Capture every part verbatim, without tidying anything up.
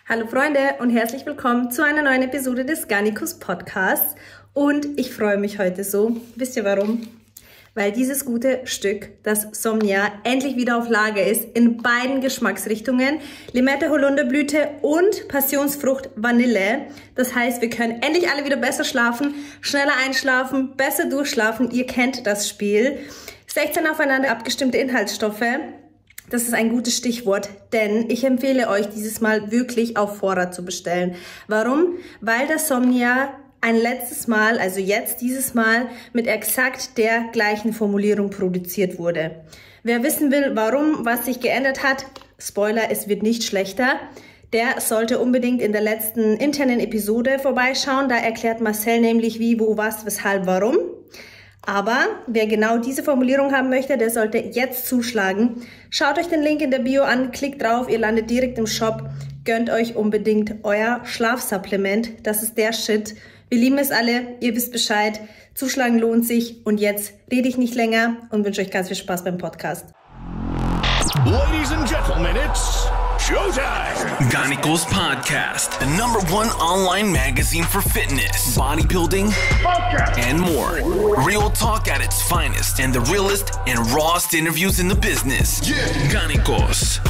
Hallo Freunde und herzlich willkommen zu einer neuen Episode des Garnicus Podcasts. Und ich freue mich heute so. Wisst ihr warum? Weil dieses gute Stück, das Somnia, endlich wieder auf Lager ist, in beiden Geschmacksrichtungen. Limette, Holunderblüte und Passionsfrucht Vanille. Das heißt, wir können endlich alle wieder besser schlafen, schneller einschlafen, besser durchschlafen. Ihr kennt das Spiel. sechzehn aufeinander abgestimmte Inhaltsstoffe. Das ist ein gutes Stichwort, denn ich empfehle euch dieses Mal wirklich auf Vorrat zu bestellen. Warum? Weil das Somnia ein letztes Mal, also jetzt dieses Mal, mit exakt der gleichen Formulierung produziert wurde. Wer wissen will, warum, was sich geändert hat, Spoiler, es wird nicht schlechter, der sollte unbedingt in der letzten internen Episode vorbeischauen. Da erklärt Marcel nämlich wie, wo, was, weshalb, warum. Aber wer genau diese Formulierung haben möchte, der sollte jetzt zuschlagen. Schaut euch den Link in der Bio an, klickt drauf, ihr landet direkt im Shop. Gönnt euch unbedingt euer Schlafsupplement. Das ist der Shit. Wir lieben es alle, ihr wisst Bescheid. Zuschlagen lohnt sich. Und jetzt rede ich nicht länger und wünsche euch ganz viel Spaß beim Podcast. Ladies and gentlemen, it's showtime! Garnicus Podcast, the number one online magazine for fitness, bodybuilding, and more. Real talk at its finest and the realest and rawest interviews in the business. Yeah. Garnicus.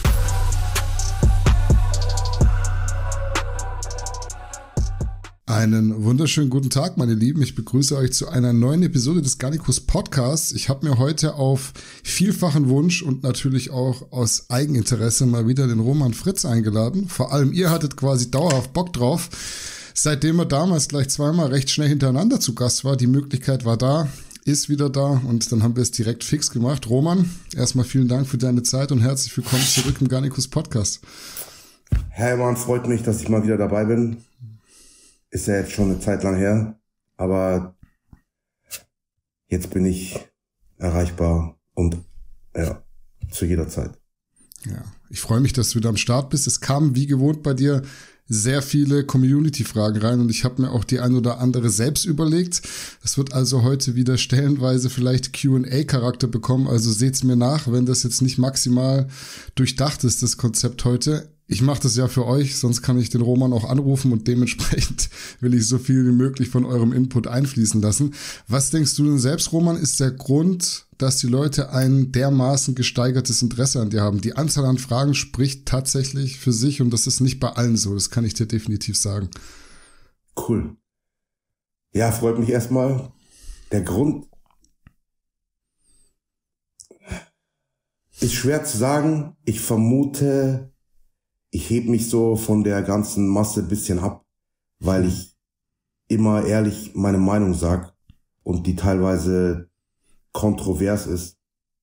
Einen wunderschönen guten Tag, meine Lieben. Ich begrüße euch zu einer neuen Episode des Garnicus Podcasts. Ich habe mir heute auf vielfachen Wunsch und natürlich auch aus Eigeninteresse mal wieder den Roman Fritz eingeladen. Vor allem ihr hattet quasi dauerhaft Bock drauf. Seitdem er damals gleich zweimal recht schnell hintereinander zu Gast war, die Möglichkeit war da, ist wieder da und dann haben wir es direkt fix gemacht. Roman, erstmal vielen Dank für deine Zeit und herzlich willkommen zurück im Garnicus Podcast. Hey Mann, freut mich, dass ich mal wieder dabei bin. Ist ja jetzt schon eine Zeit lang her, aber jetzt bin ich erreichbar und ja, zu jeder Zeit. Ja, ich freue mich, dass du wieder am Start bist. Es kamen wie gewohnt bei dir sehr viele Community-Fragen rein und ich habe mir auch die ein oder andere selbst überlegt. Es wird also heute wieder stellenweise vielleicht Q und A-Charakter bekommen, also seht's mir nach, wenn das jetzt nicht maximal durchdacht ist, das Konzept heute. Ich mache das ja für euch, sonst kann ich den Roman auch anrufen und dementsprechend will ich so viel wie möglich von eurem Input einfließen lassen. Was denkst du denn selbst, Roman, ist der Grund, dass die Leute ein dermaßen gesteigertes Interesse an dir haben? Die Anzahl an Fragen spricht tatsächlich für sich und das ist nicht bei allen so, das kann ich dir definitiv sagen. Cool. Ja, freut mich erstmal. Der Grund ist schwer zu sagen. Ich vermute, ich heb mich so von der ganzen Masse ein bisschen ab, weil ich immer ehrlich meine Meinung sag und die teilweise kontrovers ist.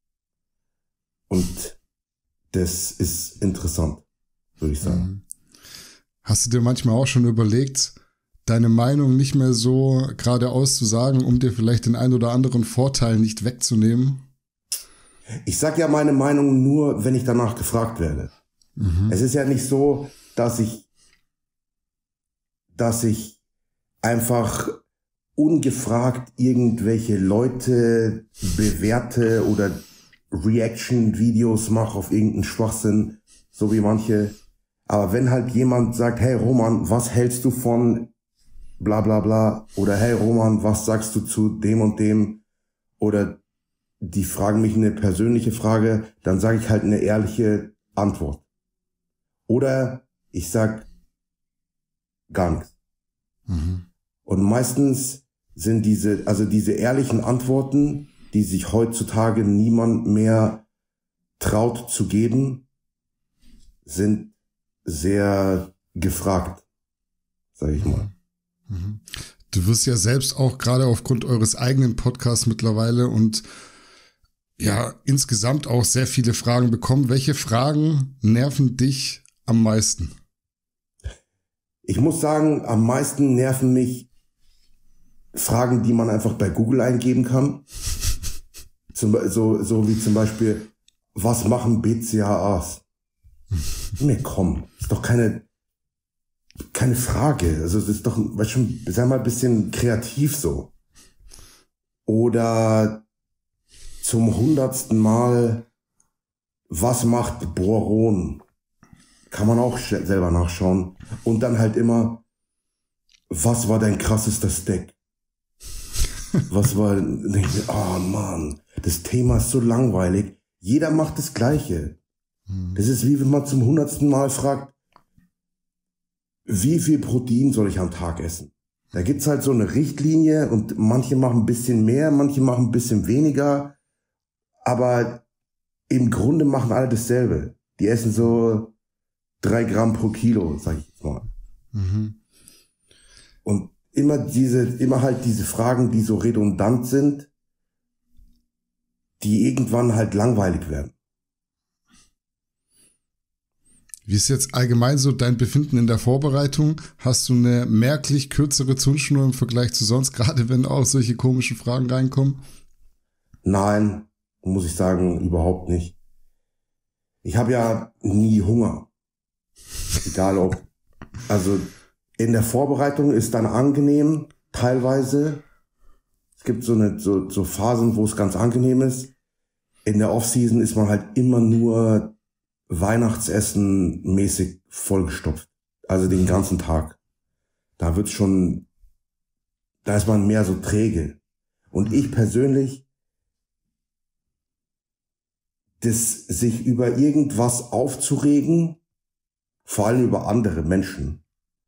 Und das ist interessant, würde ich sagen. Hast du dir manchmal auch schon überlegt, deine Meinung nicht mehr so geradeaus zu sagen, um dir vielleicht den ein oder anderen Vorteil nicht wegzunehmen? Ich sag ja meine Meinung nur, wenn ich danach gefragt werde. Mhm. Es ist ja nicht so, dass ich, dass ich einfach ungefragt irgendwelche Leute bewerte oder Reaction-Videos mache auf irgendeinen Schwachsinn, so wie manche. Aber wenn halt jemand sagt, hey Roman, was hältst du von bla bla bla, oder hey Roman, was sagst du zu dem und dem, oder die fragen mich eine persönliche Frage, dann sage ich halt eine ehrliche Antwort. Oder ich sag gar nichts. Mhm. Und meistens sind diese, also diese ehrlichen Antworten, die sich heutzutage niemand mehr traut zu geben, sind sehr gefragt, sag ich mal. Mhm. Du wirst ja selbst auch gerade aufgrund eures eigenen Podcasts mittlerweile und ja, insgesamt auch sehr viele Fragen bekommen. Welche Fragen nerven dich am meisten? Ich muss sagen, am meisten nerven mich Fragen, die man einfach bei Google eingeben kann. Zum, so, so wie zum Beispiel, was machen B C A As? Nee, komm, ist doch keine, keine Frage. Also, das ist doch, weißt schon, sei mal ein bisschen kreativ so. Oder zum hundertsten Mal, was macht Boron? kann man auch selber nachschauen. Und dann halt immer, was war dein krassester Stack? Was war, oh Mann, das Thema ist so langweilig. Jeder macht das Gleiche. Das ist wie wenn man zum hundertsten Mal fragt, wie viel Protein soll ich am Tag essen? Da gibt's halt so eine Richtlinie und manche machen ein bisschen mehr, manche machen ein bisschen weniger. Aber im Grunde machen alle dasselbe. Die essen so drei Gramm pro Kilo, sag ich jetzt mal. Mhm. Und immer diese, immer halt diese Fragen, die so redundant sind, die irgendwann halt langweilig werden. Wie ist jetzt allgemein so dein Befinden in der Vorbereitung? Hast du eine merklich kürzere Zündschnur im Vergleich zu sonst, gerade wenn auch solche komischen Fragen reinkommen? Nein, muss ich sagen, überhaupt nicht. Ich habe ja nie Hunger. Egal ob. Also in der Vorbereitung ist dann angenehm, teilweise. Es gibt so eine so, so Phasen, wo es ganz angenehm ist. In der Offseason ist man halt immer nur Weihnachtsessen mäßig vollgestopft. Also den ganzen Tag. Da wird's schon, da ist man mehr so träge. Und ich persönlich, das sich über irgendwas aufzuregen, vor allem über andere Menschen,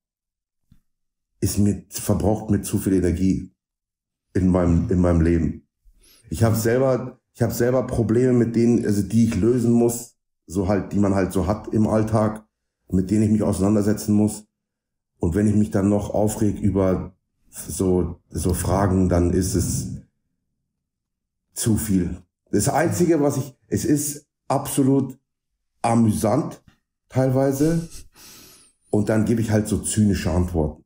ist mir, verbraucht mir zu viel Energie in meinem, in meinem Leben. Ich habe selber, ich habe selber Probleme mit denen, also die ich lösen muss, so halt, die man halt so hat im Alltag, mit denen ich mich auseinandersetzen muss. Und wenn ich mich dann noch aufreg über so, so Fragen, dann ist es zu viel. Das Einzige, was ich, es ist absolut amüsant, teilweise. Und dann gebe ich halt so zynische Antworten.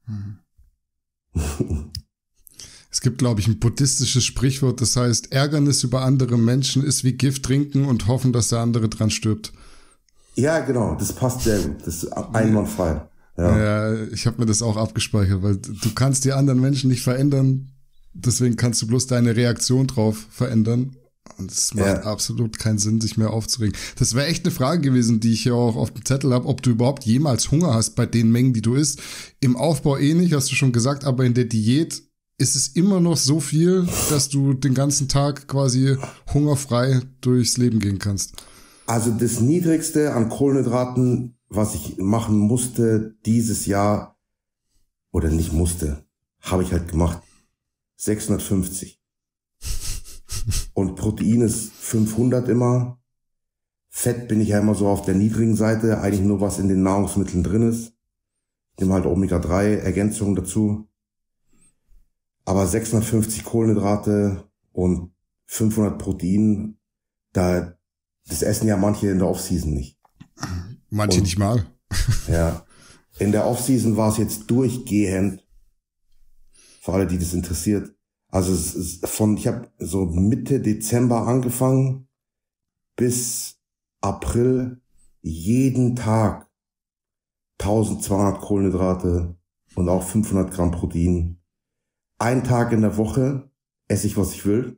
Hm. Es gibt, glaube ich, ein buddhistisches Sprichwort, das heißt, Ärgernis über andere Menschen ist wie Gift trinken und hoffen, dass der andere dran stirbt. Ja, genau, das passt sehr gut. Das ist einwandfrei. Ja, ja ich habe mir das auch abgespeichert, weil du kannst die anderen Menschen nicht verändern, deswegen kannst du bloß deine Reaktion drauf verändern. Und es macht ja absolut keinen Sinn, sich mehr aufzuregen. Das wäre echt eine Frage gewesen, die ich ja auch auf dem Zettel habe, ob du überhaupt jemals Hunger hast bei den Mengen, die du isst. Im Aufbau eh nicht, hast du schon gesagt, aber in der Diät ist es immer noch so viel, dass du den ganzen Tag quasi hungerfrei durchs Leben gehen kannst? Also das Niedrigste an Kohlenhydraten, was ich machen musste dieses Jahr, oder nicht musste, habe ich halt gemacht, sechshundertfünfzig. Und Protein ist fünfhundert immer. Fett bin ich ja immer so auf der niedrigen Seite, eigentlich nur was in den Nahrungsmitteln drin ist. Ich nehme halt Omega drei Ergänzungen dazu. Aber sechshundertfünfzig Kohlenhydrate und fünfhundert Protein, da, das essen ja manche in der Offseason nicht. Manche und, nicht mal. Ja. In der Offseason war es jetzt durchgehend, für alle, die das interessiert. Also es ist von, ich habe so Mitte Dezember angefangen bis April jeden Tag eintausendzweihundert Kohlenhydrate und auch fünfhundert Gramm Protein. Ein Tag in der Woche esse ich, was ich will.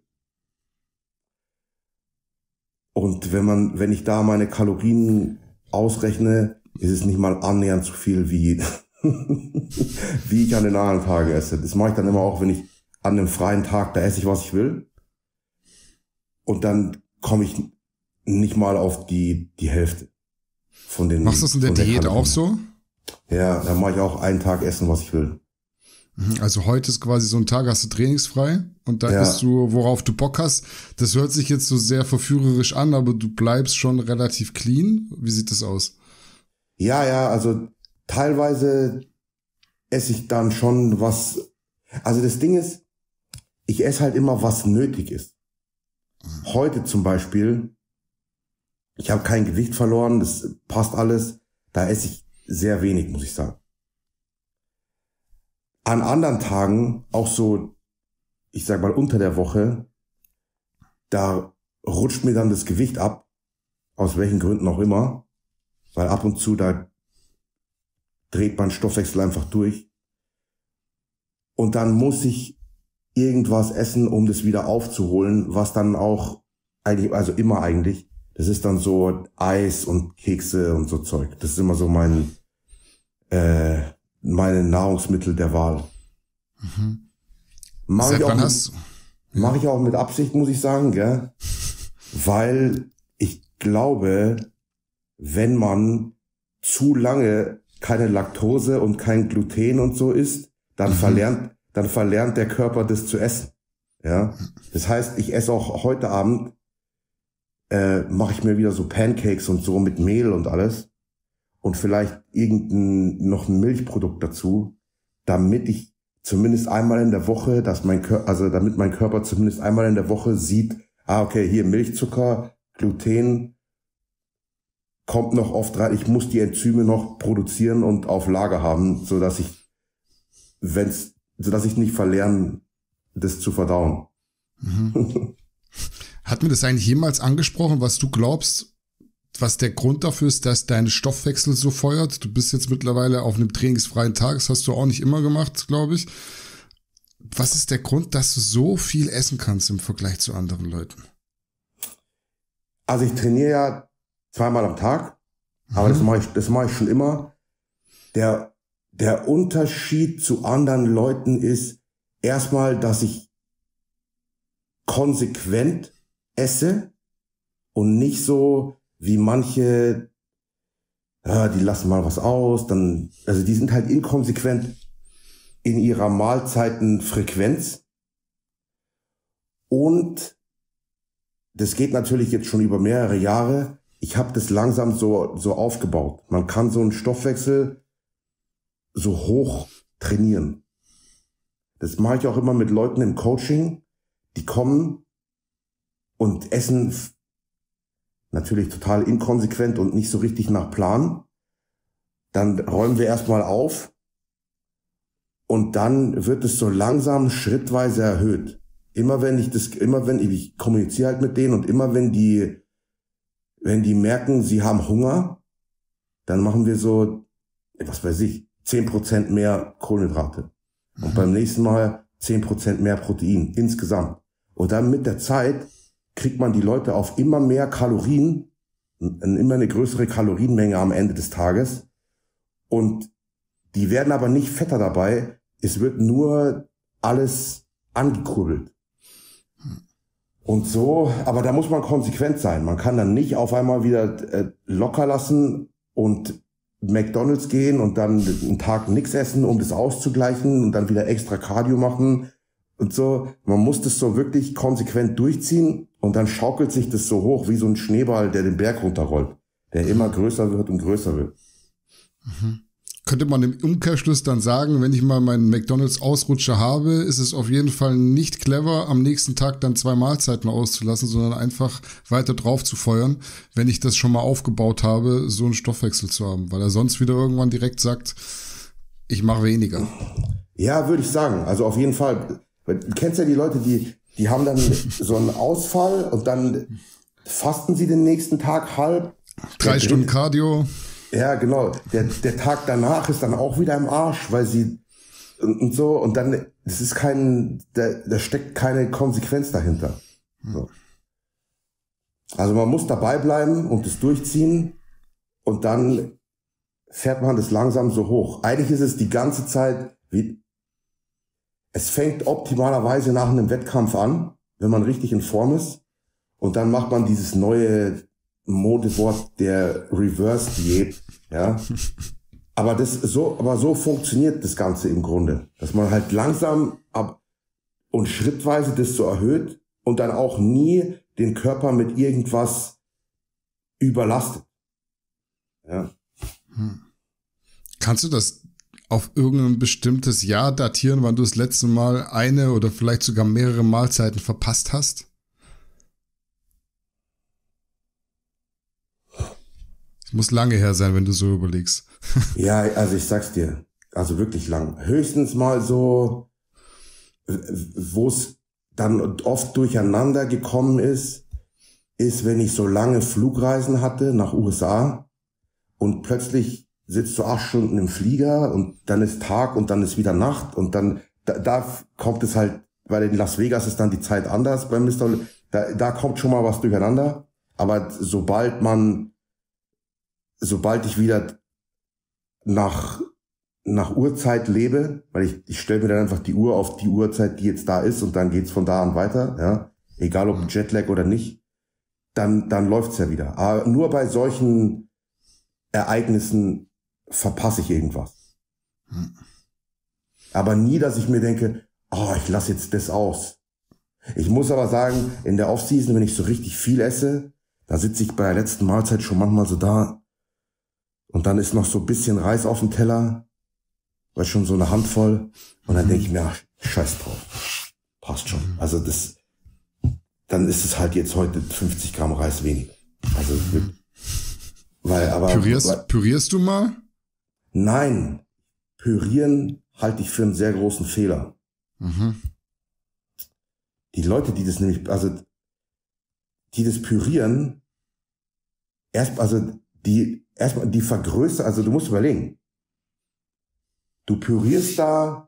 Und wenn man, wenn ich da meine Kalorien ausrechne, ist es nicht mal annähernd so viel wie, wie ich an den anderen Tagen esse. Das mache ich dann immer auch, wenn ich an einem freien Tag, da esse ich, was ich will. Und dann komme ich nicht mal auf die, die Hälfte von den. Machst du das in der Diät auch so? Ja, dann mache ich auch einen Tag essen, was ich will. Also heute ist quasi so ein Tag, hast du trainingsfrei und da ja. isst du, worauf du Bock hast. Das hört sich jetzt so sehr verführerisch an, aber du bleibst schon relativ clean. Wie sieht das aus? Ja, ja, also teilweise esse ich dann schon was. Also das Ding ist, ich esse halt immer, was nötig ist. Heute zum Beispiel, ich habe kein Gewicht verloren, das passt alles. Da esse ich sehr wenig, muss ich sagen. An anderen Tagen, auch so, ich sag mal unter der Woche, da rutscht mir dann das Gewicht ab, aus welchen Gründen auch immer, weil ab und zu da dreht mein Stoffwechsel einfach durch. Und dann muss ich irgendwas essen, um das wieder aufzuholen, was dann auch, eigentlich, also immer eigentlich, Das ist dann so Eis und Kekse und so Zeug. Das ist immer so mein, äh, meine Nahrungsmittel der Wahl. Mhm. Mach Seit ich, auch wann mit, hast du? mach ich auch mit Absicht, muss ich sagen, gell? Weil ich glaube, wenn man zu lange keine Laktose und kein Gluten und so isst, dann mhm. verlernt, dann verlernt der Körper das zu essen. Ja, das heißt, ich esse auch heute Abend, äh, mache ich mir wieder so Pancakes und so mit Mehl und alles und vielleicht irgendein noch ein Milchprodukt dazu, damit ich zumindest einmal in der Woche, dass mein Körper, also damit mein Körper zumindest einmal in der Woche sieht, ah okay, hier Milchzucker, Gluten kommt noch oft rein. Ich muss die Enzyme noch produzieren und auf Lager haben, so dass ich, wenn's, so dass ich nicht verlernen, das zu verdauen. Mhm. Hat mir das eigentlich jemals angesprochen, was du glaubst, was der Grund dafür ist, dass dein Stoffwechsel so feuert? Du bist jetzt mittlerweile auf einem trainingsfreien Tag, das hast du auch nicht immer gemacht, glaube ich. Was ist der Grund, dass du so viel essen kannst im Vergleich zu anderen Leuten? Also ich trainiere ja zweimal am Tag, aber mhm. das mache ich, das mache ich schon immer. Der, der Unterschied zu anderen Leuten ist erstmal, dass ich konsequent esse und nicht so wie manche, ja, die lassen mal was aus, dann, also die sind halt inkonsequent in ihrer Mahlzeitenfrequenz. Und das geht natürlich jetzt schon über mehrere Jahre. Ich habe das langsam so so aufgebaut. Man kann so einen Stoffwechsel so hoch trainieren. Das mache ich auch immer mit Leuten im Coaching, die kommen und essen natürlich total inkonsequent und nicht so richtig nach Plan. Dann räumen wir erstmal auf und dann wird es so langsam schrittweise erhöht. Immer wenn ich das, immer wenn ich, ich kommuniziere halt mit denen und immer wenn die, wenn die merken, sie haben Hunger, dann machen wir so, was weiß ich, zehn Prozent mehr Kohlenhydrate. Mhm. Und beim nächsten Mal zehn Prozent mehr Protein insgesamt. Und dann mit der Zeit kriegt man die Leute auf immer mehr Kalorien, immer eine größere Kalorienmenge am Ende des Tages. Und die werden aber nicht fetter dabei. Es wird nur alles angekurbelt. Und so, aber da muss man konsequent sein. Man kann dann nicht auf einmal wieder äh, locker lassen und McDonald's gehen und dann einen Tag nichts essen, um das auszugleichen und dann wieder extra Cardio machen und so. Man muss das so wirklich konsequent durchziehen und dann schaukelt sich das so hoch wie so ein Schneeball, der den Berg runterrollt, der immer größer wird und größer wird. Mhm. Könnte man im Umkehrschluss dann sagen, wenn ich mal meinen McDonald's-Ausrutscher habe, ist es auf jeden Fall nicht clever, am nächsten Tag dann zwei Mahlzeiten auszulassen, sondern einfach weiter drauf zu feuern, wenn ich das schon mal aufgebaut habe, so einen Stoffwechsel zu haben, weil er sonst wieder irgendwann direkt sagt, ich mache weniger. Ja, würde ich sagen. Also auf jeden Fall. Du kennst ja die Leute, die, die haben dann so einen Ausfall und dann fasten sie den nächsten Tag halb. Drei Stunden Cardio. Ja, genau. Der, der Tag danach ist dann auch wieder im Arsch, weil sie und, und so und dann, das ist kein, da, da steckt keine Konsequenz dahinter. So. Also man muss dabei bleiben und es durchziehen und dann fährt man das langsam so hoch. Eigentlich ist es die ganze Zeit wie, es fängt optimalerweise nach einem Wettkampf an, wenn man richtig in Form ist und dann macht man dieses neue Modewort der Reverse-Diät, ja. Aber das so, aber so funktioniert das Ganze im Grunde, dass man halt langsam ab und schrittweise das so erhöht und dann auch nie den Körper mit irgendwas überlastet. Ja. Hm. Kannst du das auf irgendein bestimmtes Jahr datieren, wann du das letzte Mal eine oder vielleicht sogar mehrere Mahlzeiten verpasst hast? Muss lange her sein, wenn du so überlegst. Ja, also ich sag's dir, also wirklich lang. Höchstens mal so, wo es dann oft durcheinander gekommen ist, ist, wenn ich so lange Flugreisen hatte nach U S A und plötzlich sitzt du acht Stunden im Flieger und dann ist Tag und dann ist wieder Nacht und dann, da, da kommt es halt, weil in Las Vegas ist dann die Zeit anders beim Mister Da, da kommt schon mal was durcheinander. Aber sobald man, sobald ich wieder nach, nach Uhrzeit lebe, weil ich, ich stelle mir dann einfach die Uhr auf die Uhrzeit, die jetzt da ist und dann geht's von da an weiter, ja, egal ob Jetlag oder nicht, dann, dann läuft's ja wieder. Aber nur bei solchen Ereignissen verpasse ich irgendwas. Hm. Aber nie, dass ich mir denke, oh, ich lasse jetzt das aus. Ich muss aber sagen, in der Offseason, wenn ich so richtig viel esse, da sitze ich bei der letzten Mahlzeit schon manchmal so da und dann ist noch so ein bisschen Reis auf dem Teller, weil schon so eine Handvoll und dann denke ich mir, ach, scheiß drauf, passt schon. Also das, dann ist es halt jetzt heute fünfzig Gramm Reis weniger. Also, weil, aber. Pürierst, weil, pürierst du mal? Nein. Pürieren halte ich für einen sehr großen Fehler. Mhm. Die Leute, die das nämlich, also, die das pürieren, erst, also, die, erstmal, die vergrößern, also du musst überlegen. Du pürierst da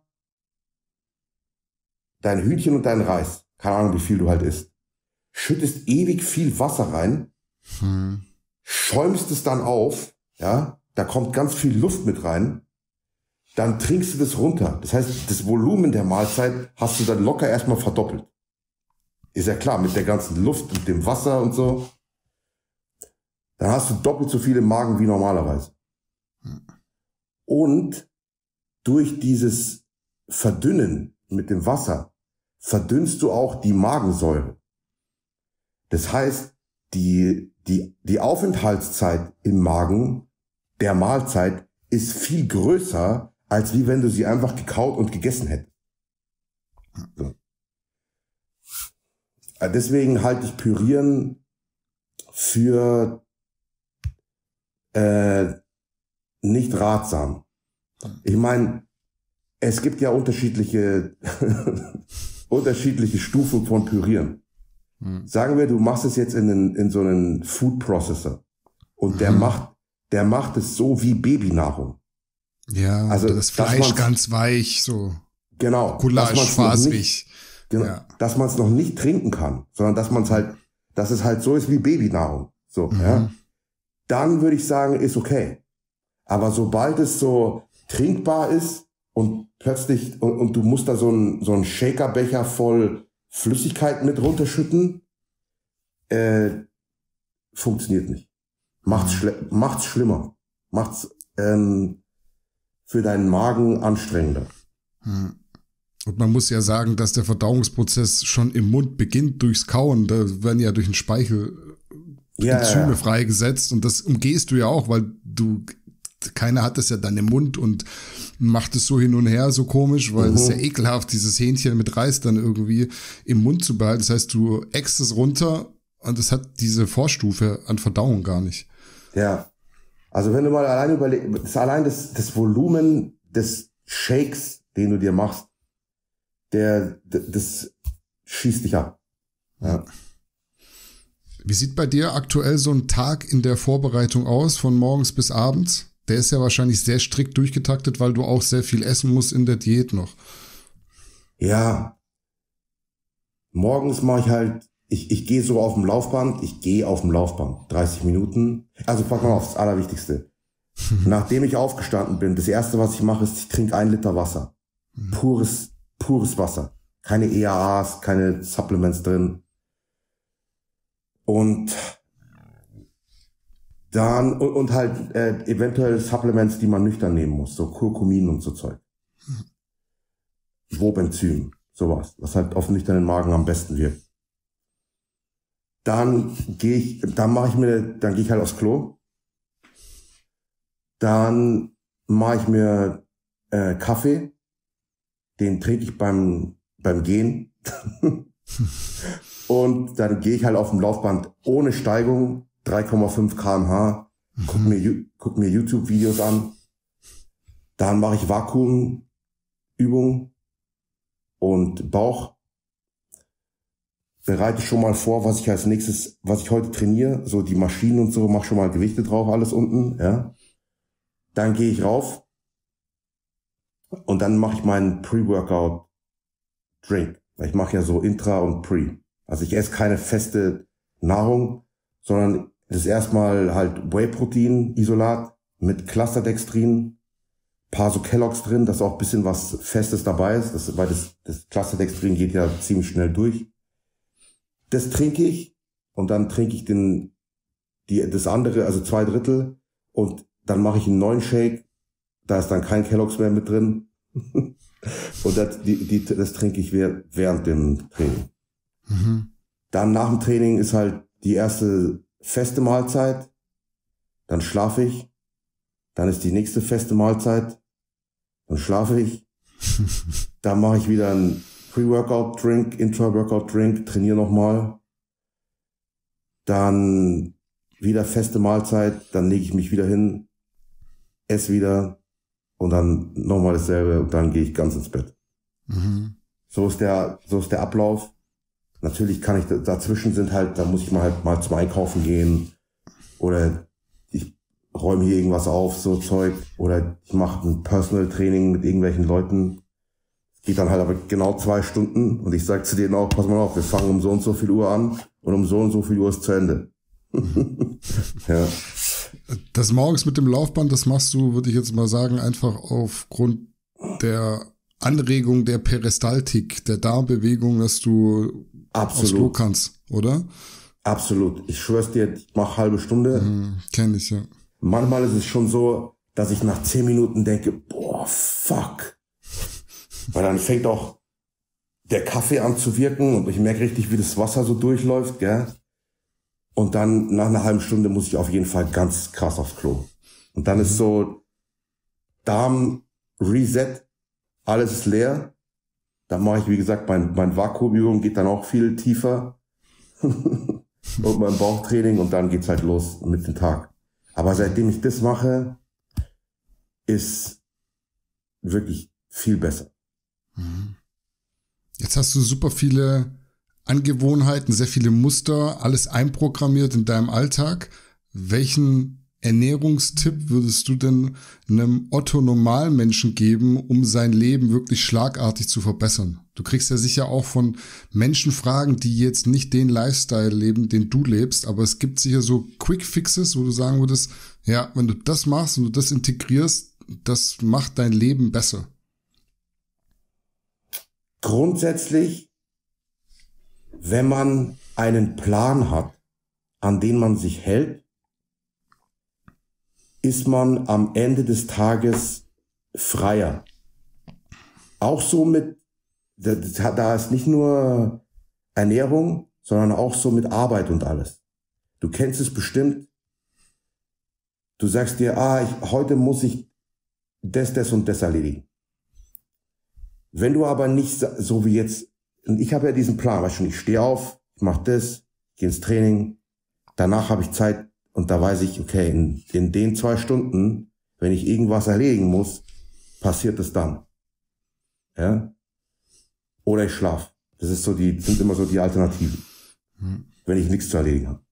dein Hühnchen und deinen Reis. Keine Ahnung, wie viel du halt isst. Schüttest ewig viel Wasser rein, hm. schäumst es dann auf, ja, da kommt ganz viel Luft mit rein, dann trinkst du das runter. Das heißt, das Volumen der Mahlzeit hast du dann locker erstmal verdoppelt. Ist ja klar, mit der ganzen Luft und dem Wasser und so. Dann hast du doppelt so viel im Magen wie normalerweise. Hm. Und durch dieses Verdünnen mit dem Wasser verdünnst du auch die Magensäure. Das heißt, die, die, die Aufenthaltszeit im Magen der Mahlzeit ist viel größer, als wie wenn du sie einfach gekaut und gegessen hättest. So. Deswegen halte ich Pürieren für äh, nicht ratsam. Ich meine, es gibt ja unterschiedliche unterschiedliche Stufen von Pürieren. Hm. Sagen wir, du machst es jetzt in, einen, in so einen Food Processor und der hm. macht der macht es so wie Babynahrung. Ja, also das Fleisch ganz weich, so genau, collagefaserig. Genau, ja. Dass man es noch nicht trinken kann, sondern dass man es halt, dass es halt so ist wie Babynahrung. So, mhm. ja. Dann würde ich sagen, ist okay. Aber sobald es so trinkbar ist und plötzlich, und, und du musst da so einen so einen Shakerbecher voll Flüssigkeit mit runterschütten, äh, funktioniert nicht. Macht's, schl- macht's schlimmer. Macht's ähm, für deinen Magen anstrengender. Hm. Und man muss ja sagen, dass der Verdauungsprozess schon im Mund beginnt durchs Kauen. Da werden ja durch den Speichel ja, Enzyme ja. freigesetzt. Und das umgehst du ja auch, weil du, keiner hat das ja dann im Mund und macht es so hin und her so komisch, weil es mhm. ist ja ekelhaft, dieses Hähnchen mit Reis dann irgendwie im Mund zu behalten. Das heißt, du eckst es runter und es hat diese Vorstufe an Verdauung gar nicht. Ja, also wenn du mal allein überlegst, allein das, das Volumen des Shakes, den du dir machst, der, das schießt dich ab. Ja. Wie sieht bei dir aktuell so ein Tag in der Vorbereitung aus, von morgens bis abends? Der ist ja wahrscheinlich sehr strikt durchgetaktet, weil du auch sehr viel essen musst in der Diät noch. Ja. Morgens mache ich halt, ich, ich gehe so auf dem Laufband, ich gehe auf dem Laufband, dreißig Minuten. Also pack mal auf, das Allerwichtigste. Nachdem ich aufgestanden bin, das Erste, was ich mache, ist, ich trinke ein Liter Wasser. Pures, pures Wasser. Keine E A As, keine Supplements drin. Und dann, und, und halt äh, eventuell Supplements, die man nüchtern nehmen muss, so Kurkumin und so Zeug. Wobenzym, sowas, was halt auf nüchternen Magen am besten wirkt. Dann gehe ich, dann mache ich mir, dann gehe ich halt aufs Klo. Dann mache ich mir äh, Kaffee. Den trinke ich beim beim Gehen. Und dann gehe ich halt auf dem Laufband ohne Steigung, drei Komma fünf Kilometer pro Stunde, mhm. guck mir, guck mir YouTube-Videos an. Dann mache ich Vakuumübungen und Bauch. Bereite schon mal vor, was ich als nächstes, was ich heute trainiere, so die Maschinen und so, mach schon mal Gewichte drauf, alles unten, ja. Dann gehe ich rauf und dann mache ich meinen Pre-Workout-Drink. Ich mache ja so Intra und Pre. Also ich esse keine feste Nahrung, sondern das ist erstmal halt Whey-Protein-Isolat mit Clusterdextrin, paar so Kelloggs drin, dass auch ein bisschen was Festes dabei ist, das, weil das, das Clusterdextrin geht ja ziemlich schnell durch. Das trinke ich und dann trinke ich den, die, das andere, also zwei Drittel und dann mache ich einen neuen Shake, da ist dann kein Kelloggs mehr mit drin und das, die, die, das trinke ich während dem Training. Mhm. Dann nach dem Training ist halt die erste feste Mahlzeit, dann schlafe ich, dann ist die nächste feste Mahlzeit, dann schlafe ich, dann mache ich wieder einen Pre-Workout-Drink, Intra-Workout-Drink, trainiere nochmal, dann wieder feste Mahlzeit, dann lege ich mich wieder hin, esse wieder und dann nochmal dasselbe und dann gehe ich ganz ins Bett. Mhm. So ist der, so ist der Ablauf. Natürlich kann ich, dazwischen sind halt, da muss ich mal halt mal zum Einkaufen gehen oder ich räume hier irgendwas auf, so Zeug, oder ich mache ein Personal Training mit irgendwelchen Leuten. Geht dann halt aber genau zwei Stunden und ich sage zu denen auch, pass mal auf, wir fangen um so und so viel Uhr an und um so und so viel Uhr ist zu Ende. Ja. Das morgens mit dem Laufband, das machst du, würde ich jetzt mal sagen, einfach aufgrund der Anregung der Peristaltik, der Darmbewegung, dass du Absolut. aufs Klo kannst, oder? Absolut. Ich schwör's dir, ich mache halbe Stunde. Mhm, kenn ich, ja. Manchmal ist es schon so, dass ich nach zehn Minuten denke, boah, fuck. Weil dann fängt auch der Kaffee an zu wirken und ich merke richtig, wie das Wasser so durchläuft, gell? Und dann nach einer halben Stunde muss ich auf jeden Fall ganz krass aufs Klo. Und dann ist so Darm, Reset, alles ist leer. Dann mache ich, wie gesagt, mein, mein Vakuumübung geht dann auch viel tiefer. Und mein Bauchtraining und dann geht's halt los mit dem Tag. Aber seitdem ich das mache, ist wirklich viel besser. Jetzt hast du super viele Angewohnheiten, sehr viele Muster, alles einprogrammiert in deinem Alltag. Welchen Ernährungstipp würdest du denn einem Otto-Normalmenschen geben, um sein Leben wirklich schlagartig zu verbessern? Du kriegst ja sicher auch von Menschen Fragen, die jetzt nicht den Lifestyle leben, den du lebst, aber es gibt sicher so Quick-Fixes, wo du sagen würdest, ja, wenn du das machst und du das integrierst, das macht dein Leben besser. Grundsätzlich, wenn man einen Plan hat, an den man sich hält, ist man am Ende des Tages freier. Auch so mit, da ist nicht nur Ernährung, sondern auch so mit Arbeit und alles. Du kennst es bestimmt. Du sagst dir, ah, ich, heute muss ich das, das und das erledigen. Wenn du aber nicht so wie jetzt, und ich habe ja diesen Plan, weißt du, ich stehe auf, ich mache das, gehe ins Training, danach habe ich Zeit und da weiß ich, okay, in, in den zwei Stunden, wenn ich irgendwas erledigen muss, passiert es dann. Ja? Oder ich schlafe. Das ist so die, sind immer so die Alternativen, hm. wenn ich nichts zu erledigen habe.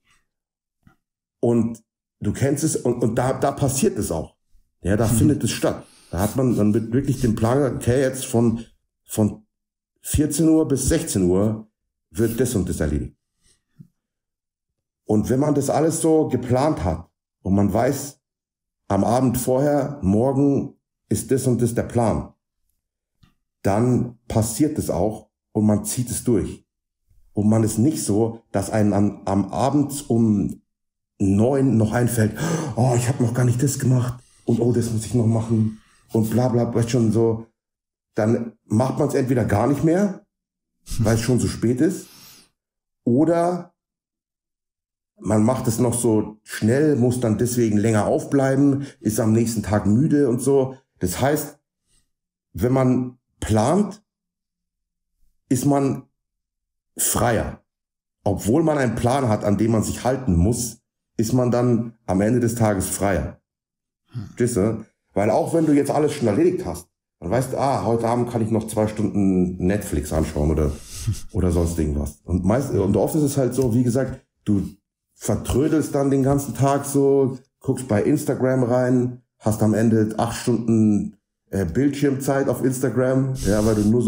Und du kennst es, und, und da, da passiert es auch. Ja, da hm. findet es statt. Da hat man dann wirklich den Plan, okay, jetzt von, von vierzehn Uhr bis sechzehn Uhr wird das und das erledigt. Und wenn man das alles so geplant hat und man weiß, am Abend vorher, morgen ist das und das der Plan, dann passiert es auch und man zieht es durch. Und man ist nicht so, dass einem am, am Abend um neun noch einfällt, oh, ich habe noch gar nicht das gemacht und oh, das muss ich noch machen und bla bla, weißt schon so. Dann macht man es entweder gar nicht mehr, weil es schon zu spät ist, oder man macht es noch so schnell, muss dann deswegen länger aufbleiben, ist am nächsten Tag müde und so. Das heißt, wenn man plant, ist man freier. Obwohl man einen Plan hat, an dem man sich halten muss, ist man dann am Ende des Tages freier. Verstehst du? Weil auch wenn du jetzt alles schon erledigt hast, dann weißt du, ah, heute Abend kann ich noch zwei Stunden Netflix anschauen oder, oder sonst irgendwas. Und meist, und oft ist es halt so, wie gesagt, du vertrödelst dann den ganzen Tag so, guckst bei Instagram rein, hast am Ende acht Stunden äh, Bildschirmzeit auf Instagram, ja, weil du nur so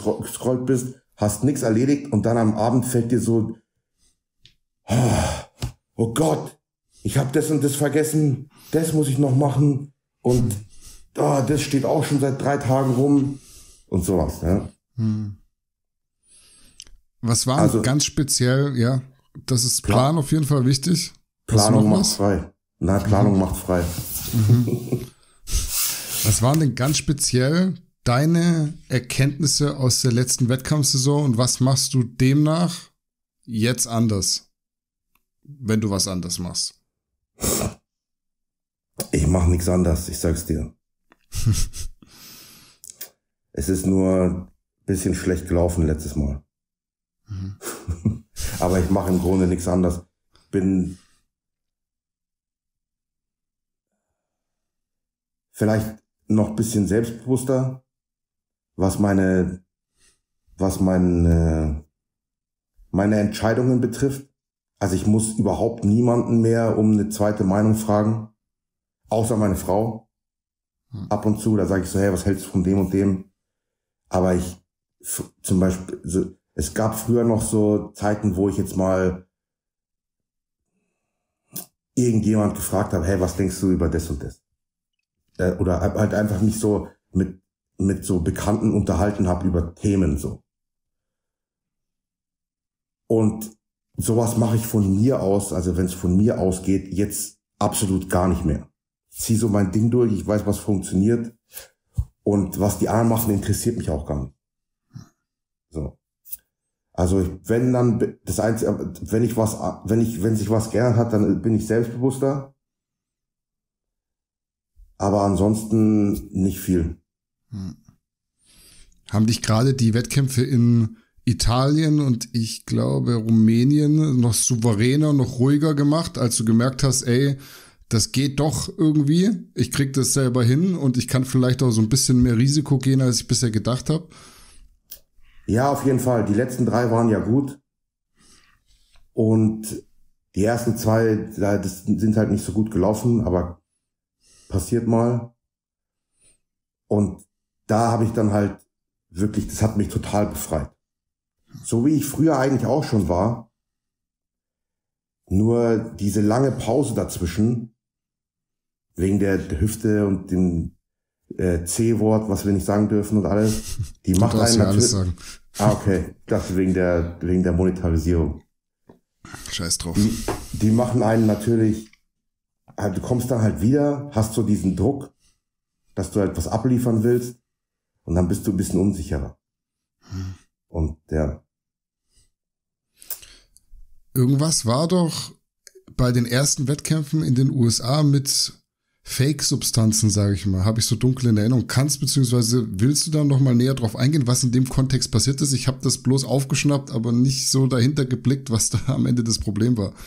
durchgescrollt bist, hast nichts erledigt und dann am Abend fällt dir so, oh, oh Gott, ich habe das und das vergessen, das muss ich noch machen und oh, das steht auch schon seit drei Tagen rum und sowas. Ja. Hm. Was war Also, ganz speziell, ja, das ist Plan, Plan auf jeden Fall wichtig. Planung macht frei. Nein, Planung mhm. macht frei. Mhm. Was waren denn ganz speziell deine Erkenntnisse aus der letzten Wettkampfsaison und was machst du demnach jetzt anders, wenn du was anders machst? Ich mache nichts anders, ich sag's dir. Es ist nur ein bisschen schlecht gelaufen letztes Mal. Mhm. Aber ich mache im Grunde nichts anders. Bin vielleicht noch ein bisschen selbstbewusster, was meine, was meine, meine Entscheidungen betrifft. Also ich muss überhaupt niemanden mehr um eine zweite Meinung fragen, außer meine Frau. Hm. Ab und zu, da sage ich so, hey, was hältst du von dem und dem? Aber ich, zum Beispiel, so, es gab früher noch so Zeiten, wo ich jetzt mal irgendjemand gefragt habe, hey, was denkst du über das und das? Oder halt einfach mich so mit mit so Bekannten unterhalten habe über Themen so. Und sowas mache ich von mir aus, also wenn es von mir ausgeht, jetzt absolut gar nicht mehr. Ich ziehe so mein Ding durch, ich weiß, was funktioniert und was die anderen machen, interessiert mich auch gar nicht. So. Also wenn dann das Einzige, wenn ich was, wenn ich, wenn sich was geändert hat, dann bin ich selbstbewusster. Aber ansonsten nicht viel. Hm. Haben dich gerade die Wettkämpfe in Italien und ich glaube Rumänien noch souveräner, noch ruhiger gemacht, als du gemerkt hast, ey, das geht doch irgendwie, ich krieg das selber hin und ich kann vielleicht auch so ein bisschen mehr Risiko gehen, als ich bisher gedacht habe? Ja, auf jeden Fall. Die letzten drei waren ja gut. Und die ersten zwei, das sind halt nicht so gut gelaufen, aber passiert mal. Und da habe ich dann halt wirklich, das hat mich total befreit. So wie ich früher eigentlich auch schon war. Nur diese lange Pause dazwischen, wegen der Hüfte und dem äh, C-Wort, was wir nicht sagen dürfen und alles, die du macht einen ja natürlich. Alles sagen. Ah, okay. Ich dachte wegen der, wegen der Monetarisierung. Scheiß drauf. Die, die machen einen natürlich. Du kommst dann halt wieder, hast so diesen Druck, dass du halt was abliefern willst und dann bist du ein bisschen unsicherer. Hm. Und ja. Irgendwas war doch bei den ersten Wettkämpfen in den U S A mit Fake-Substanzen, sage ich mal, habe ich so dunkel in Erinnerung. Kannst beziehungsweise willst du da noch mal näher drauf eingehen, was in dem Kontext passiert ist? Ich habe das bloß aufgeschnappt, aber nicht so dahinter geblickt, was da am Ende das Problem war.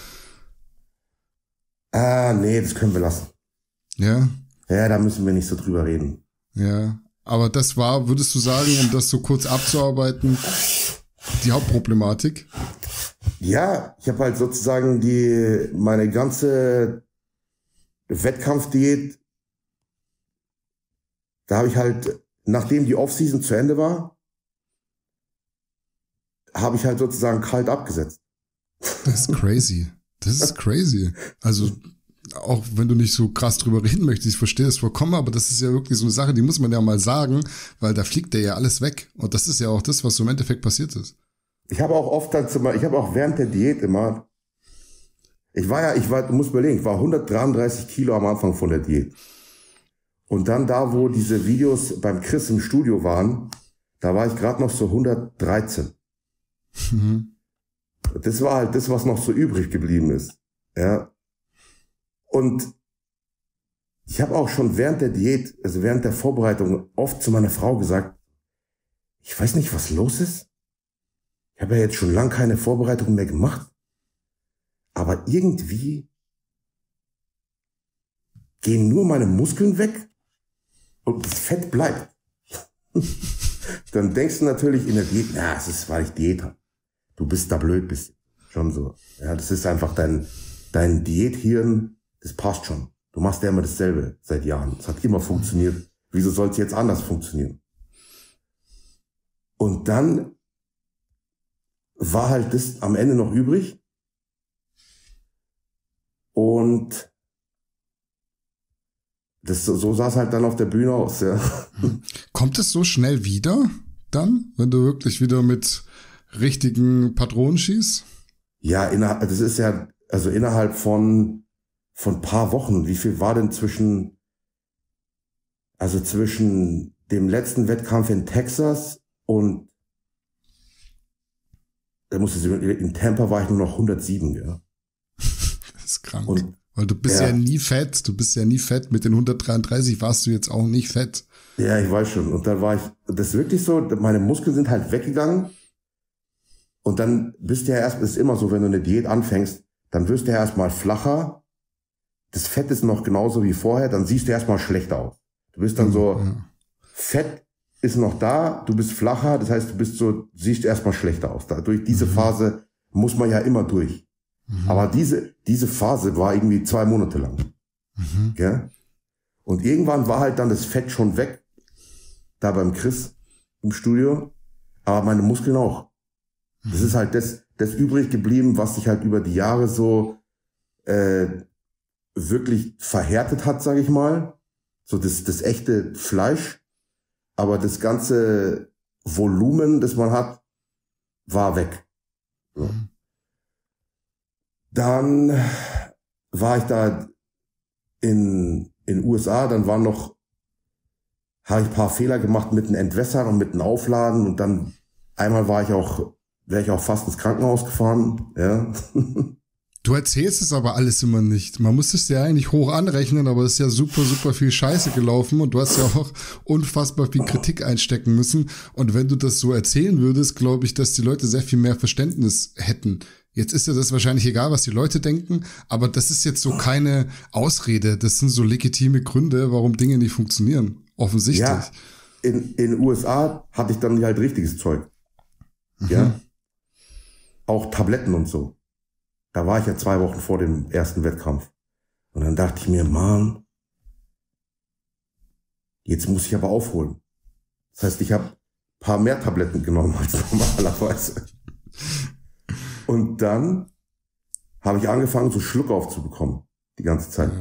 Ah, nee, das können wir lassen. Ja? Ja, da müssen wir nicht so drüber reden. Ja, aber das war, würdest du sagen, um das so kurz abzuarbeiten, die Hauptproblematik? Ja, ich habe halt sozusagen die meine ganze Wettkampfdiät, da habe ich halt, nachdem die Offseason zu Ende war, habe ich halt sozusagen kalt abgesetzt. Das ist crazy. Das ist crazy. Also, auch wenn du nicht so krass drüber reden möchtest, ich verstehe das vollkommen, aber das ist ja wirklich so eine Sache, die muss man ja mal sagen, weil da fliegt dir ja alles weg. Und das ist ja auch das, was so im Endeffekt passiert ist. Ich habe auch oft dann zum Beispiel, ich habe auch während der Diät immer, ich war ja, ich war, du musst überlegen, ich war hundertdreiunddreißig Kilo am Anfang von der Diät. Und dann da, wo diese Videos beim Chris im Studio waren, da war ich gerade noch so hundertdreizehn. Mhm. Das war halt das, was noch so übrig geblieben ist. Ja. Und ich habe auch schon während der Diät, also während der Vorbereitung, oft zu meiner Frau gesagt, ich weiß nicht, was los ist. Ich habe ja jetzt schon lange keine Vorbereitung mehr gemacht. Aber irgendwie gehen nur meine Muskeln weg und das Fett bleibt. Dann denkst du natürlich in der Diät, na, es ist, weil ich Diät habe. Du bist da blöd, bist schon so. Ja, das ist einfach dein, dein Diäthirn, das passt schon. Du machst ja immer dasselbe seit Jahren. Es hat immer funktioniert. Wieso soll es jetzt anders funktionieren? Und dann war halt das am Ende noch übrig. Und das, so sah es halt dann auf der Bühne aus, ja. Kommt es so schnell wieder dann, wenn du wirklich wieder mit richtigen Patronen schießt? Ja, innerhalb, das ist ja, also innerhalb von, von paar Wochen. Wie viel war denn zwischen, also zwischen dem letzten Wettkampf in Texas und, da musste ich, in Tampa war ich nur noch hundertsieben, ja. Das ist krank. Und, weil du bist ja. ja nie fett, du bist ja nie fett. Mit den hundertdreiunddreißig warst du jetzt auch nicht fett. Ja, ich weiß schon. Und dann war ich, das ist wirklich so, meine Muskeln sind halt weggegangen. Und dann bist du ja erst, es ist immer so, wenn du eine Diät anfängst, dann wirst du ja erstmal flacher. Das Fett ist noch genauso wie vorher, dann siehst du erstmal schlechter aus. Du bist dann so, ja. Fett ist noch da, du bist flacher, das heißt, du bist so, siehst erstmal schlechter aus. Da, durch diese mhm. Phase muss man ja immer durch. Mhm. Aber diese, diese Phase war irgendwie zwei Monate lang. Mhm. Ja? Und irgendwann war halt dann das Fett schon weg, da beim Chris im Studio, aber meine Muskeln auch. Mhm. Das ist halt das, das übrig geblieben, was sich halt über die Jahre so äh, wirklich verhärtet hat, sage ich mal. So das, das echte Fleisch. Aber das ganze Volumen, das man hat, war weg. So. Mhm. Dann war ich da in in U S A, dann waren noch, habe ich ein paar Fehler gemacht mit dem Entwässern und mit dem Aufladen und dann einmal war ich auch, wäre ich auch fast ins Krankenhaus gefahren, ja. Du erzählst es aber alles immer nicht. Man muss es ja eigentlich hoch anrechnen, aber es ist ja super, super viel Scheiße gelaufen und du hast ja auch unfassbar viel Kritik einstecken müssen. Und wenn du das so erzählen würdest, glaube ich, dass die Leute sehr viel mehr Verständnis hätten. Jetzt ist ja das wahrscheinlich egal, was die Leute denken, aber das ist jetzt so keine Ausrede. Das sind so legitime Gründe, warum Dinge nicht funktionieren. Offensichtlich. Ja, in in U S A hatte ich dann halt richtiges Zeug. Mhm. Ja. Auch Tabletten und so. Da war ich ja zwei Wochen vor dem ersten Wettkampf. Und dann dachte ich mir, Mann, jetzt muss ich aber aufholen. Das heißt, ich habe ein paar mehr Tabletten genommen als normalerweise. Und dann habe ich angefangen, so Schluckauf zu bekommen, die ganze Zeit.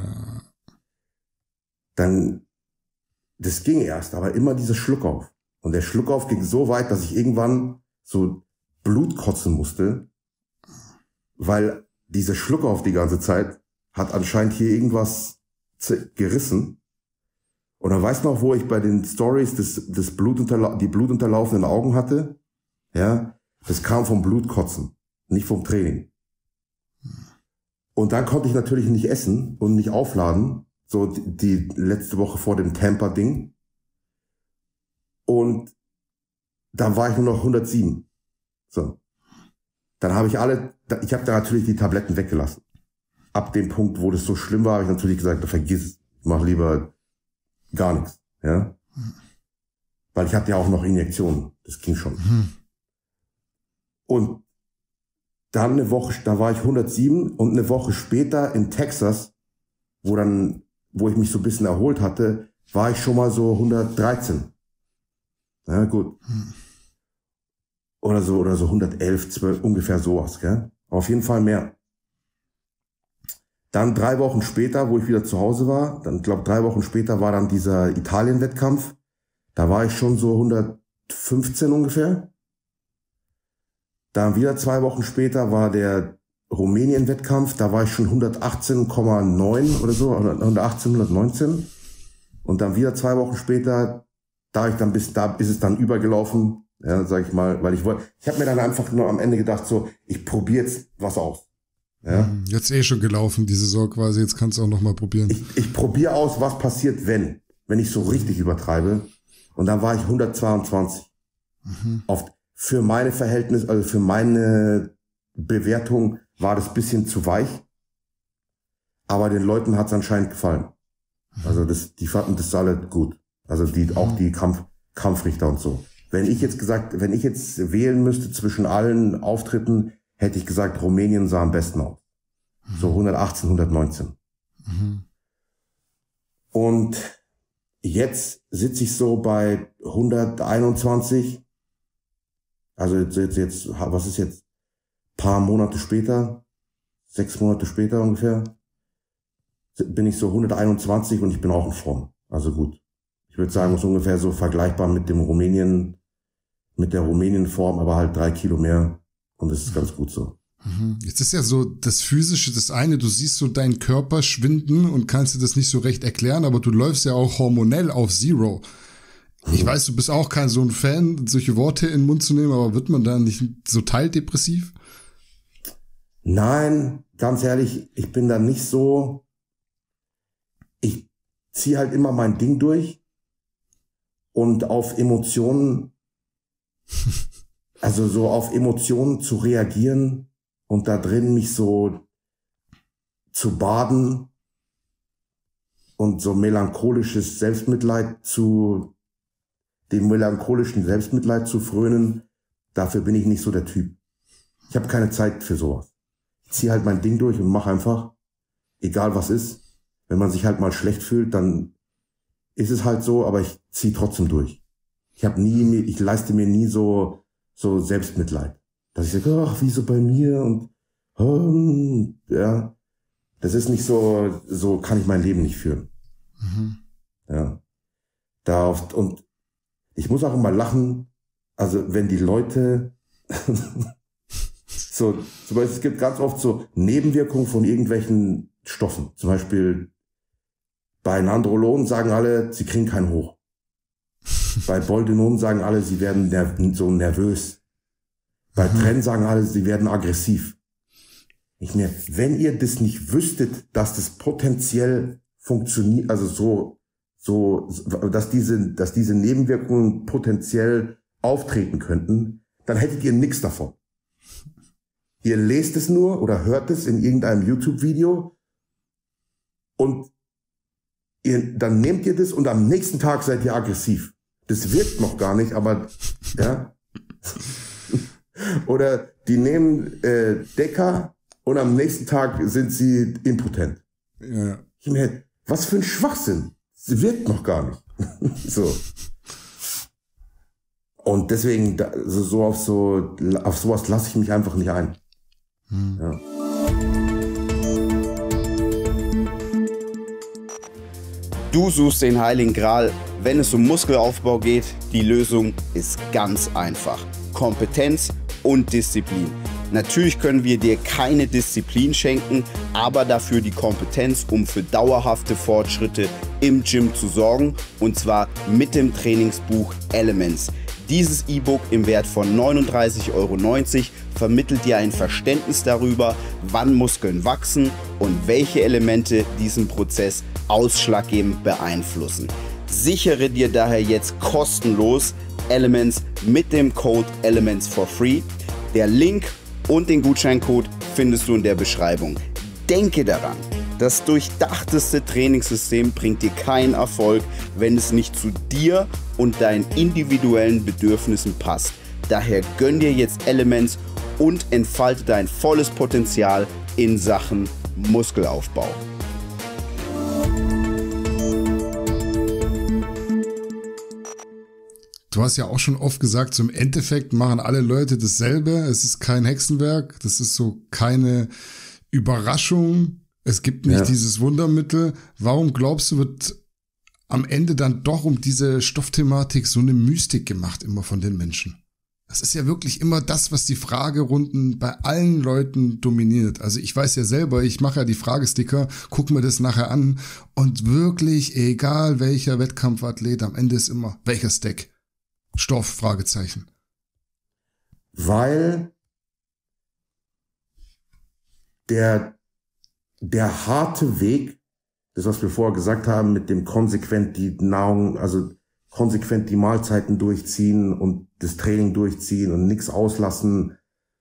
Dann, das ging erst, aber immer dieser Schluckauf. Und der Schluckauf ging so weit, dass ich irgendwann so Blut kotzen musste, weil dieser Schluckauf die ganze Zeit hat anscheinend hier irgendwas gerissen. Und dann weißt du noch, wo ich bei den Stories das, das Blutunterla- die blutunterlaufenden Augen hatte? Ja, das kam vom Blutkotzen, nicht vom Training. Und dann konnte ich natürlich nicht essen und nicht aufladen, so die, die letzte Woche vor dem Tampa-Ding. Und dann war ich nur noch hundertsieben. So. Dann habe ich alle, ich habe da natürlich die Tabletten weggelassen. Ab dem Punkt, wo das so schlimm war, habe ich natürlich gesagt, vergiss es, mach lieber gar nichts, ja. Weil ich hatte ja auch noch Injektionen, das ging schon. Mhm. Und dann eine Woche, da war ich hundertsieben und eine Woche später in Texas, wo dann, wo ich mich so ein bisschen erholt hatte, war ich schon mal so hundertdreizehn. Ja, gut. Mhm. Oder so, oder so hundertelf, zwölf, ungefähr sowas, gell? Auf jeden Fall mehr. Dann drei Wochen später, wo ich wieder zu Hause war, dann glaube drei Wochen später war dann dieser Italien-Wettkampf. Da war ich schon so hundertfünfzehn ungefähr. Dann wieder zwei Wochen später war der Rumänien-Wettkampf. Da war ich schon hundertachtzehn Komma neun oder so, hundertachtzehn, hundertneunzehn. Und dann wieder zwei Wochen später, da ich dann bis da ist es dann übergelaufen. Ja, sag ich mal, weil ich wollte, ich habe mir dann einfach nur am Ende gedacht, so, ich probiere jetzt was aus. Ja. Jetzt eh schon gelaufen, die Saison quasi, jetzt kannst du auch noch mal probieren. Ich, ich probiere aus, was passiert, wenn, wenn ich so richtig übertreibe. Und dann war ich hundertzweiundzwanzig. Mhm. Auf, für meine Verhältnisse, also für meine Bewertung war das bisschen zu weich. Aber den Leuten hat es anscheinend gefallen. Also das, die fanden das alle gut. Also die, mhm. auch die Kampf, Kampfrichter und so. Wenn ich jetzt gesagt, wenn ich jetzt wählen müsste zwischen allen Auftritten, hätte ich gesagt, Rumänien sah am besten aus. Mhm. So hundertachtzehn, hundertneunzehn. Mhm. Und jetzt sitze ich so bei hunderteinundzwanzig. Also jetzt, jetzt, jetzt, was ist jetzt? Paar Monate später, sechs Monate später ungefähr. bin ich so hunderteinundzwanzig und ich bin auch in Form. Also gut. Ich würde sagen, es ist ungefähr so vergleichbar mit dem Rumänien, mit der Rumänien-Form, aber halt drei Kilo mehr. Und das ist ganz gut so. Jetzt ist ja so das Physische das eine, du siehst so deinen Körper schwinden und kannst dir das nicht so recht erklären, aber du läufst ja auch hormonell auf Zero. Ich weiß, du bist auch kein so ein Fan, solche Worte in den Mund zu nehmen, aber wird man da nicht so teildepressiv? Nein, ganz ehrlich, ich bin da nicht so, ich ziehe halt immer mein Ding durch und auf Emotionen, also so auf Emotionen zu reagieren und da drin mich so zu baden und so melancholisches Selbstmitleid zu, dem melancholischen Selbstmitleid zu frönen, dafür bin ich nicht so der Typ. Ich habe keine Zeit für sowas. Ich ziehe halt mein Ding durch und mache einfach, egal was ist. Wenn man sich halt mal schlecht fühlt, dann ist es halt so, aber ich ziehe trotzdem durch. Ich habe nie, ich leiste mir nie so so Selbstmitleid, dass ich sage, ach, wieso bei mir und hm, ja, das ist nicht so, so kann ich mein Leben nicht führen. Mhm. Ja, da oft, und ich muss auch immer lachen, also wenn die Leute so, zum Beispiel, es gibt ganz oft so Nebenwirkungen von irgendwelchen Stoffen, zum Beispiel bei Nandrolon sagen alle, sie kriegen keinen hoch. Bei Boldenon sagen alle, sie werden ner- so nervös. Bei mhm. Tren sagen alle, sie werden aggressiv. Ich mir, wenn ihr das nicht wüsstet, dass das potenziell funktioniert, also so, so, dass diese, dass diese Nebenwirkungen potenziell auftreten könnten, dann hättet ihr nichts davon. Ihr lest es nur oder hört es in irgendeinem YouTube-Video und ihr, dann nehmt ihr das und am nächsten Tag seid ihr aggressiv. Das wirkt noch gar nicht, aber ja. Oder die nehmen äh, Decker und am nächsten Tag sind sie impotent. Ja. Ich meine, was für ein Schwachsinn. Das wirkt noch gar nicht. So. Und deswegen da, so, so auf so auf sowas lasse ich mich einfach nicht ein. Hm. Ja. Du suchst den Heiligen Gral. Wenn es um Muskelaufbau geht, die Lösung ist ganz einfach. Kompetenz und Disziplin. Natürlich können wir dir keine Disziplin schenken, aber dafür die Kompetenz, um für dauerhafte Fortschritte im Gym zu sorgen, und zwar mit dem Trainingsbuch Elements. Dieses E-Book im Wert von neununddreißig Euro neunzig vermittelt dir ein Verständnis darüber, wann Muskeln wachsen und welche Elemente diesen Prozess ausschlaggebend beeinflussen. Sichere dir daher jetzt kostenlos Elements mit dem Code Elements for Free. Der Link und den Gutscheincode findest du in der Beschreibung. Denke daran, das durchdachteste Trainingssystem bringt dir keinen Erfolg, wenn es nicht zu dir und deinen individuellen Bedürfnissen passt. Daher gönn dir jetzt Elements und entfalte dein volles Potenzial in Sachen Muskelaufbau. Du hast ja auch schon oft gesagt, so im Endeffekt machen alle Leute dasselbe. Es ist kein Hexenwerk, das ist so keine Überraschung. Es gibt nicht ja. dieses Wundermittel. Warum glaubst du, wird am Ende dann doch um diese Stoffthematik so eine Mystik gemacht immer von den Menschen? Das ist ja wirklich immer das, was die Fragerunden bei allen Leuten dominiert. Also ich weiß ja selber, ich mache ja die Fragesticker, guck mir das nachher an und wirklich, egal welcher Wettkampfathlet, am Ende ist immer, welcher Stack? Stoff, Fragezeichen. Weil der, der harte Weg, das was wir vorher gesagt haben, mit dem konsequent die Nahrung, also konsequent die Mahlzeiten durchziehen und das Training durchziehen und nichts auslassen,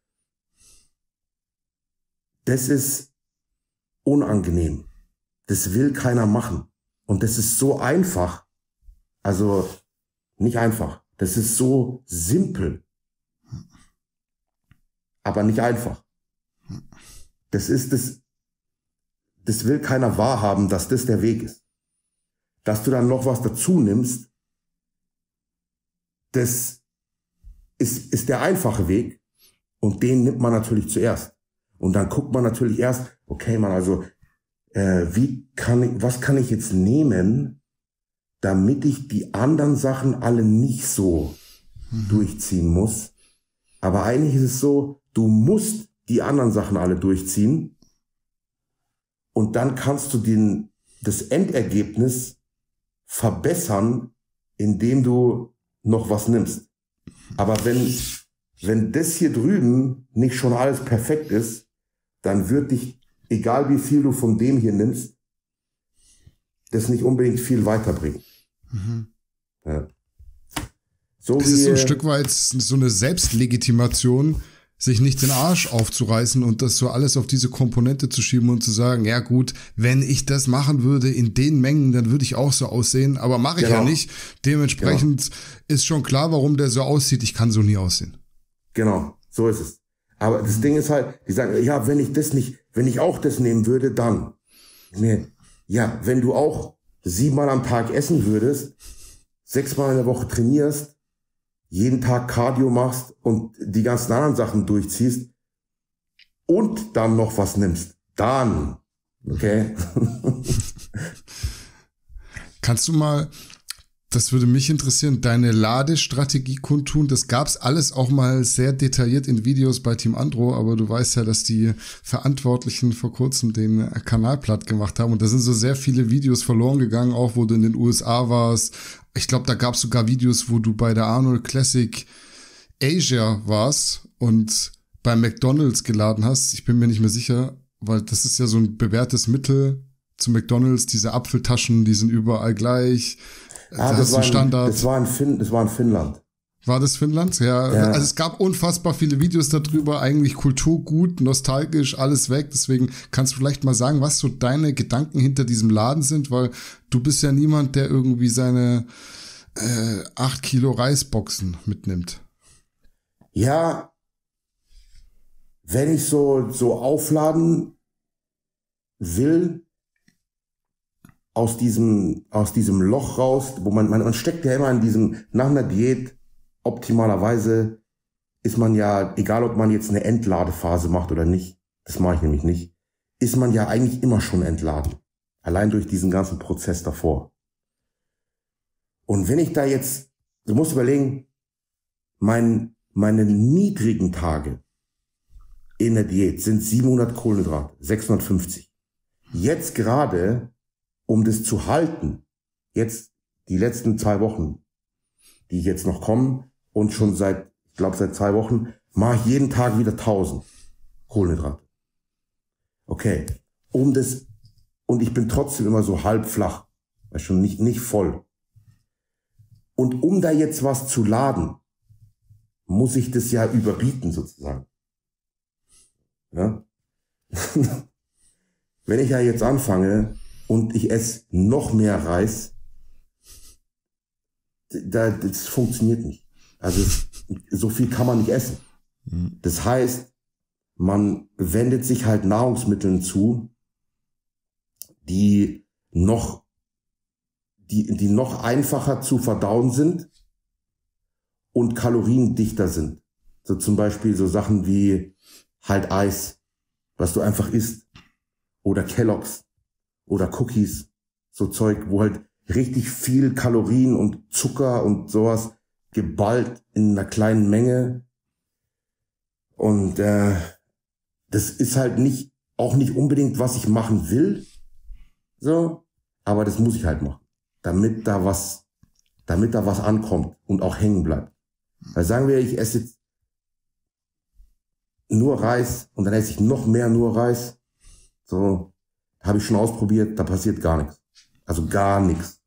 das ist unangenehm. Das will keiner machen. Und das ist so einfach. Also nicht einfach. Das ist so simpel. Aber nicht einfach. Das ist das, das will keiner wahrhaben, dass das der Weg ist. Dass du dann noch was dazu nimmst, das ist, ist der einfache Weg. Und den nimmt man natürlich zuerst. Und dann guckt man natürlich erst, okay, man, also äh, wie kann ich, was kann ich jetzt nehmen, damit ich die anderen Sachen alle nicht so mhm. durchziehen muss. Aber eigentlich ist es so, du musst die anderen Sachen alle durchziehen und dann kannst du den, das Endergebnis verbessern, indem du noch was nimmst. Aber wenn, wenn das hier drüben nicht schon alles perfekt ist, dann wird dich, egal wie viel du von dem hier nimmst, das nicht unbedingt viel weiterbringen. Mhm. Ja. So es ist so ein Stück weit so eine Selbstlegitimation, sich nicht den Arsch aufzureißen und das so alles auf diese Komponente zu schieben und zu sagen, ja gut, wenn ich das machen würde in den Mengen, dann würde ich auch so aussehen, aber mache ich genau. ja nicht. Dementsprechend genau. ist schon klar, warum der so aussieht. Ich kann so nie aussehen. Genau, so ist es. Aber das Ding ist halt, die sagen, ja, wenn ich das nicht, wenn ich auch das nehmen würde, dann. Nee. Ja, wenn du auch siebenmal am Tag essen würdest, sechsmal in der Woche trainierst, jeden Tag Cardio machst und die ganzen anderen Sachen durchziehst und dann noch was nimmst, dann, okay? Kannst du mal, das würde mich interessieren, deine Ladestrategie kundtun? Das gab's alles auch mal sehr detailliert in Videos bei Team Andro, aber du weißt ja, dass die Verantwortlichen vor kurzem den Kanal platt gemacht haben und da sind so sehr viele Videos verloren gegangen, auch wo du in den U S A warst. Ich glaube, da gab's sogar Videos, wo du bei der Arnold Classic Asia warst und bei McDonald's geladen hast. Ich bin mir nicht mehr sicher, weil das ist ja so ein bewährtes Mittel zu McDonald's. Diese Apfeltaschen, die sind überall gleich. Ah, das, das, war ein Standard. Das war in Fin- das war in Finnland. War das Finnland? Ja. ja. Also es gab unfassbar viele Videos darüber, eigentlich Kulturgut, nostalgisch, alles weg. Deswegen kannst du vielleicht mal sagen, was so deine Gedanken hinter diesem Laden sind, weil du bist ja niemand, der irgendwie seine äh, acht Kilo Reisboxen mitnimmt. Ja, wenn ich so, so aufladen will, aus diesem, aus diesem Loch raus, wo man, man, man steckt ja immer in diesem, nach einer Diät, optimalerweise ist man ja, egal ob man jetzt eine Entladephase macht oder nicht, das mache ich nämlich nicht, ist man ja eigentlich immer schon entladen. Allein durch diesen ganzen Prozess davor. Und wenn ich da jetzt, du musst überlegen, mein, meine niedrigen Tage in der Diät sind siebenhundert Kohlenhydrate, sechshundertfünfzig. Jetzt gerade, um das zu halten, jetzt die letzten zwei Wochen, die jetzt noch kommen und schon seit, ich glaube seit zwei Wochen, mache ich jeden Tag wieder tausend Kohlenhydrate. Okay, um das, und ich bin trotzdem immer so halb flach, weil schon nicht, nicht voll. Und um da jetzt was zu laden, muss ich das ja überbieten sozusagen. Ja? Wenn ich ja jetzt anfange und ich esse noch mehr Reis, da, das funktioniert nicht. Also so viel kann man nicht essen. Das heißt, man wendet sich halt Nahrungsmitteln zu, die noch, die, die noch einfacher zu verdauen sind und kaloriendichter sind. So zum Beispiel so Sachen wie halt Eis, was du einfach isst, oder Kellogg's oder Cookies, so Zeug, wo halt richtig viel Kalorien und Zucker und sowas geballt in einer kleinen Menge. Und äh, das ist halt nicht, auch nicht unbedingt, was ich machen will, so, aber das muss ich halt machen, damit da was, damit da was ankommt und auch hängen bleibt. Weil sagen wir, ich esse jetzt nur Reis und dann esse ich noch mehr nur Reis, so, habe ich schon ausprobiert, da passiert gar nichts. Also gar nichts.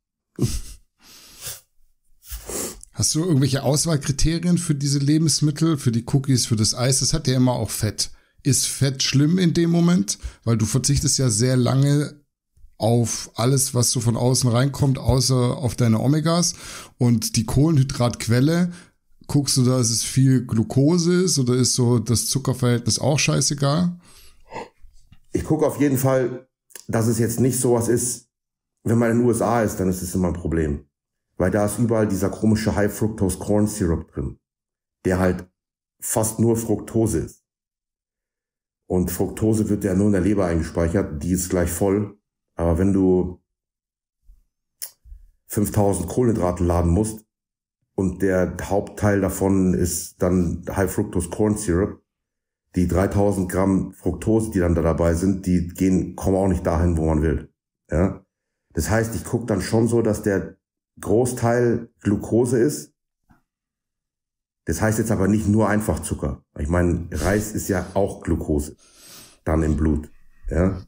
Hast du irgendwelche Auswahlkriterien für diese Lebensmittel, für die Cookies, für das Eis? Das hat ja immer auch Fett. Ist Fett schlimm in dem Moment? Weil du verzichtest ja sehr lange auf alles, was so von außen reinkommt, außer auf deine Omegas. Und die Kohlenhydratquelle, guckst du da, dass es viel Glucose ist oder ist so das Zuckerverhältnis auch scheißegal? Ich gucke auf jeden Fall, dass es jetzt nicht sowas ist, wenn man in den U S A ist, dann ist es immer ein Problem. Weil da ist überall dieser komische High Fructose Corn Syrup drin, der halt fast nur Fructose ist. Und Fructose wird ja nur in der Leber eingespeichert, die ist gleich voll. Aber wenn du fünftausend Kohlenhydrate laden musst und der Hauptteil davon ist dann High Fructose Corn Syrup, die dreitausend Gramm Fructose, die dann da dabei sind, die gehen, kommen auch nicht dahin, wo man will. Ja? Das heißt, ich gucke dann schon so, dass der Großteil Glucose ist. Das heißt jetzt aber nicht nur einfach Zucker. Ich meine, Reis ist ja auch Glucose dann im Blut. Ja.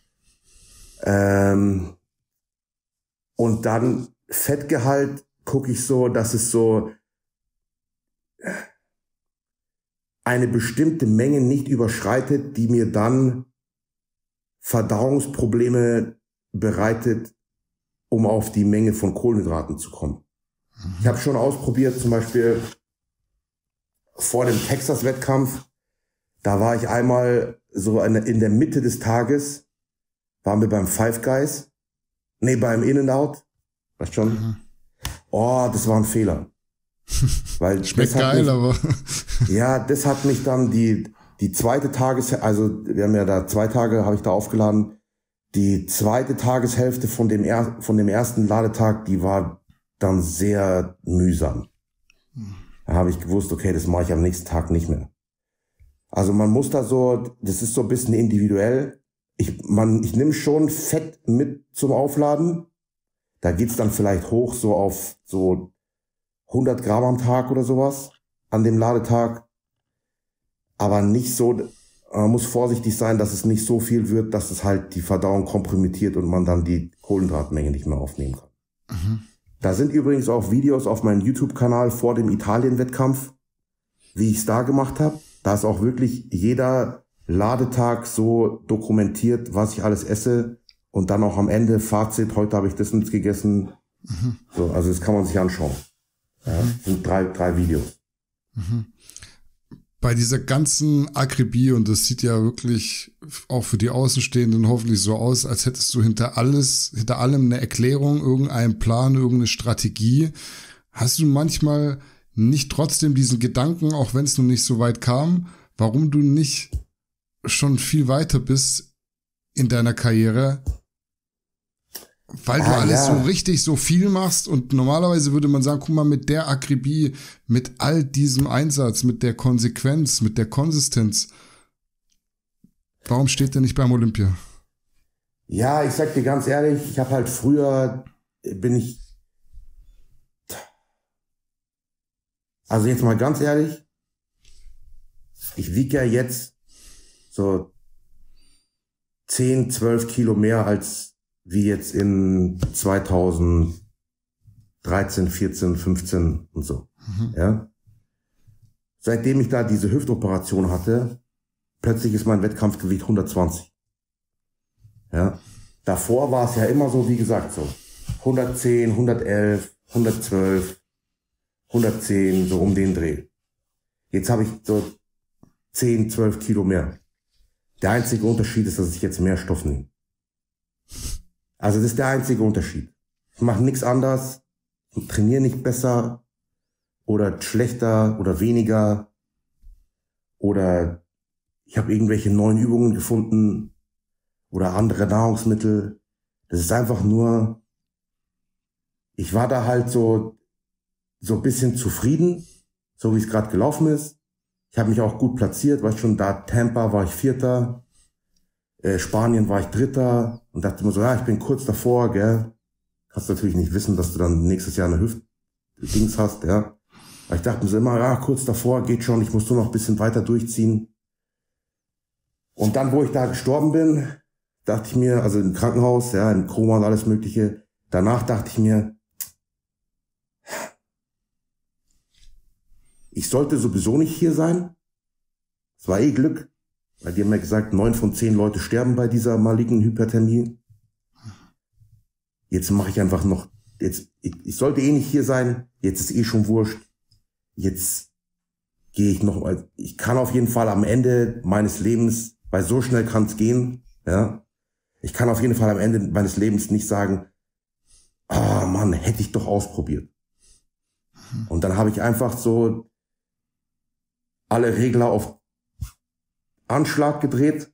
Ähm, und dann Fettgehalt gucke ich so, dass es so eine bestimmte Menge nicht überschreitet, die mir dann Verdauungsprobleme bereitet, um auf die Menge von Kohlenhydraten zu kommen. Mhm. Ich habe schon ausprobiert, zum Beispiel vor dem Texas-Wettkampf, da war ich einmal so in der Mitte des Tages, waren wir beim Five Guys, nee, beim In-N-Out, weißt schon? Mhm. Oh, das war ein Fehler. Weil schmeckt geil, mich, aber ja, das hat mich dann die die zweite Tages, also wir haben ja da zwei Tage, habe ich da aufgeladen, die zweite Tageshälfte von dem er, von dem ersten Ladetag, die war dann sehr mühsam. Da habe ich gewusst, okay, das mache ich am nächsten Tag nicht mehr. Also man muss da so, das ist so ein bisschen individuell. Ich, man, ich nehme schon Fett mit zum Aufladen. Da geht's dann vielleicht hoch so auf so hundert Gramm am Tag oder sowas an dem Ladetag. Aber nicht so, man muss vorsichtig sein, dass es nicht so viel wird, dass es halt die Verdauung kompromittiert und man dann die Kohlenhydratmenge nicht mehr aufnehmen kann. Mhm. Da sind übrigens auch Videos auf meinem YouTube-Kanal vor dem Italien-Wettkampf, wie ich es da gemacht habe. Da ist auch wirklich jeder Ladetag so dokumentiert, was ich alles esse. Und dann auch am Ende Fazit, heute habe ich das und das gegessen. Mhm. So, also das kann man sich anschauen. Ja, das sind drei, drei Videos. Mhm. Bei dieser ganzen Akribie, und das sieht ja wirklich auch für die Außenstehenden hoffentlich so aus, als hättest du hinter alles, hinter allem eine Erklärung, irgendeinen Plan, irgendeine Strategie. Hast du manchmal nicht trotzdem diesen Gedanken, auch wenn es noch nicht so weit kam, warum du nicht schon viel weiter bist in deiner Karriere? Weil du ah, alles ja. so richtig, so viel machst, und normalerweise würde man sagen, guck mal, mit der Akribie, mit all diesem Einsatz, mit der Konsequenz, mit der Konsistenz, warum steht der nicht beim Olympia? Ja, ich sag dir ganz ehrlich, ich habe halt früher, bin ich, also jetzt mal ganz ehrlich, ich wiege ja jetzt so zehn, zwölf Kilo mehr als wie jetzt in zweitausenddreizehn, vierzehn, fünfzehn und so. Mhm. Ja. Seitdem ich da diese Hüftoperation hatte, plötzlich ist mein Wettkampfgewicht hundertzwanzig. Ja. Davor war es ja immer so, wie gesagt, so hundertzehn, hundertelf, hundertzwölf, hundertzehn, so um den Dreh. Jetzt habe ich so zehn, zwölf Kilo mehr. Der einzige Unterschied ist, dass ich jetzt mehr Stoff nehme. Also das ist der einzige Unterschied. Ich mache nichts anders, ich trainiere nicht besser oder schlechter oder weniger oder ich habe irgendwelche neuen Übungen gefunden oder andere Nahrungsmittel. Das ist einfach nur, ich war da halt so so ein bisschen zufrieden, so wie es gerade gelaufen ist. Ich habe mich auch gut platziert, weißt schon, da Tampa war ich Vierter. Äh, Spanien war ich Dritter und dachte immer so, ja, ich bin kurz davor, gell. Kannst natürlich nicht wissen, dass du dann nächstes Jahr eine Hüft-Dings hast, ja. Aber ich dachte mir so immer, ja, kurz davor, geht schon, ich muss nur noch ein bisschen weiter durchziehen. Und dann, wo ich da gestorben bin, dachte ich mir, also im Krankenhaus, ja, im Koma und alles Mögliche, danach dachte ich mir, ich sollte sowieso nicht hier sein. Es war eh Glück. Weil die haben ja gesagt, neun von zehn Leute sterben bei dieser malignen Hyperthermie. Jetzt mache ich einfach noch, jetzt, ich, ich sollte eh nicht hier sein, jetzt ist eh schon wurscht. Jetzt gehe ich noch, ich kann auf jeden Fall am Ende meines Lebens, weil so schnell kann es gehen, ja. Ich kann auf jeden Fall am Ende meines Lebens nicht sagen, ah, Mann, hätte ich doch ausprobiert. Und dann habe ich einfach so alle Regler auf Anschlag gedreht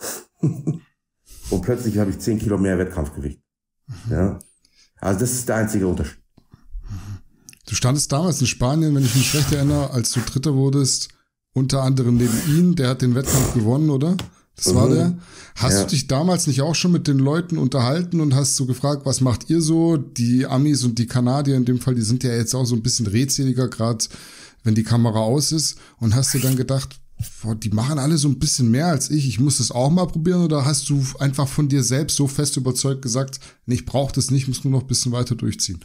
und plötzlich habe ich zehn Kilo mehr Wettkampfgewicht. Mhm. Ja. Also das ist der einzige Unterschied. Du standest damals in Spanien, wenn ich mich recht erinnere, als du Dritter wurdest, unter anderem neben ihm, der hat den Wettkampf gewonnen, oder? Das mhm. war der. Hast ja. du dich damals nicht auch schon mit den Leuten unterhalten und hast so gefragt, was macht ihr so? Die Amis und die Kanadier in dem Fall, die sind ja jetzt auch so ein bisschen redseliger, gerade wenn die Kamera aus ist. Und hast du dann gedacht, boah, die machen alle so ein bisschen mehr als ich, ich muss das auch mal probieren? Oder hast du einfach von dir selbst so fest überzeugt gesagt, nee, ich brauche das nicht, muss nur noch ein bisschen weiter durchziehen?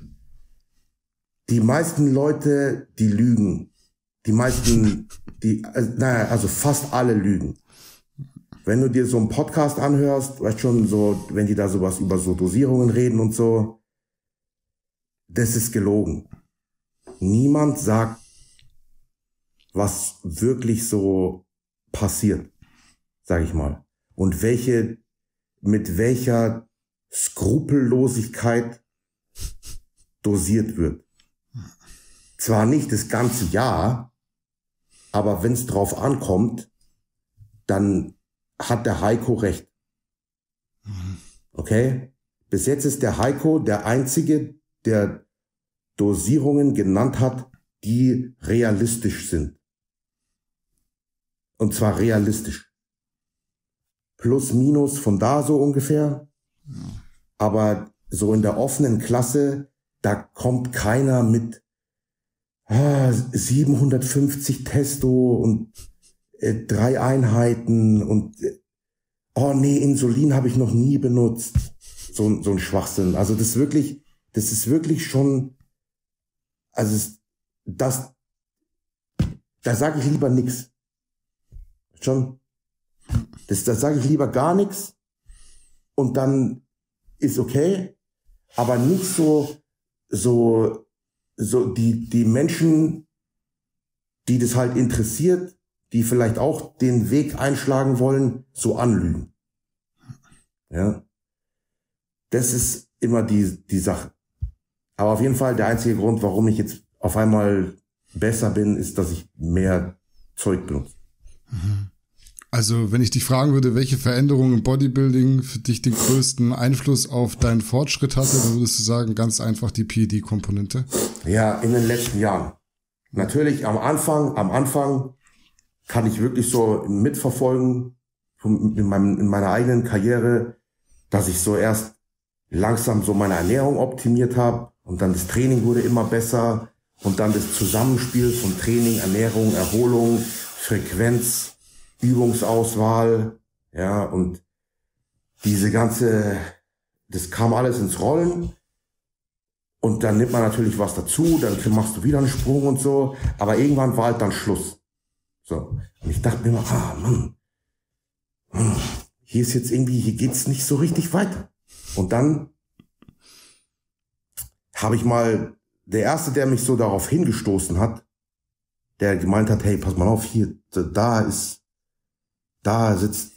Die meisten Leute, die lügen. Die meisten, die, also, naja, also fast alle lügen. Wenn du dir so einen Podcast anhörst, weißt schon, so, wenn die da sowas über so Dosierungen reden und so, das ist gelogen. Niemand sagt, was wirklich so passiert, sag ich mal. Und welche, mit welcher Skrupellosigkeit dosiert wird. Zwar nicht das ganze Jahr, aber wenn es drauf ankommt, dann hat der Heiko recht. Okay? Bis jetzt ist der Heiko der Einzige, der Dosierungen genannt hat, die realistisch sind. Und zwar realistisch. Plus, minus von da so ungefähr. Aber so in der offenen Klasse, da kommt keiner mit ah, siebenhundertfünfzig Testo und äh, drei Einheiten und äh, oh nee, Insulin habe ich noch nie benutzt. So, so ein Schwachsinn. Also das ist wirklich, das ist wirklich schon, also es, das, da sage ich lieber nix. Schon. Das, da sage ich lieber gar nichts und dann ist okay, aber nicht so, so, so die, die Menschen, die das halt interessiert, die vielleicht auch den Weg einschlagen wollen, so anlügen. Ja. Das ist immer die, die Sache. Aber auf jeden Fall der einzige Grund, warum ich jetzt auf einmal besser bin, ist, dass ich mehr Zeug benutze. Also, wenn ich dich fragen würde, welche Veränderung im Bodybuilding für dich den größten Einfluss auf deinen Fortschritt hatte, dann würdest du sagen, ganz einfach die P E D-Komponente. Ja, in den letzten Jahren. Natürlich am Anfang, am Anfang kann ich wirklich so mitverfolgen in, meinem, in meiner eigenen Karriere, dass ich so erst langsam so meine Ernährung optimiert habe und dann das Training wurde immer besser und dann das Zusammenspiel von Training, Ernährung, Erholung, Frequenz, Übungsauswahl, ja, und diese ganze, das kam alles ins Rollen und dann nimmt man natürlich was dazu, dann machst du wieder einen Sprung und so, aber irgendwann war halt dann Schluss. So. Und ich dachte mir immer, ah, Mann, hm, hier ist jetzt irgendwie, hier geht's nicht so richtig weiter. Und dann habe ich mal, der Erste, der mich so darauf hingestoßen hat, der gemeint hat, hey, pass mal auf, hier, da ist, da sitzt,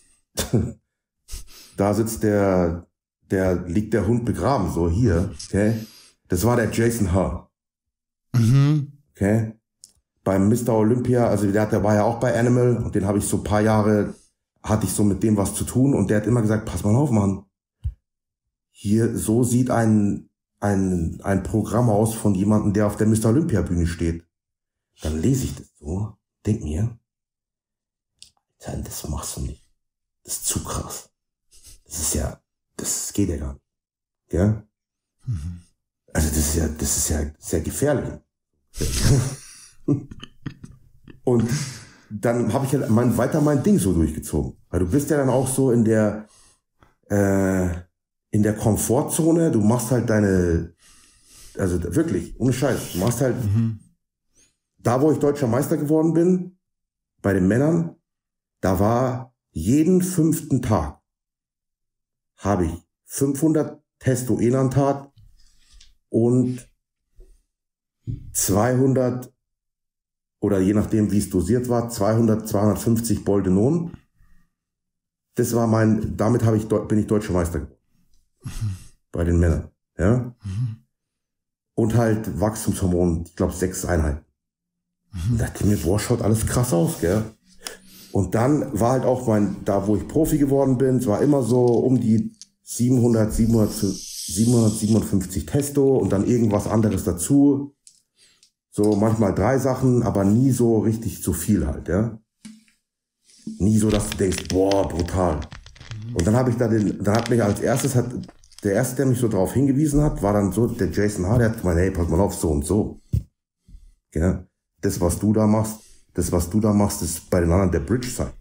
da sitzt der, der, liegt der Hund begraben, so hier, okay? Das war der Jason H. Mhm. Okay? Beim Mister Olympia, also der, der war ja auch bei Animal und den habe ich so ein paar Jahre, hatte ich so mit dem was zu tun und der hat immer gesagt, pass mal auf, Mann. Hier, so sieht ein, ein, ein Programm aus von jemandem, der auf der Mister Olympia Bühne steht. Dann lese ich das so, denk mir, Alter, das machst du nicht. Das ist zu krass. Das ist ja, das geht ja gar nicht. Ja? Mhm. Also das ist ja, das ist ja sehr gefährlich. Und dann habe ich ja mein, weiter mein Ding so durchgezogen. Weil du bist ja dann auch so in der, äh, in der Komfortzone, du machst halt deine, also wirklich, ohne Scheiß, du machst halt, mhm. Da wo ich deutscher Meister geworden bin, bei den Männern, da war jeden fünften Tag habe ich fünfhundert Testo-Enantat und zweihundert oder je nachdem wie es dosiert war, zweihundert, zweihundertfünfzig Boldenon. Das war mein, damit habe ich, bin ich deutscher Meister geworden. Mhm. Bei den Männern, ja. Mhm. Und halt Wachstumshormon, ich glaube sechs Einheiten. Mhm. Da dachte ich mir, boah, schaut alles krass aus, gell. Und dann war halt auch mein, da wo ich Profi geworden bin, es war immer so um die siebenhundert, siebenhundertsiebenundfünfzig Testo und dann irgendwas anderes dazu. So manchmal drei Sachen, aber nie so richtig zu viel halt, ja. Nie so, dass du denkst, boah, brutal. Und dann habe ich da den, dann hat mich als erstes, hat der erste, der mich so drauf hingewiesen hat, war dann so der Jason H., der hat gemeint, hey, pass mal auf, so und so. Ja, das, was du da machst, das, was du da machst, ist bei den anderen der Bridge Cycle.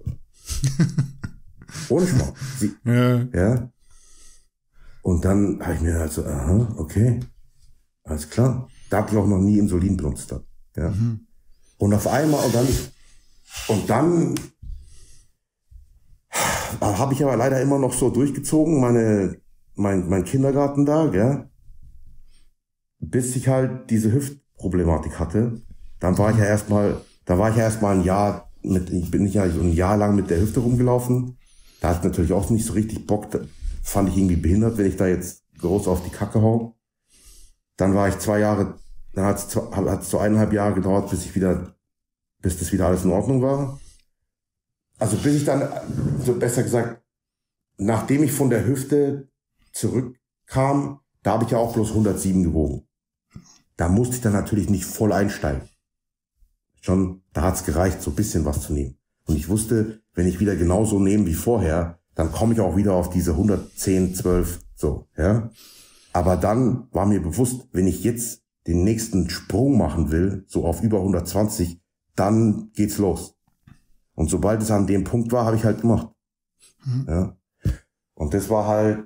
Ohne Schmarrn. Ja. ja. Und dann habe ich mir halt so, aha, okay, alles klar. Da habe ich auch noch nie Insulin benutzt. Ja. Mhm. Und auf einmal, und dann, und dann habe ich aber leider immer noch so durchgezogen, meine, mein, mein Kindergarten da, gell? Bis ich halt diese Hüftproblematik hatte. Dann war ich ja erstmal, da war ich ja erstmal ein Jahr mit, ich bin nicht ja so ein Jahr lang mit der Hüfte rumgelaufen. Da hatte ich natürlich auch nicht so richtig Bock. Da fand ich irgendwie behindert, wenn ich da jetzt groß auf die Kacke hau. Dann war ich zwei Jahre, dann hat es hat es so eineinhalb Jahre gedauert, bis ich wieder, bis das wieder alles in Ordnung war. Also bis ich dann, so besser gesagt, nachdem ich von der Hüfte zurückkam, da habe ich ja auch bloß hundertsieben gewogen. Da musste ich dann natürlich nicht voll einsteigen. Schon, da hat's gereicht, so ein bisschen was zu nehmen. Und ich wusste, wenn ich wieder genauso nehme wie vorher, dann komme ich auch wieder auf diese hundertzehn, zwölf, so, ja. Aber dann war mir bewusst, wenn ich jetzt den nächsten Sprung machen will, so auf über hundertzwanzig, dann geht's los. Und sobald es an dem Punkt war, habe ich halt gemacht. Mhm. Ja. Und das war halt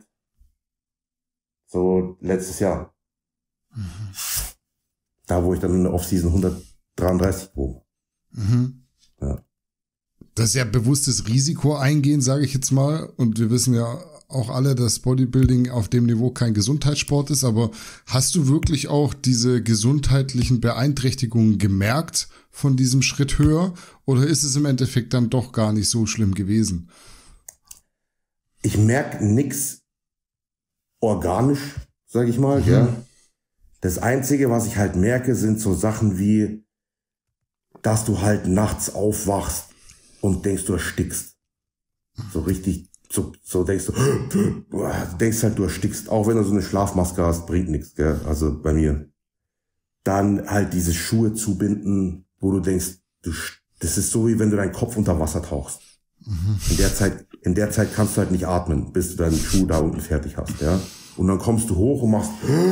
so letztes Jahr. Mhm. Da, wo ich dann in der Offseason hundertdreiunddreißig wog. Mhm. Ja. Das ist ja bewusstes Risiko eingehen, sage ich jetzt mal. Und wir wissen ja auch alle, dass Bodybuilding auf dem Niveau kein Gesundheitssport ist. Aber hast du wirklich auch diese gesundheitlichen Beeinträchtigungen gemerkt von diesem Schritt höher? Oder ist es im Endeffekt dann doch gar nicht so schlimm gewesen? Ich merke nix organisch, sage ich mal. Mhm. Ja. Das Einzige, was ich halt merke, sind so Sachen wie, dass du halt nachts aufwachst und denkst, du erstickst. So richtig, so, so denkst du, du denkst halt, du erstickst. Auch wenn du so eine Schlafmaske hast, bringt nichts, gell? Also bei mir. Dann halt diese Schuhe zubinden, wo du denkst, du, das ist so, wie wenn du deinen Kopf unter Wasser tauchst. Mhm. In der Zeit, in der Zeit kannst du halt nicht atmen, bis du deinen Schuh da unten fertig hast, ja? Und dann kommst du hoch und machst,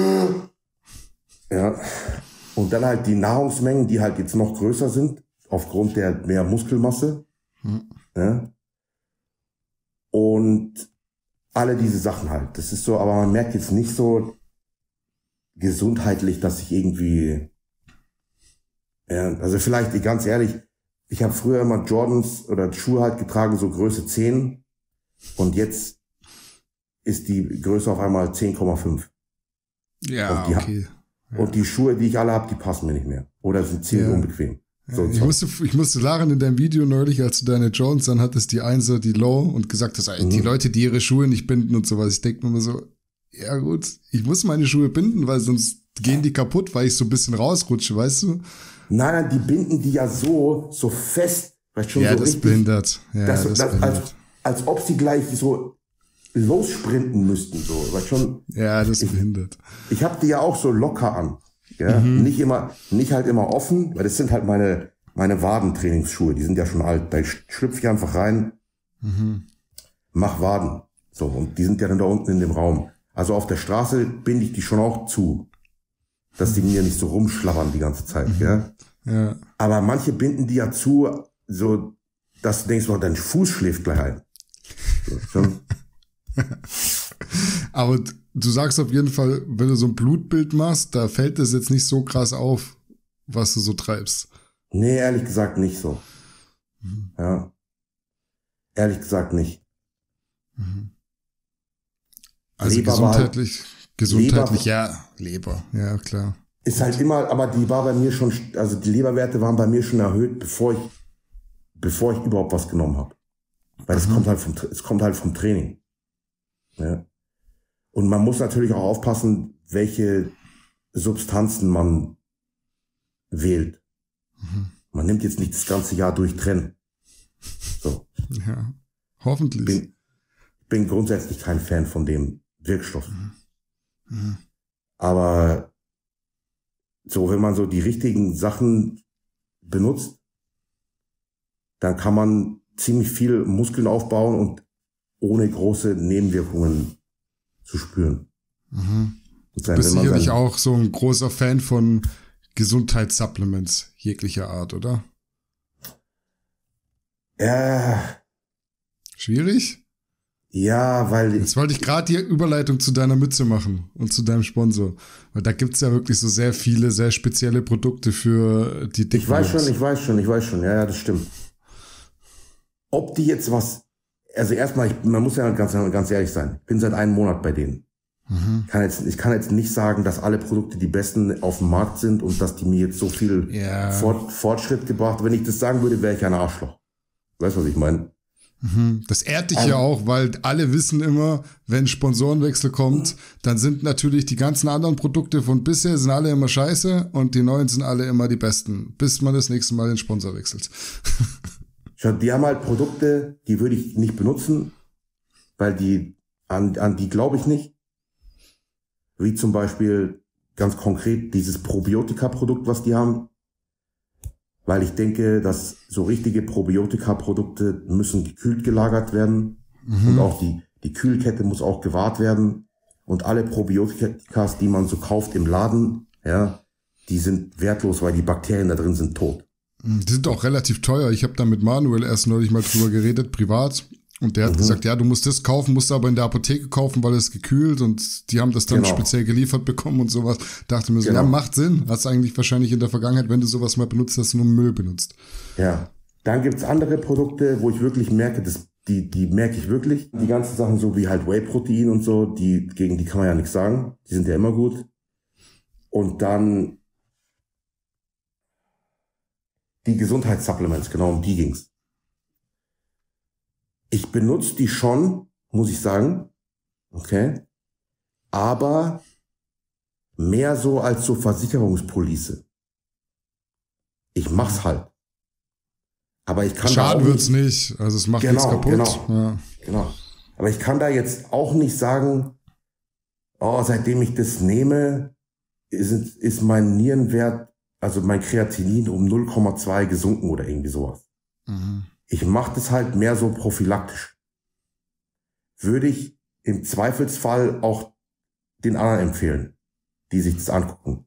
ja, und dann halt die Nahrungsmengen, die halt jetzt noch größer sind, aufgrund der mehr Muskelmasse. Hm. Ja. Und alle diese Sachen halt. Das ist so, aber man merkt jetzt nicht so gesundheitlich, dass ich irgendwie, ja, also vielleicht, ganz ehrlich, ich habe früher immer Jordans oder Schuhe halt getragen, so Größe zehn. Und jetzt ist die Größe auf einmal zehn Komma fünf. Ja, okay. Ja. Und die Schuhe, die ich alle habe, die passen mir nicht mehr. Oder sind ziemlich ja. unbequem. So ich, musste, ich musste lachen in deinem Video neulich, als du deine Jones dann hattest, die Einser, die Low, und gesagt hast, mhm. die Leute, die ihre Schuhe nicht binden und sowas. Ich denke mir immer so, ja gut, ich muss meine Schuhe binden, weil sonst gehen die kaputt, weil ich so ein bisschen rausrutsche, weißt du? Nein, nein, die binden die ja so, so fest. Weißt schon, ja, so das richtig, behindert. Ja, das, das das, behindert. Als, als ob sie gleich so lossprinten müssten, so. Weißt schon? Ja, das ich, behindert. Ich hab die ja auch so locker an. Ja, mhm. nicht immer, nicht halt immer offen, weil das sind halt meine, meine Wadentrainingsschuhe, die sind ja schon alt. Da schlüpfe ich einfach rein, mhm. mach Waden. So, und die sind ja dann da unten in dem Raum. Also auf der Straße binde ich die schon auch zu, dass die mir nicht so rumschlabbern die ganze Zeit, mhm. ja. Ja. Aber manche binden die ja zu, so, dass du denkst, oh, dein Fuß schläft gleich ein. So, schon. Aber du sagst auf jeden Fall, wenn du so ein Blutbild machst, da fällt das jetzt nicht so krass auf, was du so treibst. Nee, ehrlich gesagt nicht so. Mhm. Ja. Ehrlich gesagt nicht. Mhm. Also Leber gesundheitlich, halt, gesundheitlich, Leber, ja, Leber, ja klar. Ist halt immer, aber die war bei mir schon, also die Leberwerte waren bei mir schon erhöht, bevor ich, bevor ich überhaupt was genommen habe. Weil es mhm. kommt halt vom, es kommt halt vom Training. Ja. Und man muss natürlich auch aufpassen, welche Substanzen man wählt. Mhm. Man nimmt jetzt nicht das ganze Jahr durch Trennen. So. Ja, hoffentlich. Bin, bin grundsätzlich kein Fan von dem Wirkstoff. Mhm. Mhm. Aber so, wenn man so die richtigen Sachen benutzt, dann kann man ziemlich viel Muskeln aufbauen und ohne große Nebenwirkungen zu spüren. Mhm. Du bist sicherlich auch so ein großer Fan von Gesundheitssupplements jeglicher Art, oder? Ja. Schwierig? Ja, weil... Jetzt wollte ich gerade die Überleitung zu deiner Mütze machen und zu deinem Sponsor. Weil da gibt's ja wirklich so sehr viele, sehr spezielle Produkte für die dicken Ich weiß Jungs. schon, ich weiß schon, ich weiß schon. Ja, ja, das stimmt. Ob die jetzt was... Also erstmal, ich, man muss ja ganz, ganz ehrlich sein. Ich bin seit einem Monat bei denen. Mhm. Kann jetzt, ich kann jetzt nicht sagen, dass alle Produkte die besten auf dem Markt sind und dass die mir jetzt so viel ja. Fort, Fortschritt gebracht. Wenn ich das sagen würde, wäre ich ein Arschloch. Weißt du, was ich meine? Mhm. Das ehrt dich um, ja auch, weil alle wissen immer, wenn Sponsorenwechsel kommt, dann sind natürlich die ganzen anderen Produkte von bisher sind alle immer scheiße und die neuen sind alle immer die besten, bis man das nächste Mal den Sponsor wechselt. Schau, die haben halt Produkte, die würde ich nicht benutzen, weil die, an, an die glaube ich nicht. Wie zum Beispiel ganz konkret dieses Probiotika-Produkt, was die haben. Weil ich denke, dass so richtige Probiotika-Produkte müssen gekühlt gelagert werden. Mhm. Und auch die, die Kühlkette muss auch gewahrt werden. Und alle Probiotikas, die man so kauft im Laden, ja, die sind wertlos, weil die Bakterien da drin sind tot. Die sind auch relativ teuer. Ich habe da mit Manuel erst neulich mal drüber geredet, privat. Und der hat mhm. gesagt, ja, du musst das kaufen, musst aber in der Apotheke kaufen, weil es gekühlt und die haben das dann genau. speziell geliefert bekommen und sowas. Dachte mir so, genau. ja, macht Sinn. Hast eigentlich wahrscheinlich in der Vergangenheit, wenn du sowas mal benutzt hast, nur Müll benutzt. Ja. Dann gibt's andere Produkte, wo ich wirklich merke, dass die, die merke ich wirklich. Die ganzen Sachen so wie halt Whey-Protein und so, die, gegen die kann man ja nichts sagen. Die sind ja immer gut. Und dann die Gesundheitssupplements, genau, um die ging's. Ich benutze die schon, muss ich sagen, okay, aber mehr so als so Versicherungspolice. Ich mach's halt. Aber ich kann Schaden da auch wird's nicht, also es macht genau, nichts kaputt. Genau, ja. genau. Aber ich kann da jetzt auch nicht sagen, oh, seitdem ich das nehme, ist, ist mein Nierenwert, also mein Kreatinin um null Komma zwei gesunken oder irgendwie sowas. Mhm. Ich mache das halt mehr so prophylaktisch. Würde ich im Zweifelsfall auch den anderen empfehlen, die sich das angucken.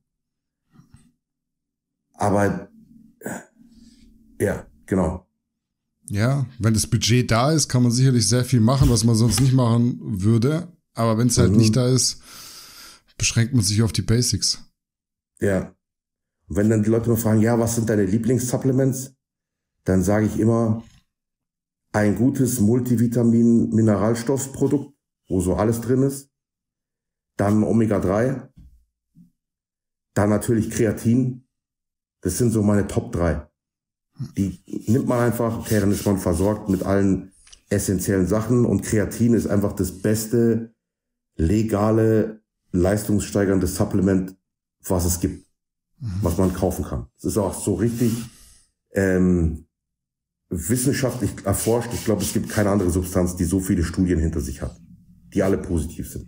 Aber ja, genau. Ja, wenn das Budget da ist, kann man sicherlich sehr viel machen, was man sonst nicht machen würde. Aber wenn es halt mhm. nicht da ist, beschränkt man sich auf die Basics. Ja. Und wenn dann die Leute nur fragen, ja, was sind deine Lieblingssupplements? Dann sage ich immer, ein gutes Multivitamin-Mineralstoffprodukt, wo so alles drin ist. Dann Omega drei. Dann natürlich Kreatin. Das sind so meine Top drei. Die nimmt man einfach, okay, dann ist man versorgt mit allen essentiellen Sachen. Und Kreatin ist einfach das beste, legale, leistungssteigernde Supplement, was es gibt. Mhm. Was man kaufen kann. Es ist auch so richtig ähm, wissenschaftlich erforscht. Ich glaube, es gibt keine andere Substanz, die so viele Studien hinter sich hat, die alle positiv sind.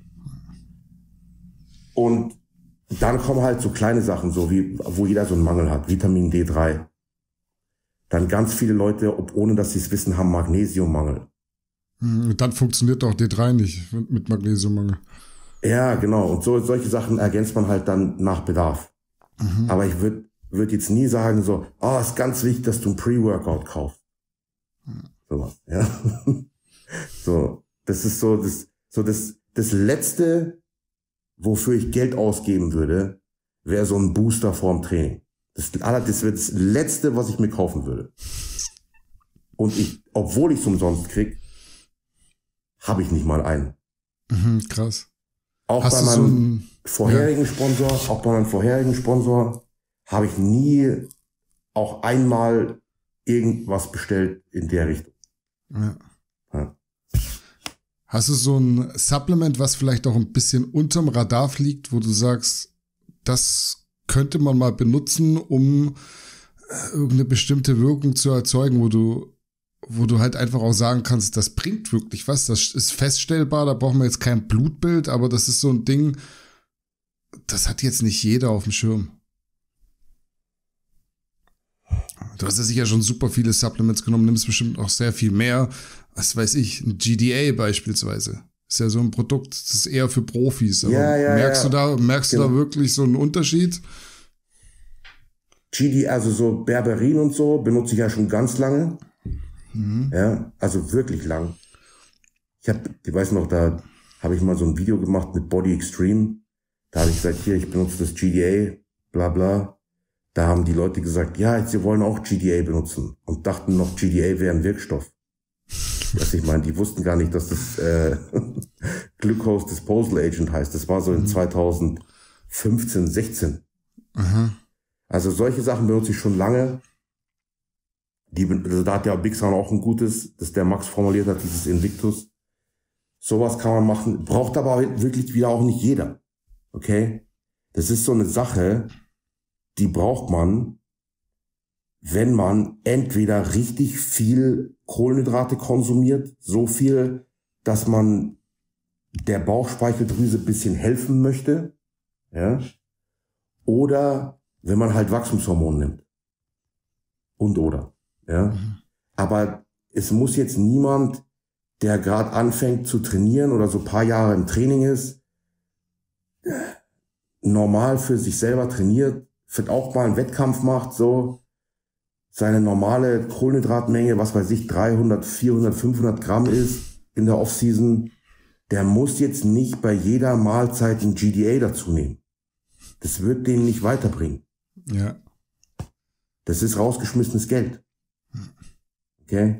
Und dann kommen halt so kleine Sachen, so wie, wo jeder so einen Mangel hat. Vitamin D drei. Dann ganz viele Leute, ob ohne dass sie es wissen, haben Magnesiummangel. Und dann funktioniert auch D drei nicht mit Magnesiummangel. Ja, genau. Und so, solche Sachen ergänzt man halt dann nach Bedarf. Mhm. Aber ich würde würd jetzt nie sagen so, oh, ist ganz wichtig, dass du ein Pre-Workout kaufst. Sowas, ja. So, das ist so das, so das, das Letzte, wofür ich Geld ausgeben würde, wäre so ein Booster vorm Training. Das, das wäre das Letzte, was ich mir kaufen würde. Und ich, obwohl ich es umsonst krieg, habe ich nicht mal einen. Mhm, krass. Auch Hast bei meinem so ein, vorherigen ja. Sponsor, auch bei meinem vorherigen Sponsor, habe ich nie auch einmal irgendwas bestellt in der Richtung. Ja. Ja. Hast du so ein Supplement, was vielleicht auch ein bisschen unterm Radar fliegt, wo du sagst, das könnte man mal benutzen, um irgendeine bestimmte Wirkung zu erzeugen, wo du wo du halt einfach auch sagen kannst, das bringt wirklich was, das ist feststellbar, da brauchen wir jetzt kein Blutbild, aber das ist so ein Ding, das hat jetzt nicht jeder auf dem Schirm. Du hast ja sicher schon super viele Supplements genommen, nimmst bestimmt auch sehr viel mehr, was weiß ich, ein G D A beispielsweise. Ist ja so ein Produkt, das ist eher für Profis, aber ja, ja, merkst ja. du da, merkst genau. du da wirklich so einen Unterschied? G D A, also so Berberin und so, benutze ich ja schon ganz lange. Mhm. Ja, also wirklich lang. Ich hab, ich weiß noch, da habe ich mal so ein Video gemacht mit Body Extreme. Da habe ich gesagt, hier, ich benutze das G D A, bla bla. Da haben die Leute gesagt, ja, sie wollen auch G D A benutzen und dachten noch, G D A wäre ein Wirkstoff. Was ich meine, die wussten gar nicht, dass das äh, Glucose Disposal Agent heißt. Das war so in mhm. zweitausendfünfzehn, sechzehn. Aha. Also solche Sachen benutze ich schon lange. Die, also da hat ja Big Sound auch ein gutes, das der Max formuliert hat, dieses Invictus. Sowas kann man machen, braucht aber wirklich wieder auch nicht jeder. Okay? Das ist so eine Sache, die braucht man, wenn man entweder richtig viel Kohlenhydrate konsumiert, so viel, dass man der Bauchspeicheldrüse ein bisschen helfen möchte, ja, oder wenn man halt Wachstumshormone nimmt. Und oder. Ja. Mhm. Aber es muss jetzt niemand, der gerade anfängt zu trainieren oder so ein paar Jahre im Training ist, normal für sich selber trainiert, vielleicht auch mal einen Wettkampf macht, so seine normale Kohlenhydratmenge, was weiß ich, dreihundert, vierhundert, fünfhundert Gramm ist in der Offseason, der muss jetzt nicht bei jeder Mahlzeit ein G D A dazu nehmen. Das wird den nicht weiterbringen. Ja. Das ist rausgeschmissenes Geld. Okay?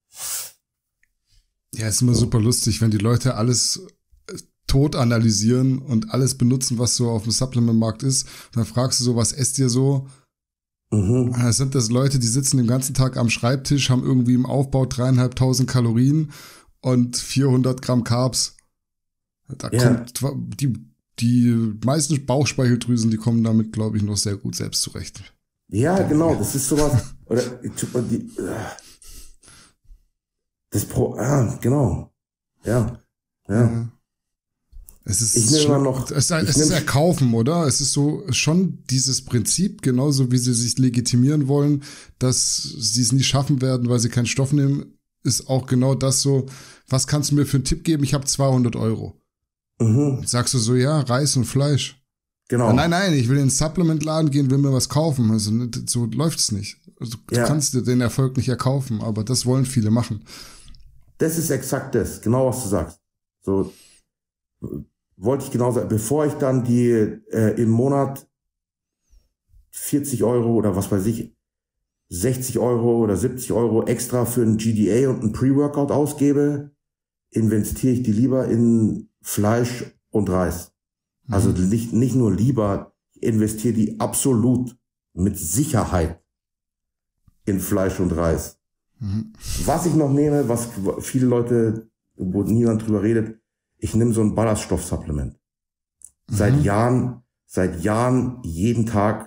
Ja, ist immer so super lustig, wenn die Leute alles tot analysieren und alles benutzen, was so auf dem Supplement-Markt ist. Und dann fragst du so, was esst ihr so? Mhm. Das sind das Leute, die sitzen den ganzen Tag am Schreibtisch, haben irgendwie im Aufbau dreieinhalbtausend Kalorien und vierhundert Gramm Carbs. Da ja. kommt die Die meisten Bauchspeicheldrüsen, die kommen damit, glaube ich, noch sehr gut selbst zurecht. Ja, genau, das ist sowas, oder, die, das Pro, ah, genau, ja, ja. ja. Es ist, ich schon, noch, es, es ist Erkaufen, oder? Es ist so schon dieses Prinzip, genauso wie sie sich legitimieren wollen, dass sie es nie schaffen werden, weil sie keinen Stoff nehmen, ist auch genau das so, was kannst du mir für einen Tipp geben? Ich habe zweihundert Euro. Mhm. Sagst du so, ja, Reis und Fleisch. Genau. Ja, nein, nein, ich will in den Supplementladen gehen, will mir was kaufen. Also so läuft's nicht. Also, du ja. kannst dir den Erfolg nicht erkaufen, aber das wollen viele machen. Das ist exakt das, genau was du sagst. So wollte ich genau sagen, bevor ich dann die äh, im Monat vierzig Euro oder was weiß ich, sechzig Euro oder siebzig Euro extra für ein G D A und ein Pre-Workout ausgebe, investiere ich die lieber in Fleisch und Reis. Mhm. Also nicht, nicht nur lieber, ich investiere die absolut mit Sicherheit in Fleisch und Reis. Mhm. Was ich noch nehme, was viele Leute, wo niemand drüber redet, ich nehme so ein Ballaststoffsupplement. Mhm. Seit Jahren, seit Jahren, jeden Tag.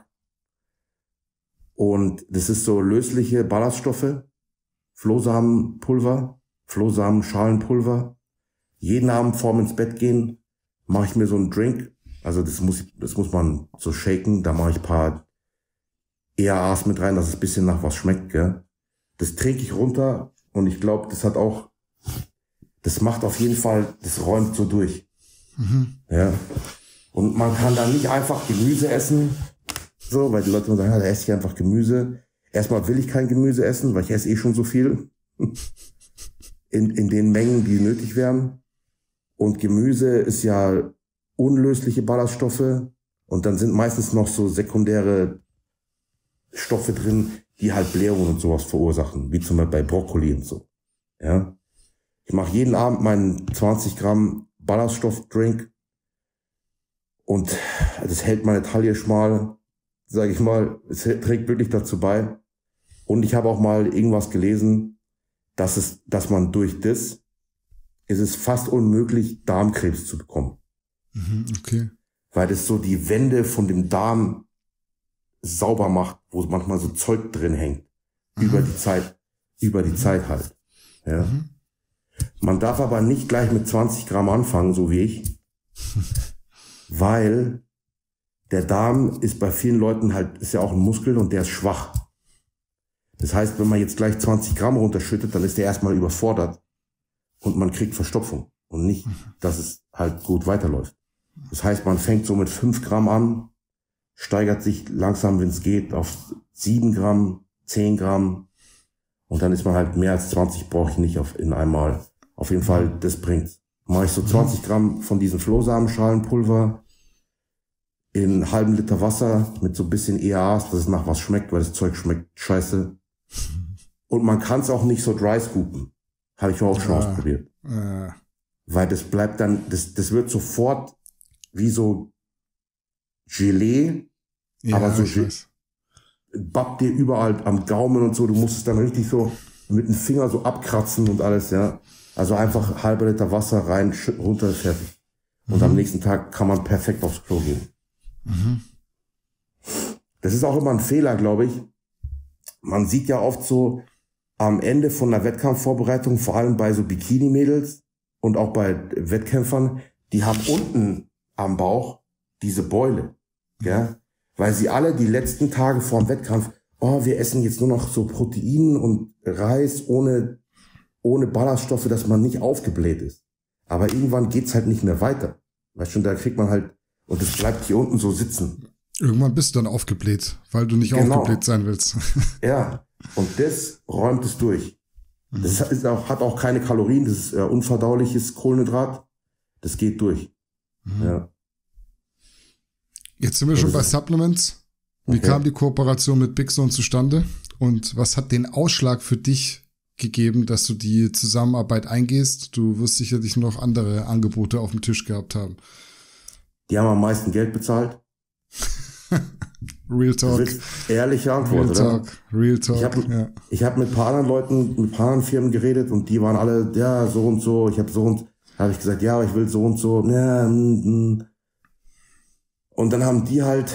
Und das ist so lösliche Ballaststoffe, Flohsamenpulver, Flohsamenschalenpulver. Jeden Abend vorm ins Bett gehen, mache ich mir so einen Drink. Also das muss, das muss man so shaken. Da mache ich ein paar E A As mit rein, dass es ein bisschen nach was schmeckt. Gell? Das trinke ich runter und ich glaube, das hat auch, das macht auf jeden Fall, das räumt so durch. Mhm. Ja. Und man kann da nicht einfach Gemüse essen, so, weil die Leute immer sagen, ja, da esse ich einfach Gemüse. Erstmal will ich kein Gemüse essen, weil ich esse eh schon so viel. In, in den Mengen, die nötig wären. Und Gemüse ist ja unlösliche Ballaststoffe. Und dann sind meistens noch so sekundäre Stoffe drin, die halt Blähungen und sowas verursachen. Wie zum Beispiel bei Brokkoli und so. Ja. Ich mache jeden Abend meinen zwanzig Gramm Ballaststoffdrink. Und das hält meine Taille schmal, sage ich mal. Es trägt wirklich dazu bei. Und ich habe auch mal irgendwas gelesen, dass es, dass man durch das, ist es fast unmöglich, Darmkrebs zu bekommen. Mhm, okay. Weil das so die Wände von dem Darm sauber macht, wo manchmal so Zeug drin hängt, mhm. über die Zeit. über die Zeit halt. Ja. Mhm. Man darf aber nicht gleich mit zwanzig Gramm anfangen, so wie ich, weil der Darm ist bei vielen Leuten halt, ist ja auch ein Muskel und der ist schwach. Das heißt, wenn man jetzt gleich zwanzig Gramm runterschüttet, dann ist der erstmal überfordert und man kriegt Verstopfung und nicht, dass es halt gut weiterläuft. Das heißt, man fängt so mit fünf Gramm an, steigert sich langsam, wenn es geht, auf sieben Gramm, zehn Gramm und dann ist man halt mehr als zwanzig, brauche ich nicht auf, in einmal. Auf jeden Fall, das bringt's. Mache ich so zwanzig Gramm von diesem Flohsamensschalenpulver in einen halben Liter Wasser mit so ein bisschen E A S, dass es nach was schmeckt, weil das Zeug schmeckt scheiße. Und man kann es auch nicht so dry scoopen. Habe ich auch schon ja. ausprobiert. Ja. Weil das bleibt dann, das, das wird sofort wie so Gelee, Ja, aber so ich Ge- weiß. bappt dir überall am Gaumen und so. Du musst es dann richtig so mit dem Finger so abkratzen und alles, ja. Also einfach halber Liter Wasser rein, sch- runter, fertig. Und Mhm. am nächsten Tag kann man perfekt aufs Klo gehen. Mhm. Das ist auch immer ein Fehler, glaube ich. Man sieht ja oft so am Ende von der Wettkampfvorbereitung, vor allem bei so Bikini-Mädels und auch bei Wettkämpfern, die haben unten am Bauch diese Beule, ja, weil sie alle die letzten Tage vor dem Wettkampf, oh, wir essen jetzt nur noch so Protein und Reis ohne, ohne Ballaststoffe, dass man nicht aufgebläht ist. Aber irgendwann geht's halt nicht mehr weiter. Weißt du, da kriegt man halt, und das bleibt hier unten so sitzen. Irgendwann bist du dann aufgebläht, weil du nicht Genau. aufgebläht sein willst. Ja, und das räumt es durch. Das ist auch, hat auch keine Kalorien, das ist äh, unverdauliches Kohlenhydrat. Das geht durch. Mhm. Ja. Jetzt sind wir schon bei ist- Supplements. Wie Okay. kam die Kooperation mit Big Zone zustande? Und was hat den Ausschlag für dich gegeben, dass du die Zusammenarbeit eingehst? Du wirst sicherlich noch andere Angebote auf dem Tisch gehabt haben. Die haben am meisten Geld bezahlt. Real Das Talk. ist ehrliche Antwort, Real oder? Talk. Real Talk. Ich habe ja. ich hab mit ein paar anderen Leuten, mit ein paar anderen Firmen geredet und die waren alle, ja, so und so. Ich habe so und, habe ich gesagt, ja, aber ich will so und so. Ja, mm, mm. Und dann haben die halt,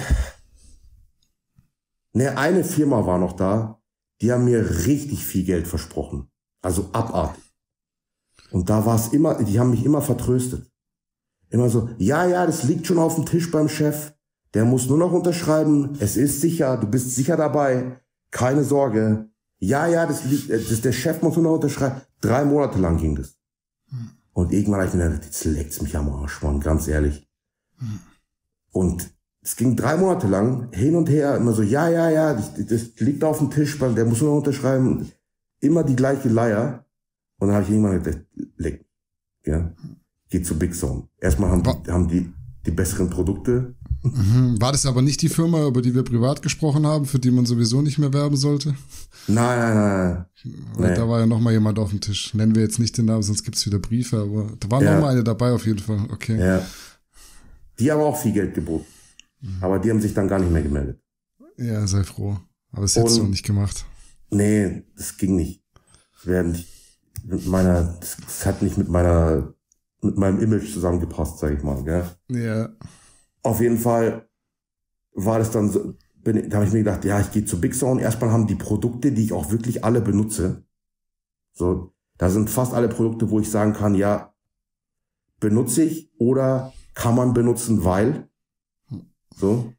ne, eine Firma war noch da, die haben mir richtig viel Geld versprochen. Also abartig. Und da war es immer, die haben mich immer vertröstet. Immer so, ja, ja, das liegt schon auf dem Tisch beim Chef. Der muss nur noch unterschreiben. Es ist sicher, du bist sicher dabei. Keine Sorge. Ja, ja, das liegt, das, der Chef muss nur noch unterschreiben. Drei Monate lang ging das. Und irgendwann habe ich mir gedacht, jetzt leckt's mich am Arsch, Mann, ganz ehrlich. Und es ging drei Monate lang hin und her, immer so, ja, ja, ja, das, das liegt auf dem Tisch, der muss nur noch unterschreiben. Immer die gleiche Leier. Und dann habe ich irgendwann gedacht, leck, ja, geh zu Big Zone. Erstmal haben die, haben die die besseren Produkte. Mhm. War das aber nicht die Firma, über die wir privat gesprochen haben, für die man sowieso nicht mehr werben sollte? Nein, nein, nein. Weil Nee. da war ja noch mal jemand auf dem Tisch. Nennen wir jetzt nicht den Namen, sonst gibt's wieder Briefe, aber da war Ja. noch mal eine dabei auf jeden Fall. Okay. Ja. Die haben auch viel Geld geboten. Aber die haben sich dann gar nicht mehr gemeldet. Ja, sei froh. Aber das hättest du Und- auch nicht gemacht. Nee, das ging nicht. Das wäre nicht mit meiner, das, das hat nicht mit meiner, mit meinem Image zusammengepasst, sag ich mal, gell? Ja. Auf jeden Fall war das dann so, bin, da habe ich mir gedacht, ja, ich gehe zu Big Zone. Erstmal haben die Produkte, die ich auch wirklich alle benutze. So, da sind fast alle Produkte, wo ich sagen kann, ja, benutze ich oder kann man benutzen, weil. So.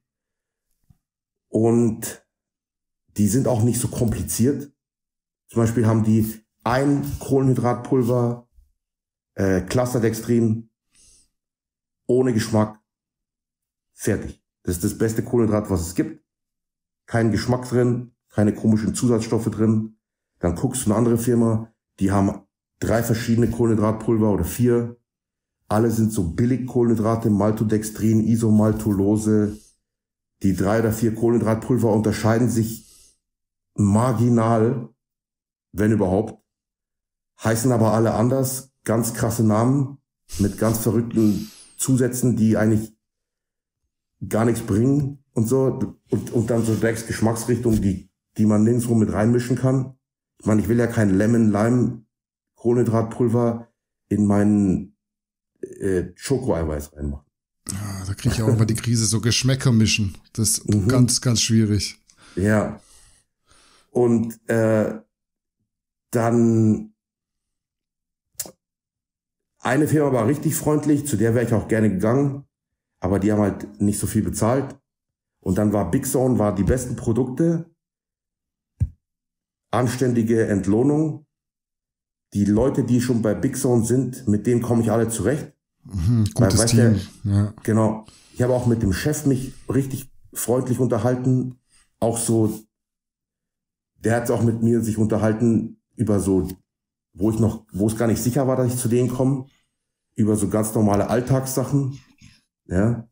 Und die sind auch nicht so kompliziert. Zum Beispiel haben die ein Kohlenhydratpulver, äh, Clusterdextrin, ohne Geschmack. Fertig. Das ist das beste Kohlenhydrat, was es gibt. Kein Geschmack drin, keine komischen Zusatzstoffe drin. Dann guckst du eine andere Firma, die haben drei verschiedene Kohlenhydratpulver oder vier. Alle sind so billig Kohlenhydrate, Maltodextrin, Isomaltulose. Die drei oder vier Kohlenhydratpulver unterscheiden sich marginal, wenn überhaupt. Heißen aber alle anders, ganz krasse Namen mit ganz verrückten Zusätzen, die eigentlich gar nichts bringen und so. Und, und dann so sechs Geschmacksrichtungen, die, die man nirgendwo mit reinmischen kann. Ich meine, ich will ja kein Lemon-Lime-Kohlenhydratpulver in meinen äh, Schokoeiweiß reinmachen. Ah, da kriege ich auch immer die Krise, so Geschmäcker mischen. Das ist Mhm. ganz, ganz schwierig. Ja. Und äh, dann eine Firma war richtig freundlich, zu der wäre ich auch gerne gegangen, aber die haben halt nicht so viel bezahlt. Und dann war Big Zone, war die besten Produkte, anständige Entlohnung. Die Leute, die schon bei Big Zone sind, mit denen komme ich alle zurecht. Mhm, gutes Weil, Team. Der, ja. Genau. Ich habe auch mit dem Chef mich richtig freundlich unterhalten. Auch so, der hat auch mit mir sich unterhalten über so, wo ich noch, wo es gar nicht sicher war, dass ich zu denen komme, über so ganz normale Alltagssachen. Ja.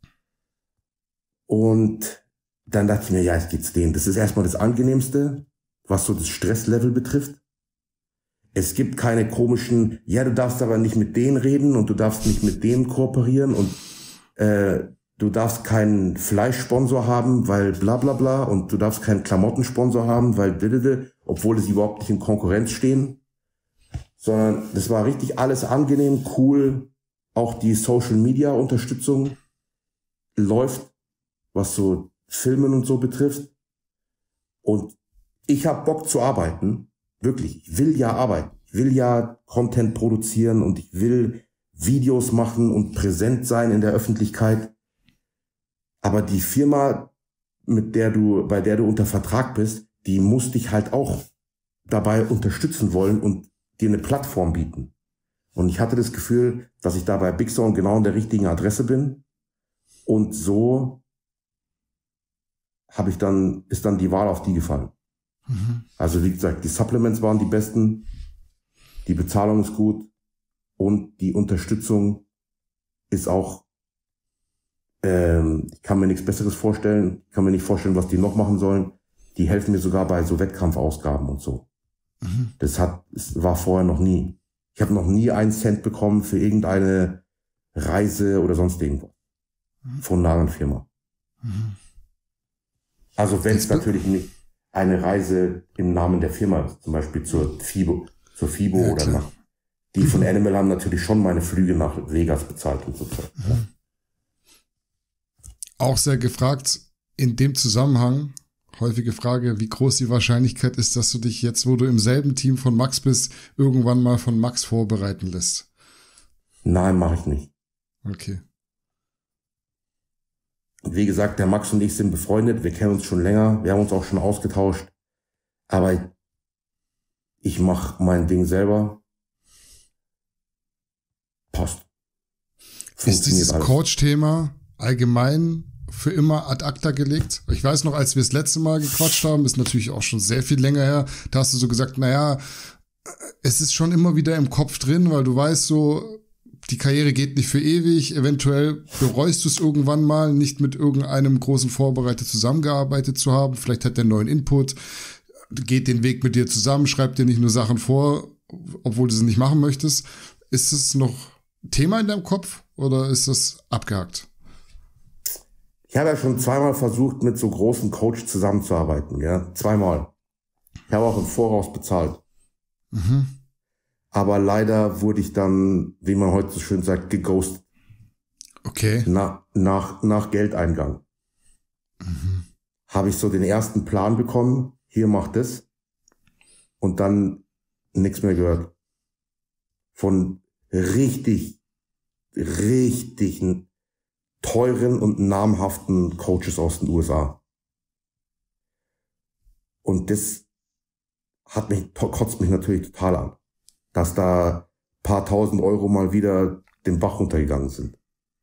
Und dann dachte ich mir, ja, ich gehe zu denen. Das ist erstmal das Angenehmste, was so das Stresslevel betrifft. Es gibt keine komischen, ja, du darfst aber nicht mit denen reden und du darfst nicht mit denen kooperieren und äh, du darfst keinen Fleischsponsor haben, weil bla bla bla und du darfst keinen Klamottensponsor haben, weil blöde, obwohl es überhaupt nicht in Konkurrenz stehen. Sondern das war richtig alles angenehm, cool. Auch die Social-Media-Unterstützung läuft, was so Filmen und so betrifft. Und ich habe Bock zu arbeiten. Wirklich, ich will ja arbeiten. Ich will ja Content produzieren und ich will Videos machen und präsent sein in der Öffentlichkeit. Aber die Firma, mit der du, bei der du unter Vertrag bist, die muss dich halt auch dabei unterstützen wollen und dir eine Plattform bieten. Und ich hatte das Gefühl, dass ich da bei Big Zone genau an der richtigen Adresse bin. Und so habe ich dann, ist dann die Wahl auf die gefallen. Mhm. Also wie gesagt, die Supplements waren die besten, die Bezahlung ist gut und die Unterstützung ist auch, ähm, ich kann mir nichts Besseres vorstellen, ich kann mir nicht vorstellen, was die noch machen sollen. Die helfen mir sogar bei so Wettkampfausgaben und so. Mhm. Das hat, das war vorher noch nie. Ich habe noch nie einen Cent bekommen für irgendeine Reise oder sonst irgendwas mhm. von einer anderen Firma. Mhm. Also wenn es natürlich nicht eine Reise im Namen der Firma ist, zum Beispiel zur FIBO, zur FIBO ja, oder nach. Die von Animal haben natürlich schon meine Flüge nach Vegas bezahlt und so. Mhm. Auch sehr gefragt, in dem Zusammenhang, häufige Frage, wie groß die Wahrscheinlichkeit ist, dass du dich jetzt, wo du im selben Team von Max bist, irgendwann mal von Max vorbereiten lässt? Nein, mache ich nicht. Okay. Wie gesagt, der Max und ich sind befreundet, wir kennen uns schon länger, wir haben uns auch schon ausgetauscht, aber ich mache mein Ding selber. Passt. Ist dieses Coach-Thema allgemein für immer ad acta gelegt? Ich weiß noch, als wir das letzte Mal gequatscht haben, ist natürlich auch schon sehr viel länger her, da hast du so gesagt, naja, es ist schon immer wieder im Kopf drin, weil du weißt so, die Karriere geht nicht für ewig, eventuell bereust du es irgendwann mal, nicht mit irgendeinem großen Vorbereiter zusammengearbeitet zu haben, vielleicht hat der neuen Input, geht den Weg mit dir zusammen, schreibt dir nicht nur Sachen vor, obwohl du sie nicht machen möchtest. Ist es noch Thema in deinem Kopf oder ist das abgehakt? Ich habe ja schon zweimal versucht, mit so großen Coach zusammenzuarbeiten, ja, zweimal. Ich habe auch im Voraus bezahlt. Mhm. Aber leider wurde ich dann, wie man heute so schön sagt, geghostet. Okay. Na, nach, nach Geldeingang. Mhm. Habe ich so den ersten Plan bekommen, hier mach das. Und dann nichts mehr gehört. Von richtig, richtig teuren und namhaften Coaches aus den U S A. Und das hat mich, kotzt mich natürlich total an. Dass da paar tausend Euro mal wieder den Bach runtergegangen sind.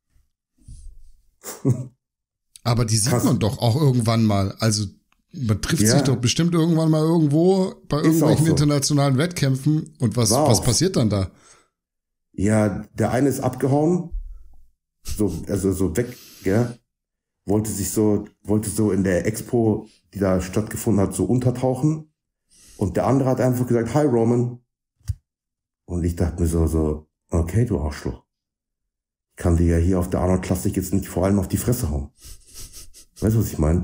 Aber die sieht Krass. Man doch auch irgendwann mal. Also man trifft ja. sich doch bestimmt irgendwann mal irgendwo bei irgendwelchen so. internationalen Wettkämpfen. Und was, was passiert dann da? Ja, der eine ist abgehauen. So, also so weg, gell? Wollte sich so, wollte so in der Expo, die da stattgefunden hat, so untertauchen. Und der andere hat einfach gesagt, hi Roman. Und ich dachte mir so, so, okay, du Arschloch. Ich kann dir ja hier auf der Arnold Classic jetzt nicht vor allem auf die Fresse hauen. Weißt du, was ich meine?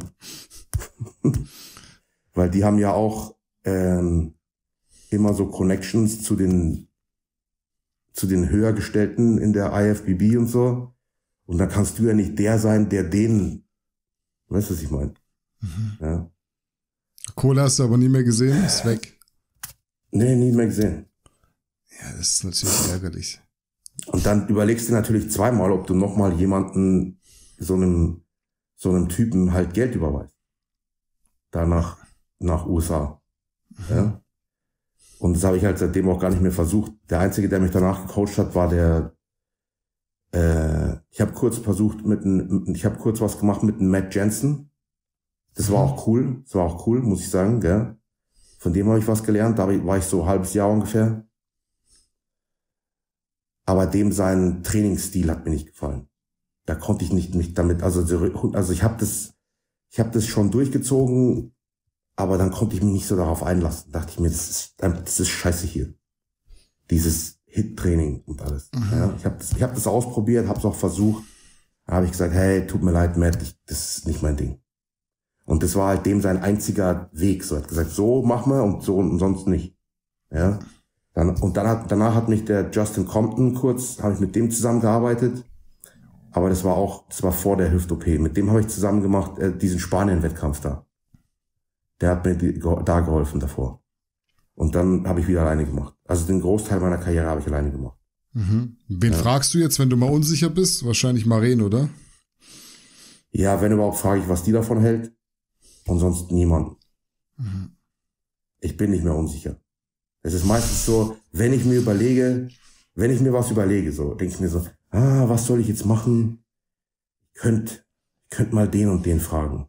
Weil die haben ja auch ähm, immer so Connections zu den zu den Höhergestellten in der I F B B und so. Und da kannst du ja nicht der sein, der denen, weißt du, was ich meine? Mhm. Ja. Kohle hast du aber nie mehr gesehen, ist weg. Nee, nie mehr gesehen. Ja, das ist natürlich ärgerlich. Und dann überlegst du natürlich zweimal, ob du nochmal jemanden, so einem, so einem Typen halt Geld überweist. Danach, nach U S A. Mhm. Ja? Und das habe ich halt seitdem auch gar nicht mehr versucht. Der Einzige, der mich danach gecoacht hat, war der, äh, ich habe kurz versucht mit einem, ich habe kurz was gemacht mit einem Matt Jensen. Das war auch cool, das war auch cool, muss ich sagen, gell. Von dem habe ich was gelernt, da war ich so ein halbes Jahr ungefähr. Aber dem sein Trainingsstil hat mir nicht gefallen. Da konnte ich nicht mich damit, also, also ich habe das, ich habe das schon durchgezogen, aber dann konnte ich mich nicht so darauf einlassen. Da dachte ich mir, das ist, das ist scheiße hier. Dieses Hit-Training und alles. Mhm. Ja, ich habe das, ich habe das ausprobiert, habe es auch versucht. Da habe ich gesagt, hey, tut mir leid, Matt, ich, das ist nicht mein Ding. Und das war halt dem sein einziger Weg. So, er hat gesagt, so machen wir und so und sonst nicht. Ja. Dann, und dann hat, danach hat mich der Justin Compton kurz, habe ich mit dem zusammengearbeitet. Aber das war auch, das war vor der Hüft-O P. Mit dem habe ich zusammen gemacht, äh, diesen Spanien-Wettkampf da. Der hat mir die, da geholfen davor. Und dann habe ich wieder alleine gemacht. Also den Großteil meiner Karriere habe ich alleine gemacht. Mhm. Wen ja. fragst du jetzt, wenn du mal unsicher bist? Wahrscheinlich Maren, oder? Ja, wenn überhaupt, frage ich, was die davon hält. Und sonst niemand. Mhm. Ich bin nicht mehr unsicher. Es ist meistens so, wenn ich mir überlege, wenn ich mir was überlege, so denke ich mir so, ah, was soll ich jetzt machen? Ich könnte könnt mal den und den fragen.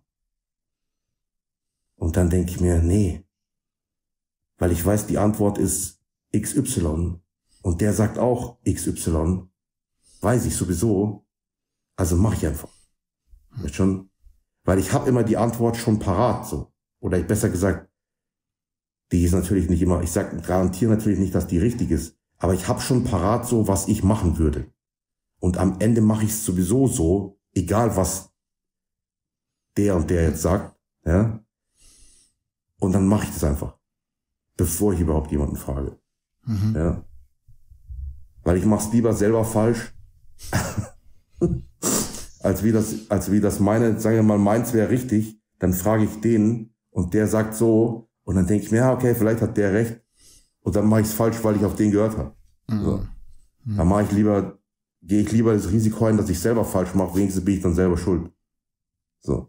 Und dann denke ich mir, nee. Weil ich weiß, die Antwort ist X Y. Und der sagt auch X Y. Weiß ich sowieso. Also mache ich einfach. Hm. Schon, weil ich habe immer die Antwort schon parat, so. Oder ich besser gesagt, die ist natürlich nicht immer, ich sag, garantiere natürlich nicht, dass die richtig ist. Aber ich habe schon parat so, was ich machen würde. Und am Ende mache ich es sowieso so, egal was der und der jetzt sagt, ja. Und dann mache ich das einfach, bevor ich überhaupt jemanden frage, mhm. ja. Weil ich mach's lieber selber falsch, als wie das, als wie das meine, sagen wir mal, meins wäre richtig, dann frage ich den und der sagt so und dann denke ich mir, ja, okay, vielleicht hat der recht und dann mache ich es falsch, weil ich auf den gehört habe. Mhm. So. Mhm. Dann mache ich lieber, gehe ich lieber das Risiko ein, dass ich selber falsch mache, wenigstens bin ich dann selber schuld. So.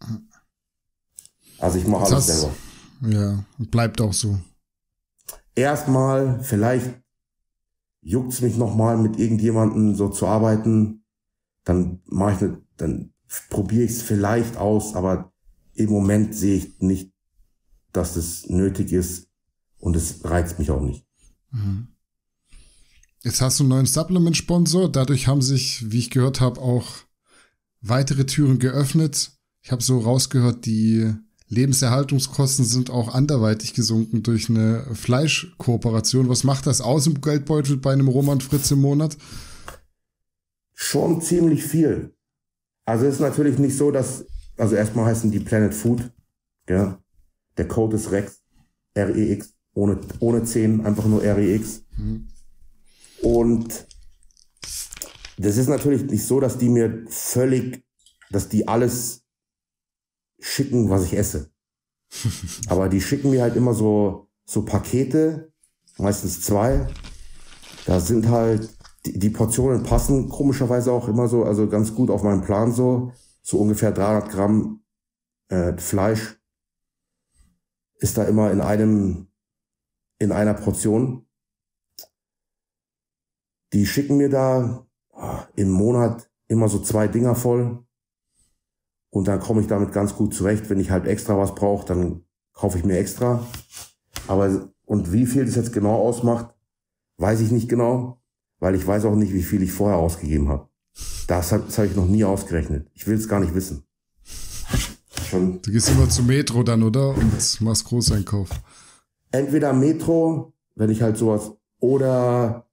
Also ich mache alles hast, selber. Ja, bleibt auch so. Erstmal, vielleicht juckt's mich nochmal mit irgendjemandem so zu arbeiten, dann mache ich ne, dann probiere ich es vielleicht aus, aber im Moment sehe ich nicht, dass es nötig ist und es reizt mich auch nicht. Mhm. Jetzt hast du einen neuen Supplement-Sponsor, dadurch haben sich, wie ich gehört habe, auch weitere Türen geöffnet. Ich habe so rausgehört, die Lebenserhaltungskosten sind auch anderweitig gesunken durch eine Fleischkooperation. Was macht das aus im Geldbeutel bei einem Roman Fritz im Monat? Schon ziemlich viel. Also es ist natürlich nicht so, dass, also erstmal heißen die Planet Food, ja. Der Code ist Rex, R E X, ohne, ohne zehn, einfach nur R E X. Mhm. Und das ist natürlich nicht so, dass die mir völlig, dass die alles schicken, was ich esse. Aber die schicken mir halt immer so, so Pakete, meistens zwei. Da sind halt, die, die Portionen passen komischerweise auch immer so, also ganz gut auf meinen Plan so. So ungefähr dreihundert Gramm äh, Fleisch ist da immer in einem, in einer Portion. Die schicken mir da oh, im Monat immer so zwei Dinger voll. Und dann komme ich damit ganz gut zurecht. Wenn ich halt extra was brauche, dann kaufe ich mir extra. Aber, und wie viel das jetzt genau ausmacht, weiß ich nicht genau, weil ich weiß auch nicht, wie viel ich vorher ausgegeben habe. Das, das habe ich noch nie ausgerechnet. Ich will es gar nicht wissen. Schon. Du gehst immer zu Metro dann, oder? Und machst Großeinkauf. Entweder Metro, wenn ich halt sowas, oder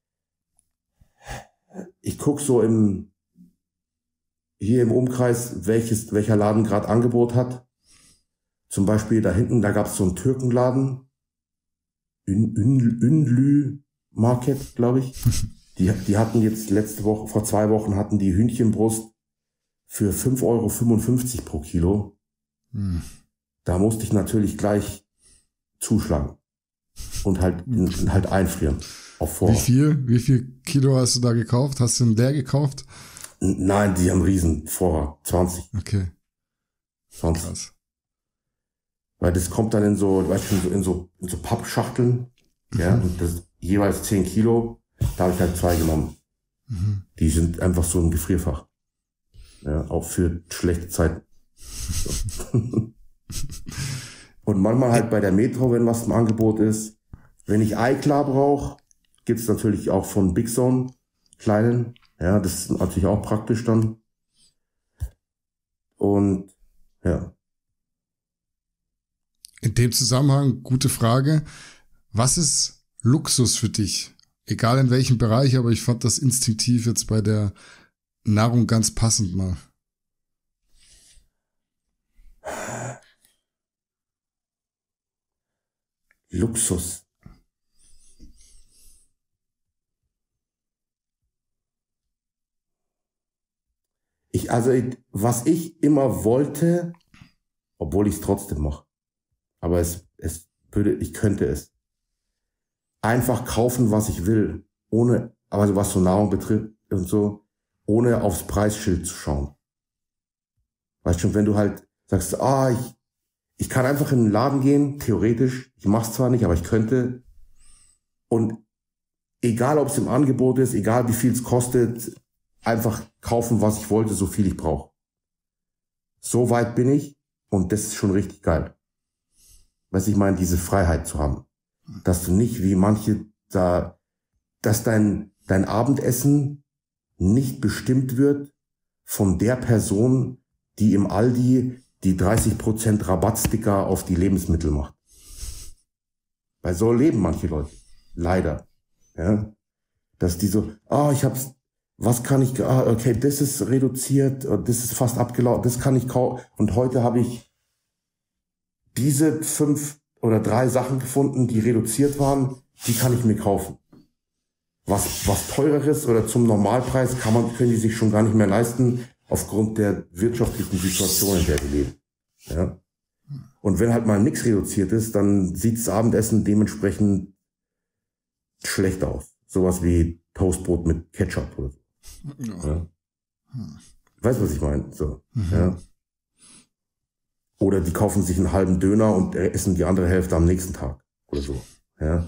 ich guck so im, hier im Umkreis, welches, welcher Laden gerade Angebot hat. Zum Beispiel da hinten, da gab es so einen Türkenladen. Ün, Ün, Ünlü Market, glaube ich. Die, die hatten jetzt letzte Woche, vor zwei Wochen hatten die Hühnchenbrust für fünf Euro fünfundfünfzig pro Kilo. Hm. Da musste ich natürlich gleich zuschlagen. und halt, und halt einfrieren. Auf Vorrat. Wie viel? Wie viel Kilo hast du da gekauft? Hast du einen leer gekauft? Nein, die haben riesen Vorrat. zwanzig. Okay. zwanzig. Krass. Weil das kommt dann in so, weißt du, in so, in so, in so Pappschachteln. Ja, mhm. Und das jeweils zehn Kilo. Da habe ich halt zwei genommen. Mhm. Die sind einfach so ein Gefrierfach. Ja, auch für schlechte Zeiten. So. Und manchmal halt bei der Metro, wenn was im Angebot ist. Wenn ich Eiklar brauche, gibt's natürlich auch von Big Zone kleinen. Ja, das ist natürlich auch praktisch dann. Und ja. In dem Zusammenhang, gute Frage. Was ist Luxus für dich? Egal in welchem Bereich, aber ich fand das instinktiv jetzt bei der Nahrung ganz passend mal. Luxus. Ich, also, was ich immer wollte, obwohl ich es trotzdem mache, aber es, es würde, ich könnte es. Einfach kaufen, was ich will, ohne, also was so Nahrung betrifft und so, ohne aufs Preisschild zu schauen. Weißt du, wenn du halt sagst, ah, ich, ich kann einfach in den Laden gehen, theoretisch, ich mach's zwar nicht, aber ich könnte, und egal, ob es im Angebot ist, egal wie viel es kostet, einfach kaufen, was ich wollte, so viel ich brauche. So weit bin ich, und das ist schon richtig geil. Was ich meine, diese Freiheit zu haben. Dass du nicht wie manche da, dass dein, dein Abendessen nicht bestimmt wird von der Person, die im Aldi die dreißig Prozent Rabattsticker auf die Lebensmittel macht. Weil so leben manche Leute. Leider. Ja. Dass die so, ah, oh, ich hab's, was kann ich, ah, okay, das ist reduziert, das ist fast abgelaufen, das kann ich kaufen. Und heute habe ich diese fünf oder drei Sachen gefunden, die reduziert waren, die kann ich mir kaufen. Was, was teureres oder zum Normalpreis kann man, können die sich schon gar nicht mehr leisten, aufgrund der wirtschaftlichen Situation, in der wir leben. Ja. Und wenn halt mal nichts reduziert ist, dann sieht das Abendessen dementsprechend schlecht aus. Sowas wie Toastbrot mit Ketchup oder so. Ja. Weißt du, was ich meine? So, mhm. Ja. Oder die kaufen sich einen halben Döner und essen die andere Hälfte am nächsten Tag. Oder so. Ja.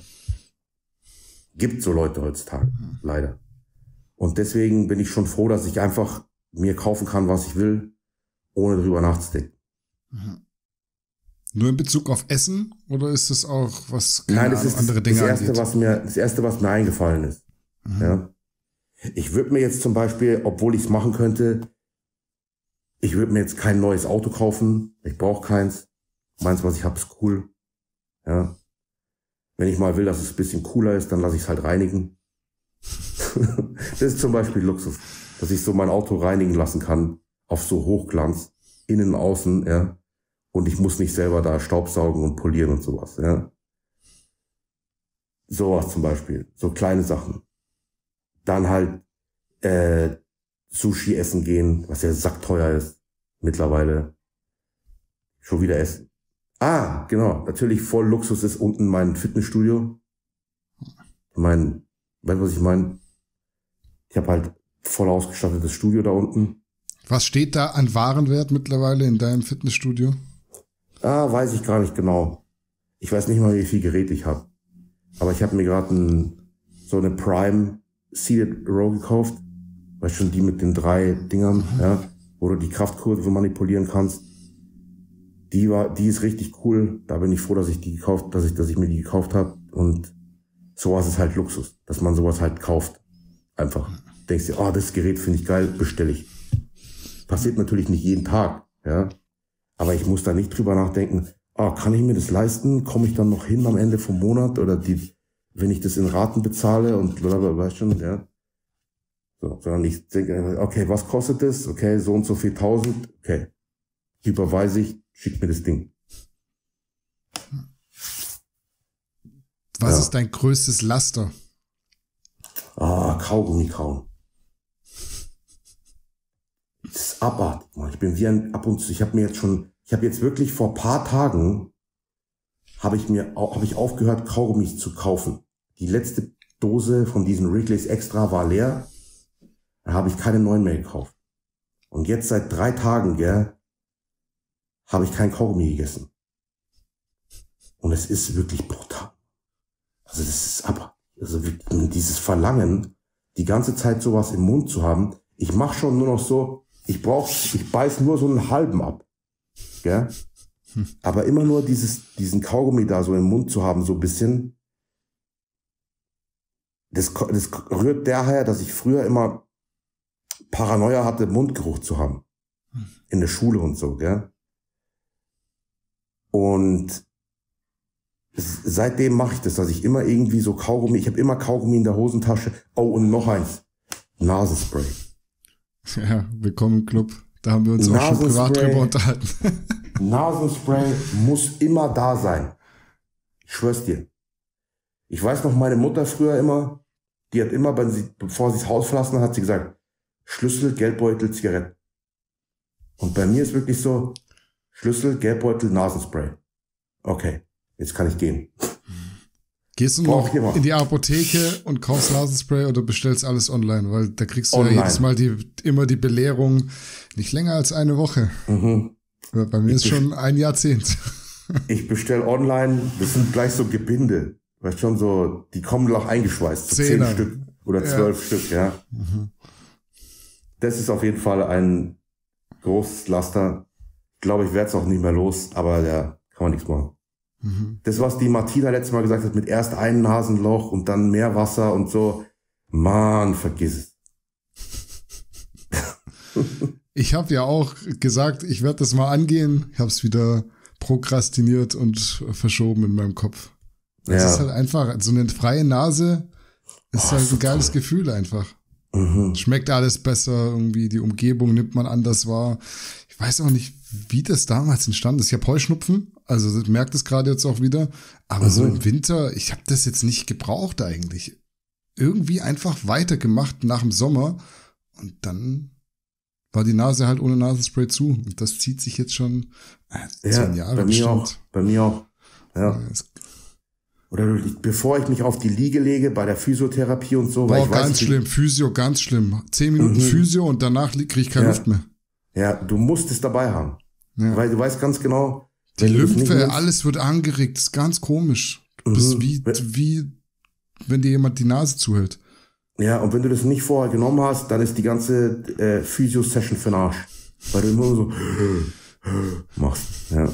Gibt so Leute heutzutage. Mhm. Leider. Und deswegen bin ich schon froh, dass ich einfach mir kaufen kann, was ich will, ohne drüber nachzudenken. Mhm. Nur in Bezug auf Essen? Oder ist das auch was Nein, das ist andere Dinge das erste, angeht? was mir, das erste, was mir eingefallen ist. Mhm. Ja. Ich würde mir jetzt zum Beispiel, obwohl ich es machen könnte, ich würde mir jetzt kein neues Auto kaufen. Ich brauche keins. Meins, was ich habe, ist cool. Ja. Wenn ich mal will, dass es ein bisschen cooler ist, dann lasse ich es halt reinigen. Das ist zum Beispiel Luxus, dass ich so mein Auto reinigen lassen kann auf so Hochglanz, innen, außen, ja. Und ich muss nicht selber da staubsaugen und polieren und sowas, ja. Sowas zum Beispiel, so kleine Sachen. Dann halt äh, Sushi essen gehen, was ja sackteuer ist mittlerweile. Schon wieder essen. Ah, genau, natürlich voll Luxus ist unten mein Fitnessstudio. Mein, weißt du, was ich meine? Ich habe halt voll ausgestattetes Studio da unten. Was steht da an Warenwert mittlerweile in deinem Fitnessstudio? Ah, weiß ich gar nicht genau. Ich weiß nicht mal, wie viel Gerät ich habe. Aber ich habe mir gerade ein, so eine Prime Seated Row gekauft. Weißt schon, die mit den drei Dingern, mhm. ja, wo du die Kraftkurve manipulieren kannst. Die war, die ist richtig cool. Da bin ich froh, dass ich die gekauft, dass ich, dass ich mir die gekauft habe. Und sowas ist halt Luxus, dass man sowas halt kauft. Einfach. Denkst dir, oh, das Gerät finde ich geil, bestelle ich. Passiert natürlich nicht jeden Tag, ja. Aber ich muss da nicht drüber nachdenken, oh, kann ich mir das leisten? Komme ich dann noch hin am Ende vom Monat? Oder die, wenn ich das in Raten bezahle und blablabla, weißt schon, ja. So, sondern ich denke, okay, was kostet das? Okay, so und so viel tausend, okay. Überweise ich, schick mir das Ding. Was ja. ist dein größtes Laster? Ah, Kaugummi kauen. Das ist abartig, Mann. Ich bin wie ein, ab und zu, ich habe mir jetzt schon, ich habe jetzt wirklich vor paar Tagen, habe ich mir, habe ich aufgehört, Kaugummis zu kaufen. Die letzte Dose von diesen Wrigley's Extra war leer. Da habe ich keine neuen mehr gekauft. Und jetzt seit drei Tagen, gell, habe ich kein Kaugummi gegessen. Und es ist wirklich brutal. Also das ist aber, also dieses Verlangen, die ganze Zeit sowas im Mund zu haben. Ich mache schon nur noch so, ich brauch, ich beiß nur so einen halben ab. Gell? Hm. Aber immer nur dieses, diesen Kaugummi da so im Mund zu haben, so ein bisschen. Das, das rührt daher, dass ich früher immer Paranoia hatte, Mundgeruch zu haben. Hm. In der Schule und so, gell? Und seitdem mache ich das, dass ich immer irgendwie so Kaugummi, ich habe immer Kaugummi in der Hosentasche. Oh, und noch eins. Nasenspray. Ja, willkommen im Club. Da haben wir uns auch schon privat drüber unterhalten. Nasenspray muss immer da sein. Ich schwör's dir. Ich weiß noch, meine Mutter früher immer, die hat immer, wenn sie, bevor sie das Haus verlassen hat, hat sie gesagt, Schlüssel, Geldbeutel, Zigaretten. Und bei mir ist wirklich so, Schlüssel, Geldbeutel, Nasenspray. Okay, jetzt kann ich gehen. Gehst du noch in die Apotheke und kaufst Nasenspray oder bestellst alles online? Weil da kriegst du online. Ja jedes Mal die, immer die Belehrung, nicht länger als eine Woche. Mhm. Bei mir ist schon ein Jahrzehnt. Ich bestell online, das sind gleich so Gebinde. Weißt schon, so, die kommen noch eingeschweißt. So zehn Stück oder zwölf ja. Stück, ja. Mhm. Das ist auf jeden Fall ein großes Laster. Ich glaube, ich werde es auch nicht mehr los, aber ja, kann man nichts machen. Mhm. Das, was die Martina letztes Mal gesagt hat, mit erst ein Nasenloch und dann mehr Wasser und so. Mann, vergiss es. Ich habe ja auch gesagt, ich werde das mal angehen. Ich habe es wieder prokrastiniert und verschoben in meinem Kopf. Das ja. ist halt einfach, so eine freie Nase ist oh, halt ein geiles toll. Gefühl einfach. Mhm. Schmeckt alles besser, irgendwie die Umgebung nimmt man anders wahr. Ich weiß auch nicht, wie das damals entstanden ist. Ich habe Heuschnupfen, also ich merke das gerade jetzt auch wieder. Aber mhm. so im Winter, ich habe das jetzt nicht gebraucht eigentlich. Irgendwie einfach weitergemacht nach dem Sommer und dann war die Nase halt ohne Nasenspray zu. Und das zieht sich jetzt schon äh, zehn ja, Jahre bei mir bestimmt. auch. Bei mir auch. Ja. ja Oder bevor ich mich auf die Liege lege, bei der Physiotherapie und so. Boah, weil ich ganz weiß, schlimm. Physio, ganz schlimm. Zehn Minuten mhm. Physio und danach kriege ich keine ja. Luft mehr. Ja, du musst es dabei haben. Ja. Weil du weißt ganz genau. Die Lymphe, alles wird angeregt. Das ist ganz komisch. Du mhm. bist wie, wie, wenn dir jemand die Nase zuhält. Ja, und wenn du das nicht vorher genommen hast, dann ist die ganze äh, Physio-Session für den Arsch. Weil du immer so machst. Ja.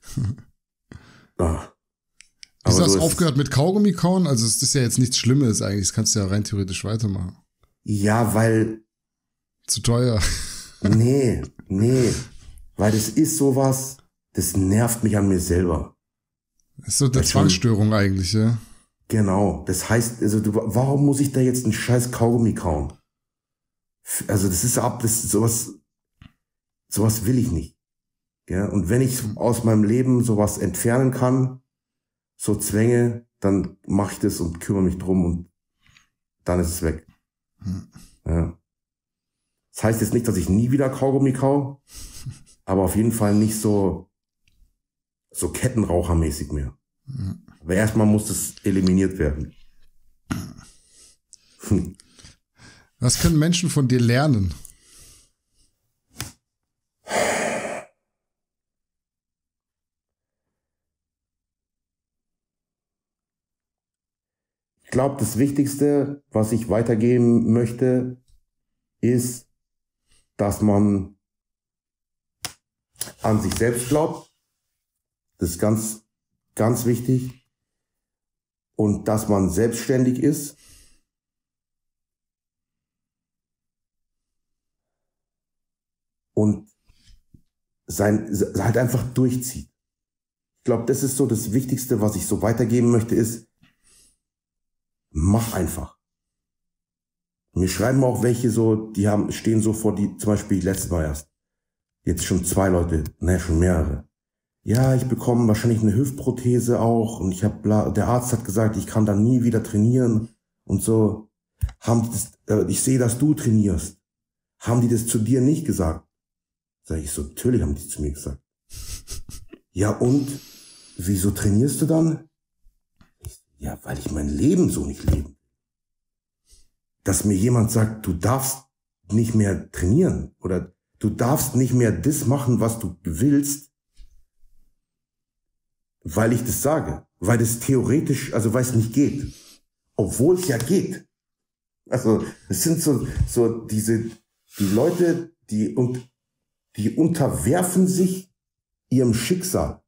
Ah. Wieso hast du aufgehört mit Kaugummi kauen? Also es ist ja jetzt nichts Schlimmes eigentlich. Das kannst du ja rein theoretisch weitermachen. Ja, weil... Zu teuer. Nee, nee. Weil das ist sowas, das nervt mich an mir selber. Das ist so eine Zwangsstörung eigentlich, ja. Genau. Das heißt, also du, warum muss ich da jetzt einen scheiß Kaugummi kauen? Also das ist ab, das ist sowas, sowas will ich nicht. Ja, und wenn ich aus meinem Leben sowas entfernen kann, so Zwänge, dann mache ich das und kümmere mich drum und dann ist es weg. Hm. Ja. Das heißt jetzt nicht, dass ich nie wieder Kaugummi kau, aber auf jeden Fall nicht so, so Kettenrauchermäßig mehr. Hm. Aber erstmal muss das eliminiert werden. Hm. Was können Menschen von dir lernen? Ich glaube, das Wichtigste, was ich weitergeben möchte, ist, dass man an sich selbst glaubt. Das ist ganz, ganz wichtig. Und dass man selbstständig ist. Und sein, halt einfach durchzieht. Ich glaube, das ist so das Wichtigste, was ich so weitergeben möchte, ist, mach einfach. Mir schreiben auch welche so, die haben, stehen so vor die, zum Beispiel letztes Mal erst. Jetzt schon zwei Leute, ne, schon mehrere. Ja, ich bekomme wahrscheinlich eine Hüftprothese auch und ich habe, der Arzt hat gesagt, ich kann dann nie wieder trainieren und so. Haben die das, äh, ich sehe, dass du trainierst. Haben die das zu dir nicht gesagt? Sag ich so, natürlich haben die es zu mir gesagt. Ja und? wieso trainierst du dann? Ja, weil ich mein Leben so nicht lebe. Dass mir jemand sagt, du darfst nicht mehr trainieren oder du darfst nicht mehr das machen, was du willst, weil ich das sage, weil das theoretisch, also weil es nicht geht, obwohl es ja geht. Also es sind so so diese die Leute, die und die unterwerfen sich ihrem Schicksal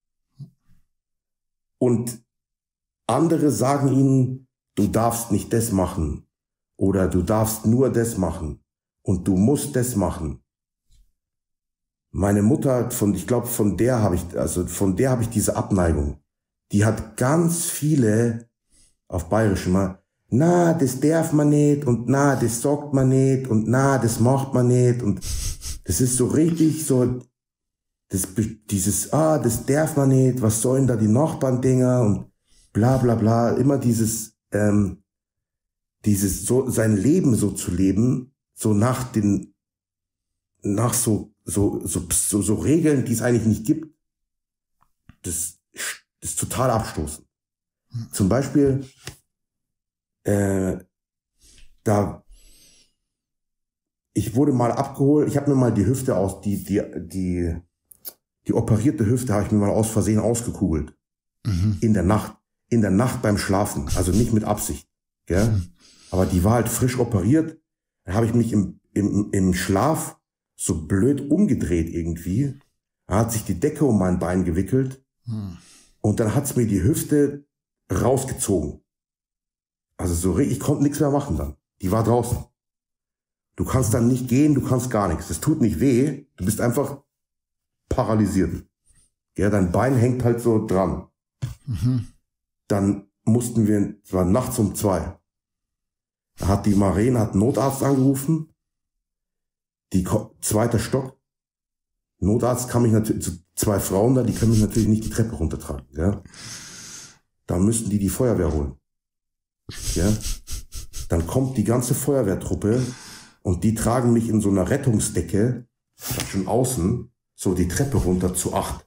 und andere sagen ihnen, du darfst nicht das machen oder du darfst nur das machen und du musst das machen. Meine Mutter, von ich glaube, von der habe ich, also von der habe ich diese Abneigung. Die hat ganz viele auf Bayerisch immer, na, das darf man nicht und na, das sagt man nicht und na, das macht man nicht und das ist so richtig so, das, dieses, ah, das darf man nicht, was sollen da die Nachbarn-Dinger und bla bla bla, immer dieses, ähm, dieses, so, sein Leben so zu leben, so nach den, nach so, so, so, so, so Regeln, die es eigentlich nicht gibt, das, das ist total abstoßend. Zum Beispiel, äh, da, ich wurde mal abgeholt, ich habe mir mal die Hüfte aus, die, die, die, die operierte Hüfte habe ich mir mal aus Versehen ausgekugelt. Mhm. In der Nacht. In der Nacht beim Schlafen, also nicht mit Absicht, gell? Mhm. Aber die war halt frisch operiert. Da habe ich mich im, im, im Schlaf so blöd umgedreht irgendwie. Da hat sich die Decke um mein Bein gewickelt mhm. und dann hat's mir die Hüfte rausgezogen. Also so, ich konnte nichts mehr machen dann. Die war draußen. Du kannst dann nicht gehen, du kannst gar nichts. Das tut nicht weh, du bist einfach paralysiert. Ja, dein Bein hängt halt so dran. Mhm. Dann mussten wir, es war nachts um zwei, da hat die Marene, hat einen Notarzt angerufen, die zweiter Stock, Notarzt kann mich natürlich, zwei Frauen da, die können mich natürlich nicht die Treppe runtertragen, ja. Dann müssten die die Feuerwehr holen, ja. Dann kommt die ganze Feuerwehrtruppe und die tragen mich in so einer Rettungsdecke, schon außen, so die Treppe runter zu acht.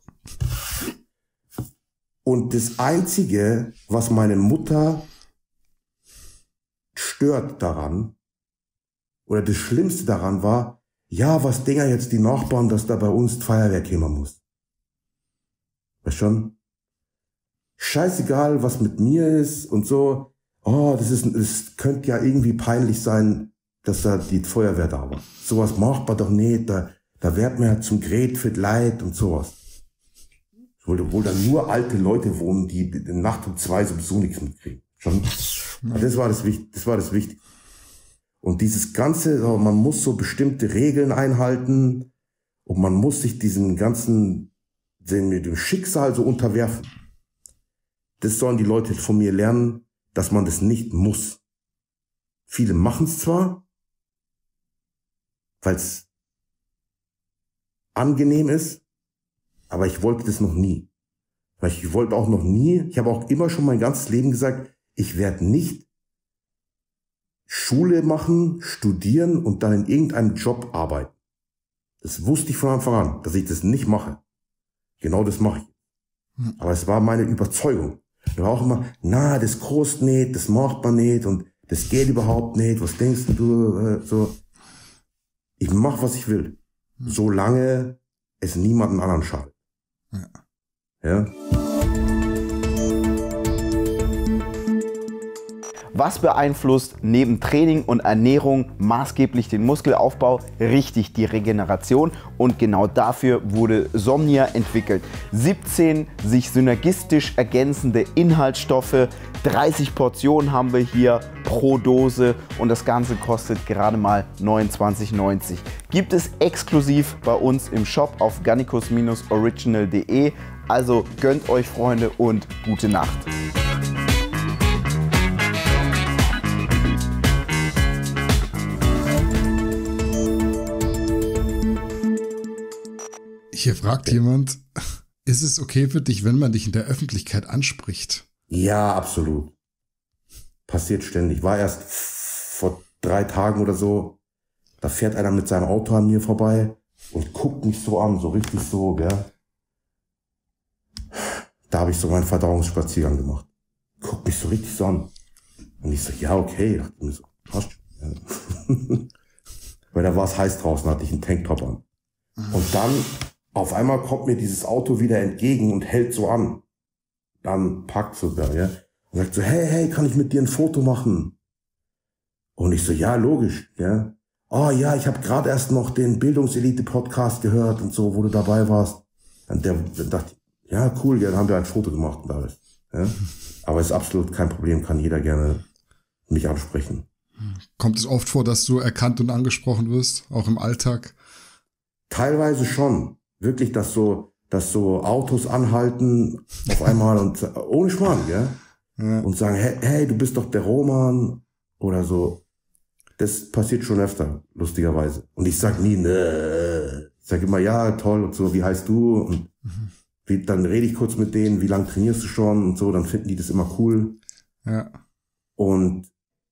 Und das Einzige, was meine Mutter stört daran, oder das Schlimmste daran war, ja, was denken jetzt die Nachbarn, dass da bei uns die Feuerwehr kommen muss. Weißt schon? Scheißegal, was mit mir ist und so. Oh, das ist, es könnte ja irgendwie peinlich sein, dass da die Feuerwehr da war. Sowas macht man doch nicht, da, da wird man ja zum Gerät für Leid und sowas. Wo, wo da nur alte Leute wohnen, die in Nacht um zwei sowieso nichts mitkriegen. Schon? Ja. Das war das Wichtigste. Das war das Wichtigste. Und dieses Ganze, man muss so bestimmte Regeln einhalten und man muss sich diesem ganzen, dem Schicksal so unterwerfen. Das sollen die Leute von mir lernen, dass man das nicht muss. Viele machen es zwar, weil es angenehm ist, aber ich wollte das noch nie. Weil ich wollte auch noch nie, ich habe auch immer schon mein ganzes Leben gesagt, ich werde nicht Schule machen, studieren und dann in irgendeinem Job arbeiten. Das wusste ich von Anfang an, dass ich das nicht mache. Genau das mache ich. Aber es war meine Überzeugung. Ich war auch immer, na, das kostet nicht, das macht man nicht und das geht überhaupt nicht, was denkst du, äh, so. Ich mache, was ich will. Solange es niemandem anderen schadet. Ja. Ja. Was beeinflusst neben Training und Ernährung maßgeblich den Muskelaufbau? Richtig, die Regeneration. Und genau dafür wurde Somnia entwickelt. siebzehn sich synergistisch ergänzende Inhaltsstoffe, dreißig Portionen haben wir hier pro Dose und das Ganze kostet gerade mal neunundzwanzig neunzig. Gibt es exklusiv bei uns im Shop auf gannikus Original punkt de. Also gönnt euch, Freunde, und gute Nacht. Hier fragt jemand, ist es okay für dich, wenn man dich in der Öffentlichkeit anspricht? Ja, absolut. Passiert ständig. War erst vor drei Tagen oder so, da fährt einer mit seinem Auto an mir vorbei und guckt mich so an, so richtig so, gell. da habe ich so meinen Verdauungsspaziergang gemacht. Guck mich so richtig so an. Und ich so, ja, okay. Dachte mir so, passt schon. Weil da war es heiß draußen, hatte ich einen Tanktop an. Und dann, auf einmal kommt mir dieses Auto wieder entgegen und hält so an. Dann packt sogar, ja. Und sagt so, hey, hey, kann ich mit dir ein Foto machen? Und ich so, ja, logisch, ja. Oh ja, ich habe gerade erst noch den Bildungselite-Podcast gehört und so, wo du dabei warst. Und der, der dachte, ja, cool, ja, dann haben wir ein Foto gemacht und alles. Ja? Aber ist absolut kein Problem, kann jeder gerne mich ansprechen. Kommt es oft vor, dass du erkannt und angesprochen wirst, auch im Alltag? Teilweise schon. Wirklich, dass so, dass so Autos anhalten auf einmal und ohne Schmarrn, ja? Ja. Und sagen, hey, hey, du bist doch der Roman oder so. Das passiert schon öfter, lustigerweise. Und ich sag nie, ne. Ich sag immer, ja, toll und so, wie heißt du? Und mhm. wie, dann rede ich kurz mit denen, wie lange trainierst du schon und so, dann finden die das immer cool. Ja. Und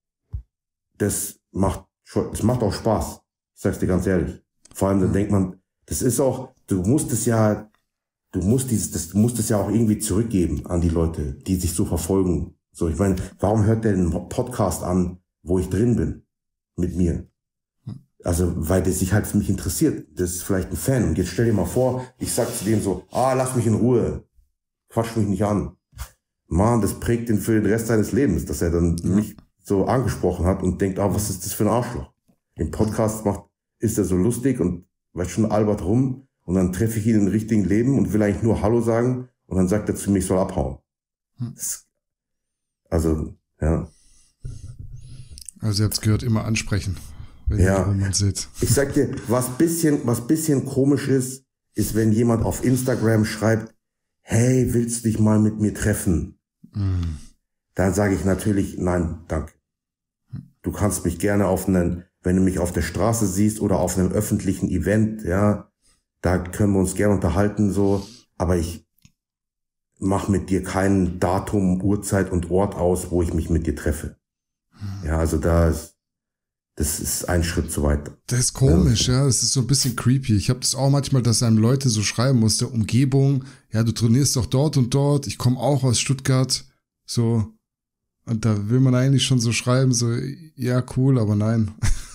das macht schon, das macht auch Spaß. Ich sag's dir ganz ehrlich. Vor allem, dann mhm. denkt man, das ist auch, du musst es ja, du musst dieses, das, du musst es ja auch irgendwie zurückgeben an die Leute, die sich so verfolgen. So, ich meine, warum hört der den Podcast an, wo ich drin bin? Mit mir. Also, weil der sich halt für mich interessiert. Das ist vielleicht ein Fan. Und jetzt stell dir mal vor, ich sag zu dem so, ah, lass mich in Ruhe. Quatsch mich nicht an. Mann, das prägt ihn für den Rest seines Lebens, dass er dann ja. mich so angesprochen hat und denkt, ah, was ist das für ein Arschloch? Im Podcast macht, ist er so lustig und weiß schon albert rum und dann treffe ich ihn im richtigen Leben und will eigentlich nur Hallo sagen und dann sagt er zu mir, ich soll abhauen. Das, also, ja. Also ihr habt's gehört, immer ansprechen, wenn ja. man sieht. Ich sag dir, was bisschen, was bisschen komisch ist, ist, wenn jemand auf Instagram schreibt, hey, willst du dich mal mit mir treffen? Mm. Dann sage ich natürlich, nein, danke. Du kannst mich gerne auf einen, wenn du mich auf der Straße siehst oder auf einem öffentlichen Event, ja, da können wir uns gerne unterhalten, so, aber ich mach mit dir kein Datum, Uhrzeit und Ort aus, wo ich mich mit dir treffe. Ja, also da ist, das ist ein Schritt zu weit. Das ist komisch, ja, das ist so ein bisschen creepy. Ich habe das auch manchmal, dass einem Leute so schreiben muss, der Umgebung, ja, du trainierst doch dort und dort, ich komme auch aus Stuttgart, so, und da will man eigentlich schon so schreiben, so, ja, cool, aber nein.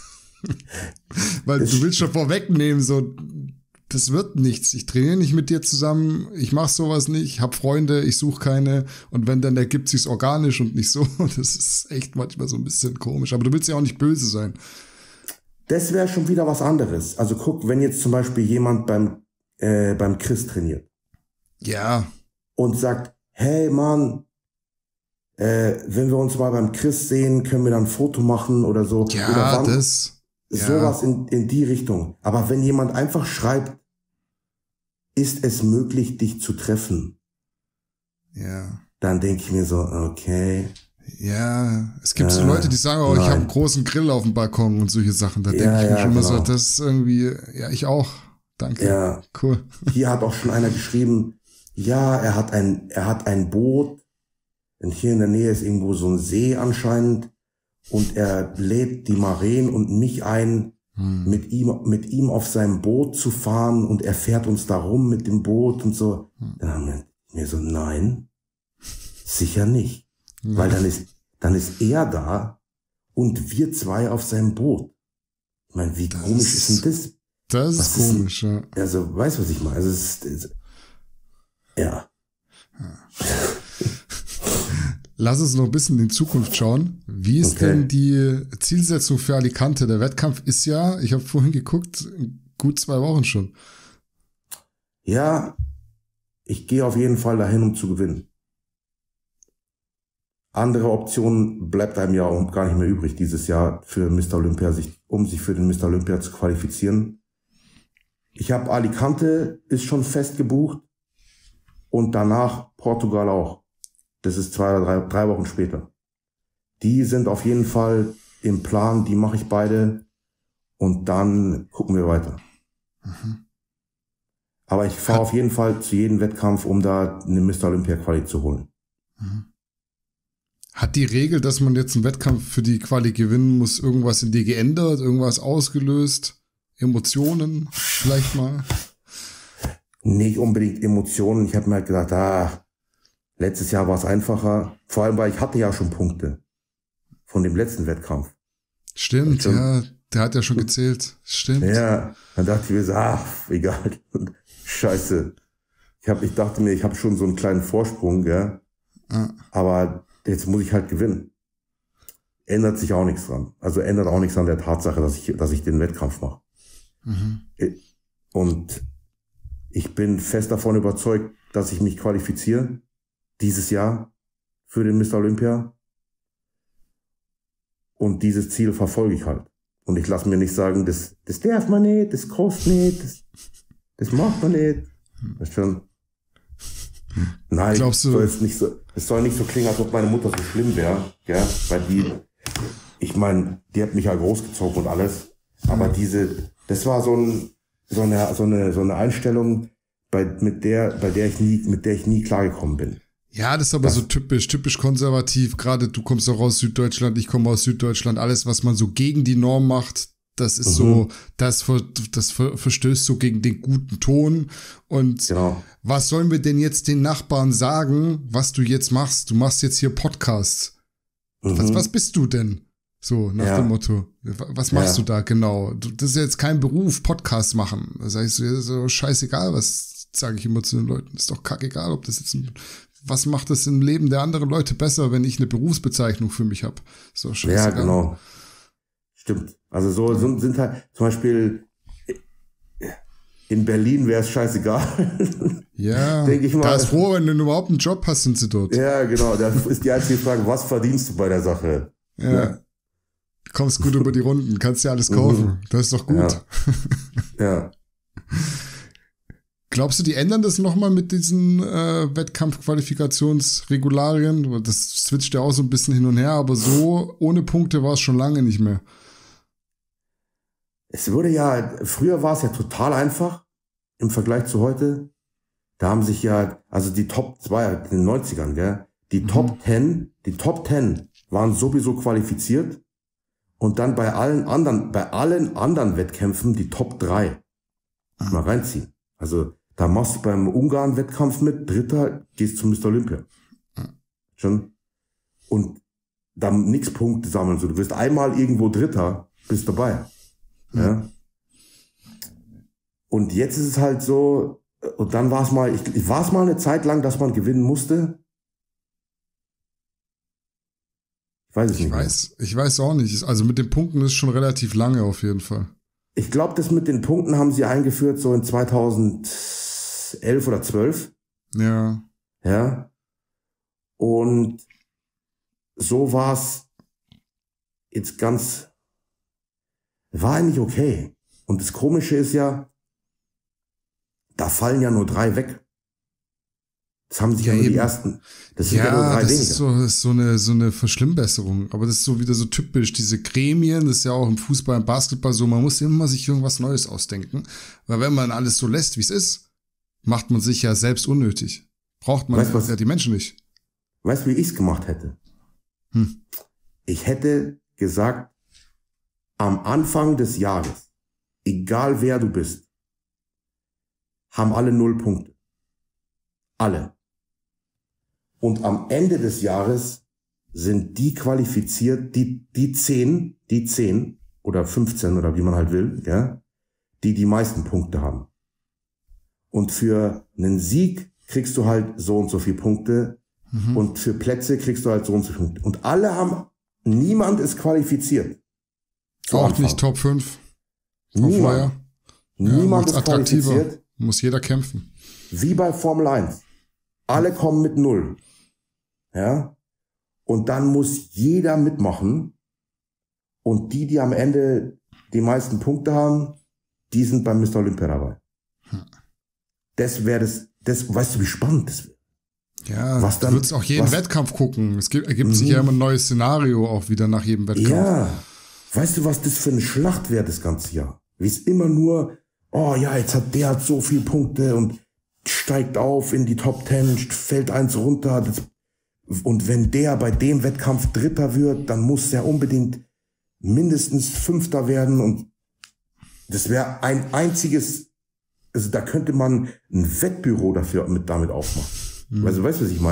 Weil das du willst schon vorwegnehmen, so, das wird nichts. Ich trainiere nicht mit dir zusammen, ich mache sowas nicht, hab Freunde, ich suche keine und wenn, dann ergibt sich's organisch und nicht so. Das ist echt manchmal so ein bisschen komisch, aber du willst ja auch nicht böse sein. Das wäre schon wieder was anderes. Also guck, wenn jetzt zum Beispiel jemand beim, äh, beim Chris trainiert. Ja. Und sagt, hey Mann, äh, wenn wir uns mal beim Chris sehen, können wir dann ein Foto machen oder so. Ja, oder wann, das. Ja. Sowas in, in die Richtung. Aber wenn jemand einfach schreibt, ist es möglich, dich zu treffen? Ja. Dann denke ich mir so, okay. Ja, es gibt äh, so Leute, die sagen, oh, nein. ich habe einen großen Grill auf dem Balkon und solche Sachen. Da denke ja, ich mir ja, schon mal genau. so, das ist irgendwie, ja, ich auch. Danke. Ja. Cool. Hier hat auch schon einer geschrieben, ja, er hat ein, er hat ein Boot und hier in der Nähe ist irgendwo so ein See anscheinend und er lädt die Maren und mich ein, hm. mit ihm, mit ihm auf seinem Boot zu fahren und er fährt uns da rum mit dem Boot und so. Hm. Dann haben wir mir so, nein, sicher nicht. Ja. Weil dann ist, dann ist er da und wir zwei auf seinem Boot. Ich meine, wie das komisch ist denn das? Das ist was komisch, ist, ja. Also, weißt du, was ich meine? Also, es ist, ja. ja. Lass uns noch ein bisschen in die Zukunft schauen. Wie ist okay. denn die Zielsetzung für Alicante? Der Wettkampf ist ja, ich habe vorhin geguckt, gut zwei Wochen schon. Ja, ich gehe auf jeden Fall dahin, um zu gewinnen. Andere Optionen bleibt einem ja auch gar nicht mehr übrig dieses Jahr für Mister Olympia, sich, um sich für den Mister Olympia zu qualifizieren. Ich habe Alicante, ist schon fest gebucht und danach Portugal auch. Das ist zwei oder drei, drei Wochen später. Die sind auf jeden Fall im Plan, die mache ich beide und dann gucken wir weiter. Mhm. Aber ich fahre auf jeden Fall zu jedem Wettkampf, um da eine Mister Olympia Quali zu holen. Mhm. Hat die Regel, dass man jetzt einen Wettkampf für die Quali gewinnen muss, irgendwas in dir geändert, irgendwas ausgelöst? Emotionen vielleicht mal? Nicht unbedingt Emotionen. Ich habe mir halt gedacht, ah, Letztes Jahr war es einfacher, vor allem, weil ich hatte ja schon Punkte von dem letzten Wettkampf. Stimmt, schon, ja, der hat ja schon gezählt. Stimmt. Ja, dann dachte ich mir so, ach, egal. Scheiße. Ich, hab, ich dachte mir, ich habe schon so einen kleinen Vorsprung, gell? Ah. Aber jetzt muss ich halt gewinnen. Ändert sich auch nichts dran. Also ändert auch nichts an der Tatsache, dass ich, dass ich den Wettkampf mache. Mhm. Und ich bin fest davon überzeugt, dass ich mich qualifiziere dieses Jahr für den Mister Olympia. Und dieses Ziel verfolge ich halt. Und ich lasse mir nicht sagen, das, das darf man nicht, das kostet nicht, das, das macht man nicht. Weißt schon? Nein, glaubst du? Soll es nicht so, es soll nicht so klingen, als ob meine Mutter so schlimm wäre, gell? Weil die, ich meine, die hat mich ja großgezogen und alles. Aber mhm. diese, das war so ein, so eine, so eine, so eine Einstellung, bei, mit der, bei der ich nie, mit der ich nie klargekommen bin. Ja, das ist aber das, so typisch, typisch konservativ. Gerade du kommst auch aus Süddeutschland, ich komme aus Süddeutschland. Alles, was man so gegen die Norm macht, das ist mhm. so, das, das verstößt so gegen den guten Ton. Und genau. Was sollen wir denn jetzt den Nachbarn sagen, was du jetzt machst? Du machst jetzt hier Podcasts. Mhm. Was, was bist du denn? So, nach ja. dem Motto. Was machst ja. du da genau? Das ist jetzt kein Beruf, Podcast machen. Das heißt, so scheißegal, was sage ich immer zu den Leuten. Ist doch kackegal, ob das jetzt ein, was macht das im Leben der anderen Leute besser, wenn ich eine Berufsbezeichnung für mich habe? So scheißegal. Ja, genau. Stimmt. Also so sind, sind halt zum Beispiel in Berlin wäre es scheißegal. Ja, denke ich mal. Da ist froh, wenn du überhaupt einen Job hast, sind sie dort. Ja, genau. Da ist die einzige Frage, was verdienst du bei der Sache? Ja. ja. Kommst gut über die Runden, kannst dir alles kaufen. Mhm. Das ist doch gut. Ja. ja. Glaubst du, die ändern das nochmal mit diesen äh, Wettkampfqualifikationsregularien? Das switcht ja auch so ein bisschen hin und her, aber so ohne Punkte war es schon lange nicht mehr. Es wurde ja, früher war es ja total einfach im Vergleich zu heute. Da haben sich ja, also die Top, das war ja in den neunzigern, gell? Die mhm. Top Ten, die Top Ten waren sowieso qualifiziert und dann bei allen anderen, bei allen anderen Wettkämpfen die Top drei mhm. mal reinziehen. Also da machst du beim Ungarn-Wettkampf mit, Dritter, gehst zum Mister Olympia. Mhm. Schon? Und dann nix Punkte sammeln. So, du wirst einmal irgendwo Dritter, bist dabei. Mhm. Ja. Und jetzt ist es halt so, und dann war es mal, ich, war es mal eine Zeit lang, dass man gewinnen musste. Ich weiß es ich nicht. Weiß, ich weiß auch nicht. Also mit den Punkten ist schon relativ lange auf jeden Fall. Ich glaube, das mit den Punkten haben sie eingeführt so in zweitausendelf oder zwölf. Ja. Ja. Und so war es jetzt ganz, war eigentlich okay. Und das Komische ist ja, da fallen ja nur drei weg. Das haben sich ja, ja nur die ersten. Das sind ja, ja nur drei das weniger. Ist so, das ist so eine, so eine Verschlimmbesserung. Aber das ist so wieder so typisch. Diese Gremien, das ist ja auch im Fußball, im Basketball so. Man muss immer sich irgendwas Neues ausdenken. Weil wenn man alles so lässt, wie es ist, macht man sich ja selbst unnötig. Braucht man weißt, was, ja die Menschen nicht. Weißt du, wie ich's gemacht hätte? Hm. Ich hätte gesagt, am Anfang des Jahres, egal wer du bist, haben alle null Punkte. Alle. Und am Ende des Jahres sind die qualifiziert, die, die zehn, die zehn oder fünfzehn oder wie man halt will, ja, die die meisten Punkte haben. Und für einen Sieg kriegst du halt so und so viele Punkte mhm. und für Plätze kriegst du halt so und so viele Punkte. Und alle haben, niemand ist qualifiziert. Auch Anfang. Nicht Top fünf. Niemand. Ja, niemand ist qualifiziert. Muss jeder kämpfen. Wie bei Formel eins. Alle kommen mit null. Ja. Und dann muss jeder mitmachen. Und die, die am Ende die meisten Punkte haben, die sind beim Mister Olympia dabei. Hm. Das wäre das, das, weißt du, wie spannend das wäre? Ja, was dann, du würdest auch jeden was, Wettkampf gucken. Es gibt, ergibt sich ja immer ein neues Szenario auch wieder nach jedem Wettkampf. Ja. Weißt du, was das für eine Schlacht wäre das ganze Jahr? Wie es immer nur, oh ja, jetzt hat der hat so viele Punkte und steigt auf in die Top Ten, fällt eins runter. Das, und wenn der bei dem Wettkampf Dritter wird, dann muss er unbedingt mindestens Fünfter werden. Und das wäre ein einziges, also da könnte man ein Wettbüro dafür mit damit aufmachen. Mhm. Also weißt du, was ich meine?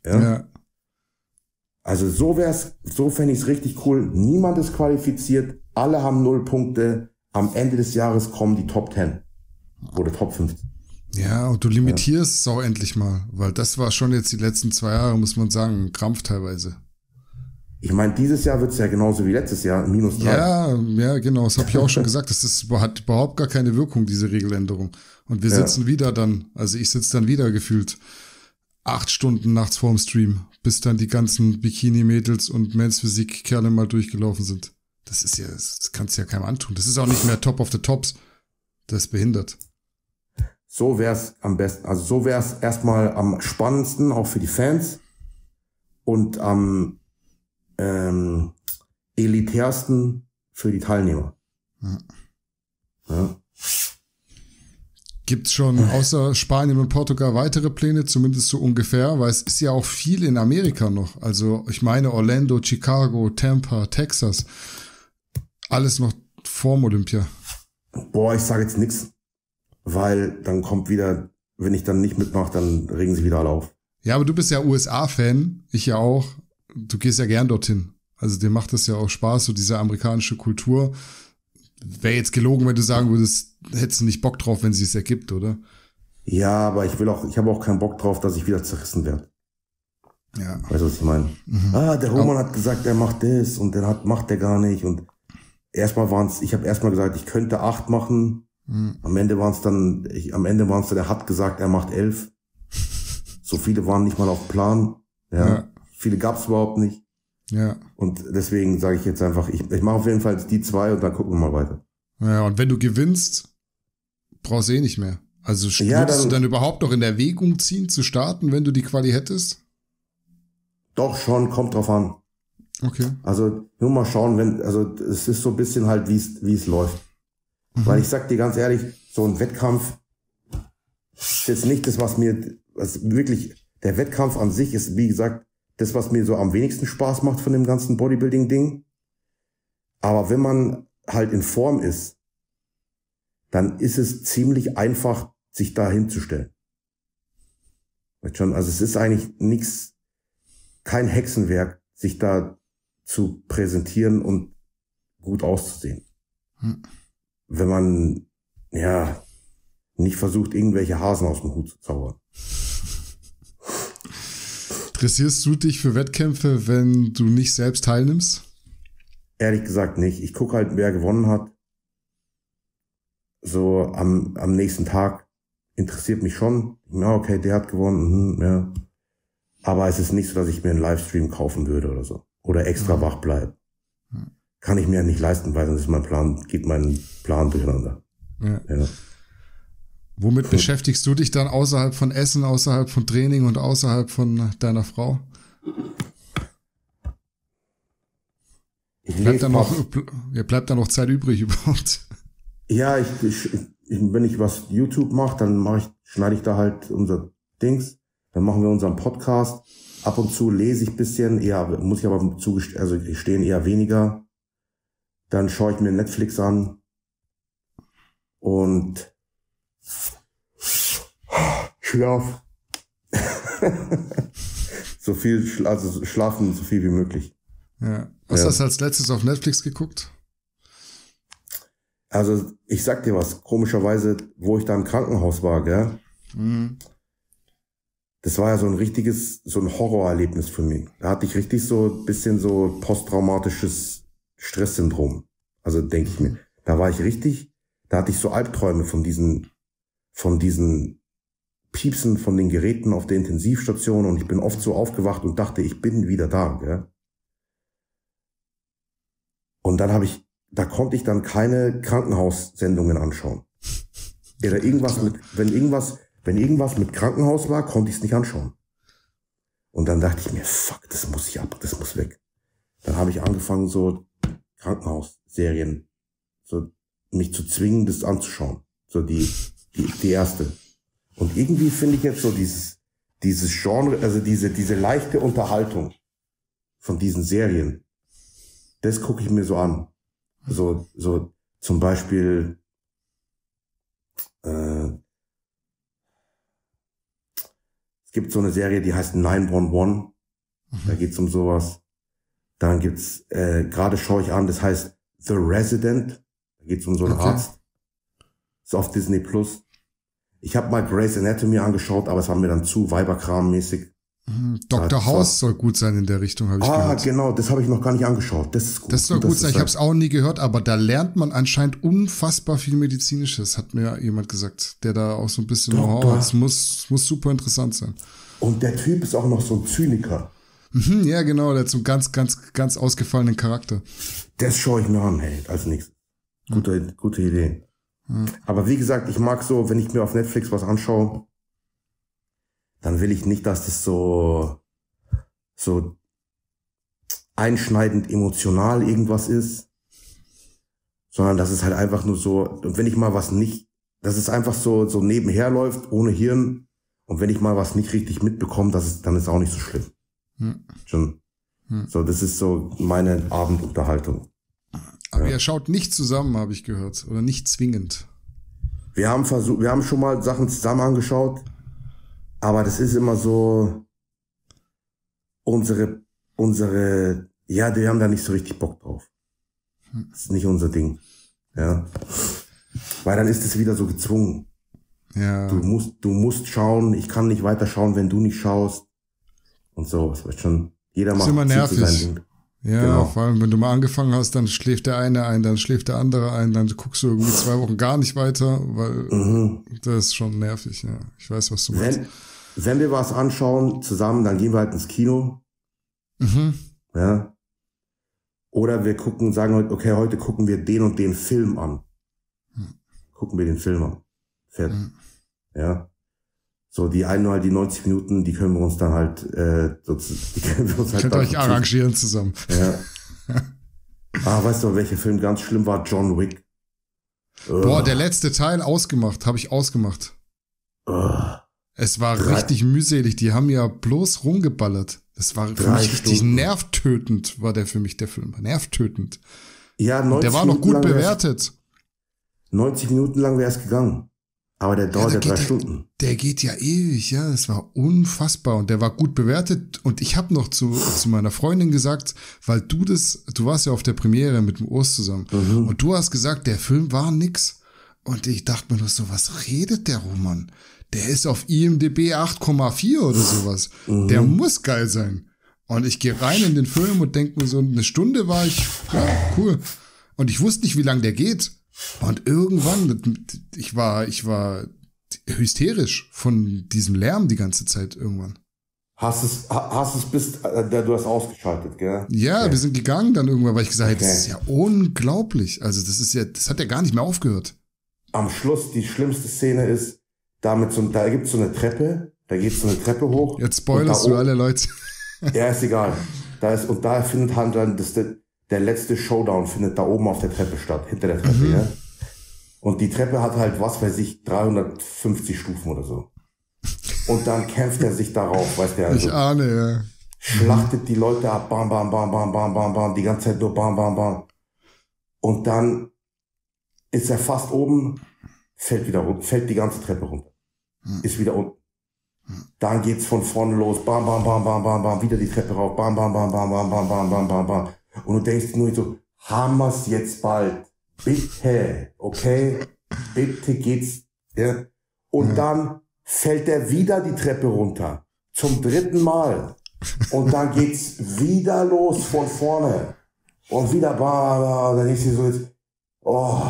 Ja. ja. Also so wär's, so fände ich's richtig cool. Niemand ist qualifiziert, alle haben null Punkte. Am Ende des Jahres kommen die Top zehn oder Top fünfzehn. Ja, und du limitierst es auch endlich mal, weil das war schon jetzt die letzten zwei Jahre, muss man sagen, ein Krampf teilweise. Ich meine, dieses Jahr wird's ja genauso wie letztes Jahr, minus drei. Ja, ja, genau, das habe ich auch schon gesagt. Das ist, hat überhaupt gar keine Wirkung, diese Regeländerung. Und wir Ja. sitzen wieder dann, also ich sitze dann wieder gefühlt acht Stunden nachts vorm Stream, bis dann die ganzen Bikini-Mädels und Men's-Physik-Kerle mal durchgelaufen sind. Das ist ja, das kannst du ja keinem antun. Das ist auch nicht mehr Top of the Tops. Das ist behindert. So wär's am besten, also so wär's erstmal am spannendsten, auch für die Fans und am ähm, elitärsten für die Teilnehmer. Ja. Ja. Gibt's schon außer Spanien und Portugal weitere Pläne, zumindest so ungefähr, weil es ist ja auch viel in Amerika noch. Also ich meine Orlando, Chicago, Tampa, Texas, alles noch vorm Olympia. Boah, ich sage jetzt nix, weil dann kommt wieder, wenn ich dann nicht mitmache, dann regen sie wieder alle auf. Ja, aber du bist ja U S A-Fan, ich ja auch. Du gehst ja gern dorthin. Also dir macht das ja auch Spaß, so diese amerikanische Kultur. Wäre jetzt gelogen, wenn du sagen würdest, hättest du nicht Bock drauf, wenn sie es ergibt, oder? Ja, aber ich will auch, ich habe auch keinen Bock drauf, dass ich wieder zerrissen werde. Ja. Weißt du, was ich meine? Mhm. Ah, der Roman hat gesagt, er macht das und der hat, macht der gar nicht. Und erstmal waren es, ich habe erstmal gesagt, ich könnte acht machen. Mhm. Am Ende waren es dann, ich, am Ende waren es dann, er hat gesagt, er macht elf. So viele waren nicht mal auf Plan. Ja. ja. Viele gab es überhaupt nicht. Ja. Und deswegen sage ich jetzt einfach, ich, ich mache auf jeden Fall die zwei und dann gucken wir mal weiter. Ja, und wenn du gewinnst, brauchst du eh nicht mehr. Also ja, würdest dann, du dann überhaupt noch in Erwägung ziehen, zu starten, wenn du die Quali hättest? Doch, schon, kommt drauf an. Okay. Also nur mal schauen, wenn, also es ist so ein bisschen halt, wie es wie es läuft. Mhm. Weil ich sag dir ganz ehrlich, so ein Wettkampf ist jetzt nicht das, was mir, was wirklich, der Wettkampf an sich ist, wie gesagt, das, was mir so am wenigsten Spaß macht von dem ganzen Bodybuilding-Ding. Aber wenn man halt in Form ist, dann ist es ziemlich einfach, sich da hinzustellen. Weißt schon, also es ist eigentlich nichts, kein Hexenwerk, sich da zu präsentieren und gut auszusehen. Hm. Wenn man, ja, nicht versucht, irgendwelche Hasen aus dem Hut zu zaubern. Interessierst du dich für Wettkämpfe, wenn du nicht selbst teilnimmst? Ehrlich gesagt nicht. Ich gucke halt, wer gewonnen hat. So am, am nächsten Tag interessiert mich schon. Ja, okay, der hat gewonnen. Mhm, ja. Aber es ist nicht so, dass ich mir einen Livestream kaufen würde oder so. Oder extra ja. wach bleibe. Ja. Kann ich mir ja nicht leisten, weil sonst ist mein Plan, geht mein Plan durcheinander. Ja. Ja. Womit beschäftigst du dich dann außerhalb von Essen, außerhalb von Training und außerhalb von deiner Frau? Bleibt da noch, bleibt da noch Zeit übrig überhaupt? Ja, ich, ich, ich, wenn ich was YouTube mache, dann mache ich, schneide ich da halt unser Dings. Dann machen wir unseren Podcast. Ab und zu lese ich ein bisschen, eher, muss ich aber zugestehen, also ich stehe eher weniger. Dann schaue ich mir Netflix an. Und Schlaf. so viel, also schlafen so viel wie möglich. Ja. Was ja. hast du als letztes auf Netflix geguckt? Also, ich sag dir was, komischerweise, wo ich da im Krankenhaus war, gell? Mhm. Das war ja so ein richtiges, so ein Horrorerlebnis für mich. Da hatte ich richtig so ein bisschen so posttraumatisches Stresssyndrom. Also denke ich mir. Da war ich richtig, da hatte ich so Albträume von diesen, von diesen Piepsen von den Geräten auf der Intensivstation und ich bin oft so aufgewacht und dachte, ich bin wieder da, gell? Und dann habe ich, da konnte ich dann keine Krankenhaussendungen anschauen. Oder irgendwas mit, wenn irgendwas, wenn irgendwas mit Krankenhaus war, konnte ich es nicht anschauen. Und dann dachte ich mir, fuck, das muss ich ab, das muss weg. Dann habe ich angefangen, so Krankenhausserien, so mich zu zwingen, das anzuschauen. So die, die, die erste. Und irgendwie finde ich jetzt so dieses, dieses Genre, also diese, diese leichte Unterhaltung von diesen Serien, das gucke ich mir so an. So, so zum Beispiel äh, Es gibt so eine Serie, die heißt neun eins eins. Mhm. Da geht's um sowas. Dann gibt's, äh, gerade schaue ich an, das heißt The Resident. Da geht's um so einen okay. Arzt. Ist auf Disney Plus. Ich habe mal Grey's Anatomy angeschaut, aber es war mir dann zu Weiberkram-mäßig. Mhm. Doktor House soll gut sein in der Richtung, habe ich ah, gehört. Ah, genau, das habe ich noch gar nicht angeschaut. Das ist gut. Das soll gut, gut sein. Ich habe es auch nie gehört, aber da lernt man anscheinend unfassbar viel Medizinisches, hat mir jemand gesagt, der da auch so ein bisschen Know-how hat. Es muss, muss super interessant sein. Und der Typ ist auch noch so ein Zyniker. Mhm, ja, genau, der hat so einen ganz, ganz, ganz ausgefallenen Charakter. Das schaue ich mir an, hey, als nächstes. Gute, mhm. gute Idee. Mhm. Aber wie gesagt, ich mag so, wenn ich mir auf Netflix was anschaue, dann will ich nicht, dass das so, so einschneidend emotional irgendwas ist, sondern dass es halt einfach nur so, und wenn ich mal was nicht, dass es einfach so, so nebenher läuft, ohne Hirn, und wenn ich mal was nicht richtig mitbekomme, das ist, dann ist auch nicht so schlimm. Hm. Schon. Hm. So, das ist so meine Abendunterhaltung. Aber ja. Ihr schaut nicht zusammen, habe ich gehört, oder nicht zwingend. Wir haben versucht, wir haben schon mal Sachen zusammen angeschaut, aber das ist immer so, unsere, unsere, ja, wir haben da nicht so richtig Bock drauf. Das ist nicht unser Ding. Ja. Weil dann ist es wieder so gezwungen. Ja. Du musst, du musst schauen, ich kann nicht weiter schauen, wenn du nicht schaust. Und so, das wird schon, jeder macht ist immer nervig. Sein Ding. Ja, genau. Vor allem, wenn du mal angefangen hast, dann schläft der eine ein, dann schläft der andere ein, dann guckst du irgendwie zwei Wochen gar nicht weiter, weil mhm. das ist schon nervig, ja. Ich weiß, was du meinst. Wenn, wenn wir was anschauen zusammen, dann gehen wir halt ins Kino. Mhm. Ja. Oder wir gucken, sagen heute, okay, heute gucken wir den und den Film an. Mhm. Gucken wir den Film an. Fett. Mhm. Ja. So, die einmal die neunzig Minuten, die können wir uns dann halt, äh, so, die können wir uns halt. Könnt ihr euch arrangieren zusammen. Ja. Ah, weißt du, welcher Film ganz schlimm war? John Wick. Boah, uh. der letzte Teil ausgemacht, habe ich ausgemacht. Uh. Es war Drei. richtig mühselig, die haben ja bloß rumgeballert. Das war für Drei mich richtig Stunden. nervtötend, war der für mich, der Film. Nervtötend. Ja, neunzig der war noch gut bewertet. neunzig Minuten lang wäre es gegangen. Aber der dauert ja, ja drei der, Stunden. Der geht ja ewig, ja. Das war unfassbar. Und der war gut bewertet. Und ich habe noch zu, zu meiner Freundin gesagt, weil du das, du warst ja auf der Premiere mit dem Urs zusammen. Mhm. Und du hast gesagt, der Film war nix. Und ich dachte mir nur so, was redet der Roman? Der ist auf I M D B acht Komma vier oder sowas. Mhm. Der muss geil sein. Und ich gehe rein in den Film und denke mir so, eine Stunde war ich, ja, cool. Und ich wusste nicht, wie lange der geht. Und irgendwann, ich war, ich war hysterisch von diesem Lärm die ganze Zeit irgendwann. Hast es, hast es bis, du hast ausgeschaltet, gell? Ja, okay. Wir sind gegangen dann irgendwann, weil ich gesagt habe, okay. das ist ja unglaublich. Also das ist ja, das hat ja gar nicht mehr aufgehört. Am Schluss, die schlimmste Szene ist, damit so, da gibt's so eine Treppe, da geht so eine Treppe hoch. Jetzt spoilerst du alle Leute. Ja, ist egal. Da ist, und da findet halt dann das, der letzte Showdown findet da oben auf der Treppe statt, hinter der Treppe, mhm. ja. Und die Treppe hat halt, was weiß ich, dreihundertfünfzig Stufen oder so. Und dann kämpft er sich darauf, weißt du, also ich ahne, ja. Schlachtet die Leute ab, bam, bam, bam, bam, bam, bam, bam, die ganze Zeit nur bam, bam, bam. Und dann ist er fast oben, fällt wieder runter, fällt die ganze Treppe runter. Mhm. Ist wieder unten. Dann geht's von vorne los, bam, bam, bam, bam, bam, bam, wieder die Treppe rauf, bam, bam, bam, bam, bam, bam, bam, bam, bam, bam. Und du denkst nur so, haben wir's jetzt bald. Bitte, okay? Bitte geht's, ja? Und ja. Dann fällt er wieder die Treppe runter. Zum dritten Mal. Und dann geht's wieder los von vorne. Und wieder, bah, dann ist sie so jetzt, oh,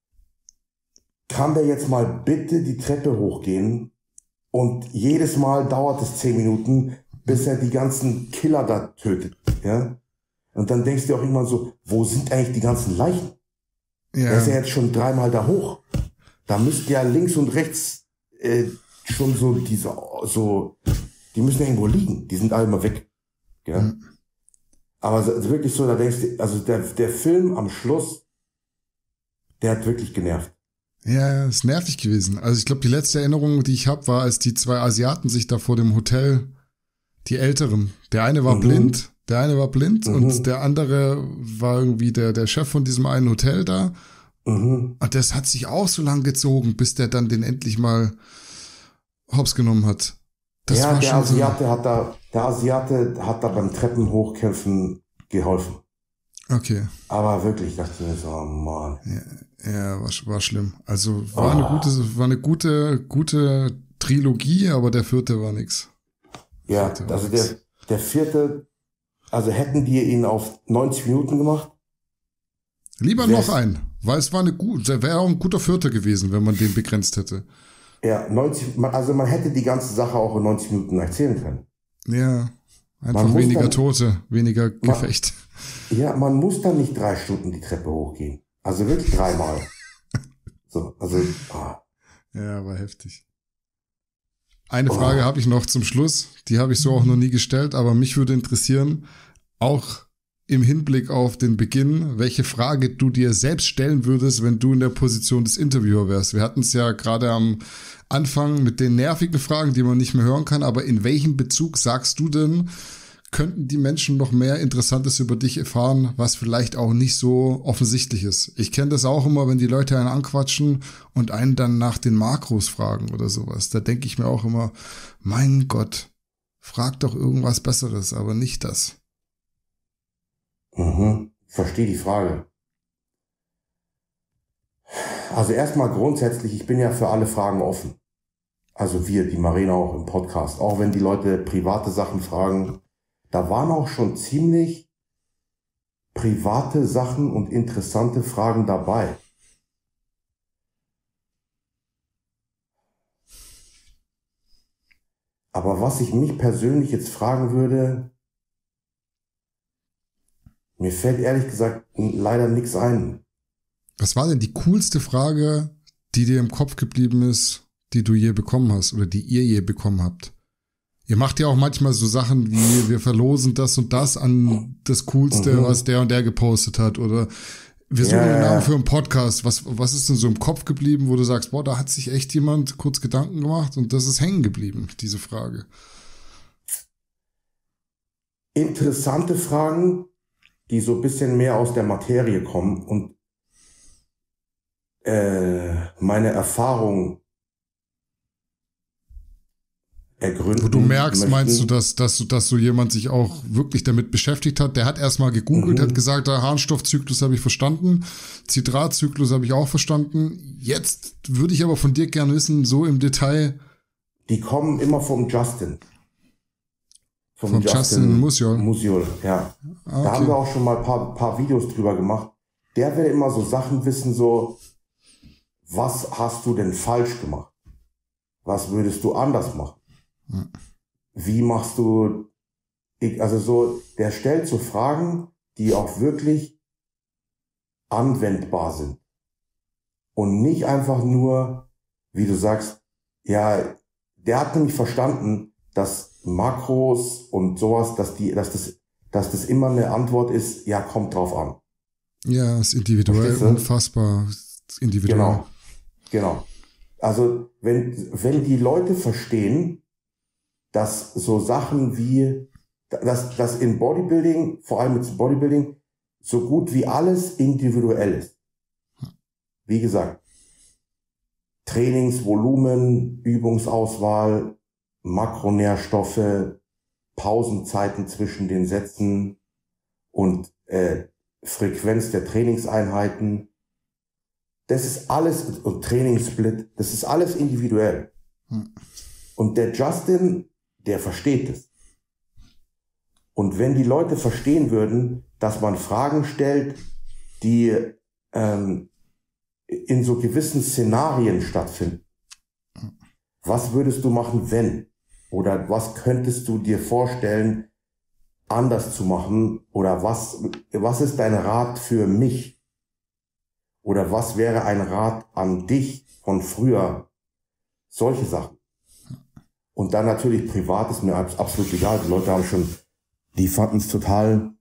kann der jetzt mal bitte die Treppe hochgehen? Und jedes Mal dauert es zehn Minuten, bis er die ganzen Killer da tötet, ja? Und dann denkst du auch irgendwann so, wo sind eigentlich die ganzen Leichen? Ja. Der ist ja jetzt schon dreimal da hoch. Da müssten ja links und rechts äh, schon so diese, so, die müssen ja irgendwo liegen. Die sind alle mal weg. Ja? Mhm. Aber so, wirklich so, da denkst du, also der, der Film am Schluss, der hat wirklich genervt. Ja, ist nervig gewesen. Also ich glaube, die letzte Erinnerung, die ich habe, war, als die zwei Asiaten sich da vor dem Hotel, die Älteren, der eine war mhm. blind, der eine war blind mhm. und der andere war irgendwie der, der Chef von diesem einen Hotel da. Mhm. Und das hat sich auch so lang gezogen, bis der dann den endlich mal hops genommen hat. Das ja, war der schon Asiate so. hat da, der Asiate hat da beim Treppenhochkämpfen geholfen. Okay. Aber wirklich, dachte ich mir so, oh Mann. Ja, ja war, war schlimm. Also war Oh. eine gute, war eine gute, gute Trilogie, aber der vierte war nix. Ja, Vierte war also nix. der, der vierte, also hätten die ihn auf neunzig Minuten gemacht? Lieber Wär's- noch ein, weil es war eine gute, wäre auch ein guter Vierter gewesen, wenn man den begrenzt hätte. Ja, neunzig, man- also man hätte die ganze Sache auch in neunzig Minuten erzählen können. Ja, einfach Man muss weniger dann- Tote, weniger Gefecht. Ja, man muss dann nicht drei Stunden die Treppe hochgehen. Also wirklich dreimal. So, also, ah. Ja, war heftig. Eine Oh. Frage habe ich noch zum Schluss, die habe ich so auch noch nie gestellt, aber mich würde interessieren, auch im Hinblick auf den Beginn, welche Frage du dir selbst stellen würdest, wenn du in der Position des Interviewer wärst. Wir hatten es ja gerade am Anfang mit den nervigen Fragen, die man nicht mehr hören kann, aber in welchem Bezug sagst du denn, könnten die Menschen noch mehr Interessantes über dich erfahren, was vielleicht auch nicht so offensichtlich ist? Ich kenne das auch immer, wenn die Leute einen anquatschen und einen dann nach den Makros fragen oder sowas. Da denke ich mir auch immer, mein Gott, frag doch irgendwas Besseres, aber nicht das. Mhm. Verstehe die Frage. Also erstmal grundsätzlich, ich bin ja für alle Fragen offen. Also wir, die Marina auch im Podcast. Auch wenn die Leute private Sachen fragen. Da waren auch schon ziemlich private Sachen und interessante Fragen dabei. Aber was ich mich persönlich jetzt fragen würde, mir fällt ehrlich gesagt leider nichts ein. Was war denn die coolste Frage, die dir im Kopf geblieben ist, die du je bekommen hast oder die ihr je bekommen habt? Ihr macht ja auch manchmal so Sachen wie, wir verlosen das und das an das Coolste, Mhm. was der und der gepostet hat. Oder wir suchen Ja, einen ja, Namen ja. für einen Podcast. Was, was ist denn so im Kopf geblieben, wo du sagst, boah, da hat sich echt jemand kurz Gedanken gemacht und das ist hängen geblieben, diese Frage. Interessante Fragen, die so ein bisschen mehr aus der Materie kommen und äh, meine Erfahrung ergründen. Wo du merkst, möchten. meinst du, dass, dass, du- dass so jemand sich auch wirklich damit beschäftigt hat? Der hat erstmal gegoogelt, Mhm. hat gesagt, der Harnstoffzyklus habe ich verstanden, Zitratzyklus habe ich auch verstanden. Jetzt würde ich aber von dir gerne wissen, so im Detail, Die kommen immer vom Justin. Vom Justin Musial. Musial, ja. Ah, Da haben wir okay. auch schon mal ein paar, paar Videos drüber gemacht. Der will immer so Sachen wissen, so, was hast du denn falsch gemacht? Was würdest du anders machen? Wie machst du, ich, also so, der stellt so Fragen, die auch wirklich anwendbar sind. Und nicht einfach nur, wie du sagst, ja, der hat nämlich verstanden, dass Makros und sowas, dass die, dass das, dass das immer eine Antwort ist, ja, kommt drauf an. Ja, ist individuell, Verstehst du? unfassbar individuell. Genau. Genau. Also, wenn, wenn die Leute verstehen, dass so Sachen wie, dass, dass in Bodybuilding, vor allem mit Bodybuilding, so gut wie alles individuell ist. Wie gesagt, Trainingsvolumen, Übungsauswahl, Makronährstoffe, Pausenzeiten zwischen den Sätzen und äh, Frequenz der Trainingseinheiten. Das ist alles, und Trainingssplit, das ist alles individuell. Hm. Und der Justin, der versteht es. Und wenn die Leute verstehen würden, dass man Fragen stellt, die ähm, in so gewissen Szenarien stattfinden. Was würdest du machen, wenn? Oder was könntest du dir vorstellen, anders zu machen? Oder was, was ist dein Rat für mich? Oder was wäre ein Rat an dich von früher? Solche Sachen. Und dann natürlich privat ist mir absolut egal. Die Leute haben schon, die fanden es total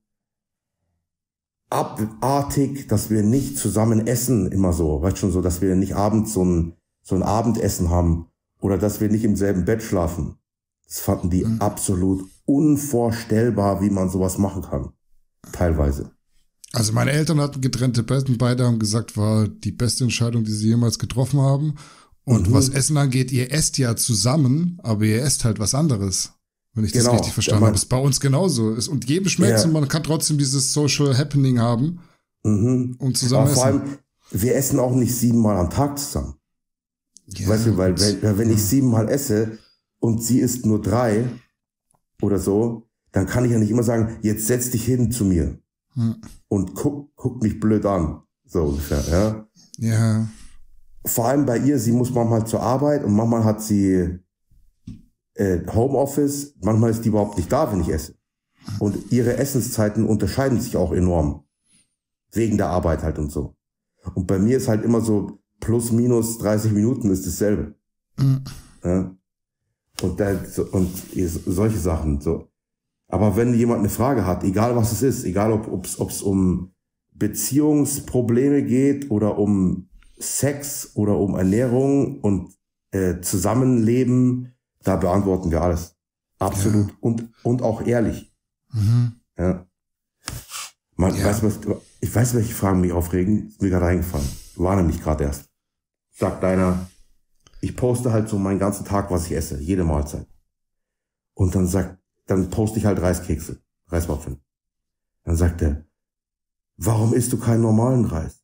abartig, dass wir nicht zusammen essen, immer so. Weißt schon so, dass wir nicht abends so ein, so ein Abendessen haben. Oder dass wir nicht im selben Bett schlafen. Das fanden die mhm. absolut unvorstellbar, wie man sowas machen kann. Teilweise. Also meine Eltern hatten getrennte Betten, beide haben gesagt, war die beste Entscheidung, die sie jemals getroffen haben. Und mhm. was Essen angeht, ihr esst ja zusammen, aber ihr esst halt was anderes. Wenn ich das Genau. richtig verstanden Ja, habe. Ist bei uns genauso. Ist, und jedem schmeckt ja. und man kann trotzdem dieses Social Happening haben Mhm. und zusammen Aber vor essen. allem, wir essen auch nicht siebenmal am Tag zusammen. Ja, weißt du, weil gut. wenn, wenn ich Ja. siebenmal esse und sie isst nur drei oder so, dann kann ich ja nicht immer sagen, jetzt setz dich hin zu mir Ja. und guck, guck mich blöd an. So ungefähr, ja. Ja. Vor allem bei ihr, sie muss manchmal zur Arbeit und manchmal hat sie äh, Homeoffice, manchmal ist die überhaupt nicht da, wenn ich esse. Und ihre Essenszeiten unterscheiden sich auch enorm. Wegen der Arbeit halt und so. Und bei mir ist halt immer so plus minus dreißig Minuten ist dasselbe. Mhm. Ja? Und, da, und solche Sachen. So. Aber wenn jemand eine Frage hat, egal was es ist, egal ob es um Beziehungsprobleme geht oder um Sex oder um Ernährung und äh, Zusammenleben, da beantworten wir alles. Absolut. Ja. Und, und auch ehrlich. Mhm. Ja. Man, Ja. Weiß, was, ich weiß, welche Fragen mich aufregen. Ist mir gerade eingefallen. War nämlich gerade erst. Sagt einer, ich poste halt so meinen ganzen Tag, was ich esse. Jede Mahlzeit. Und dann sagt, dann poste ich halt Reiskekse. Reiswaffeln. Dann sagt er, warum isst du keinen normalen Reis?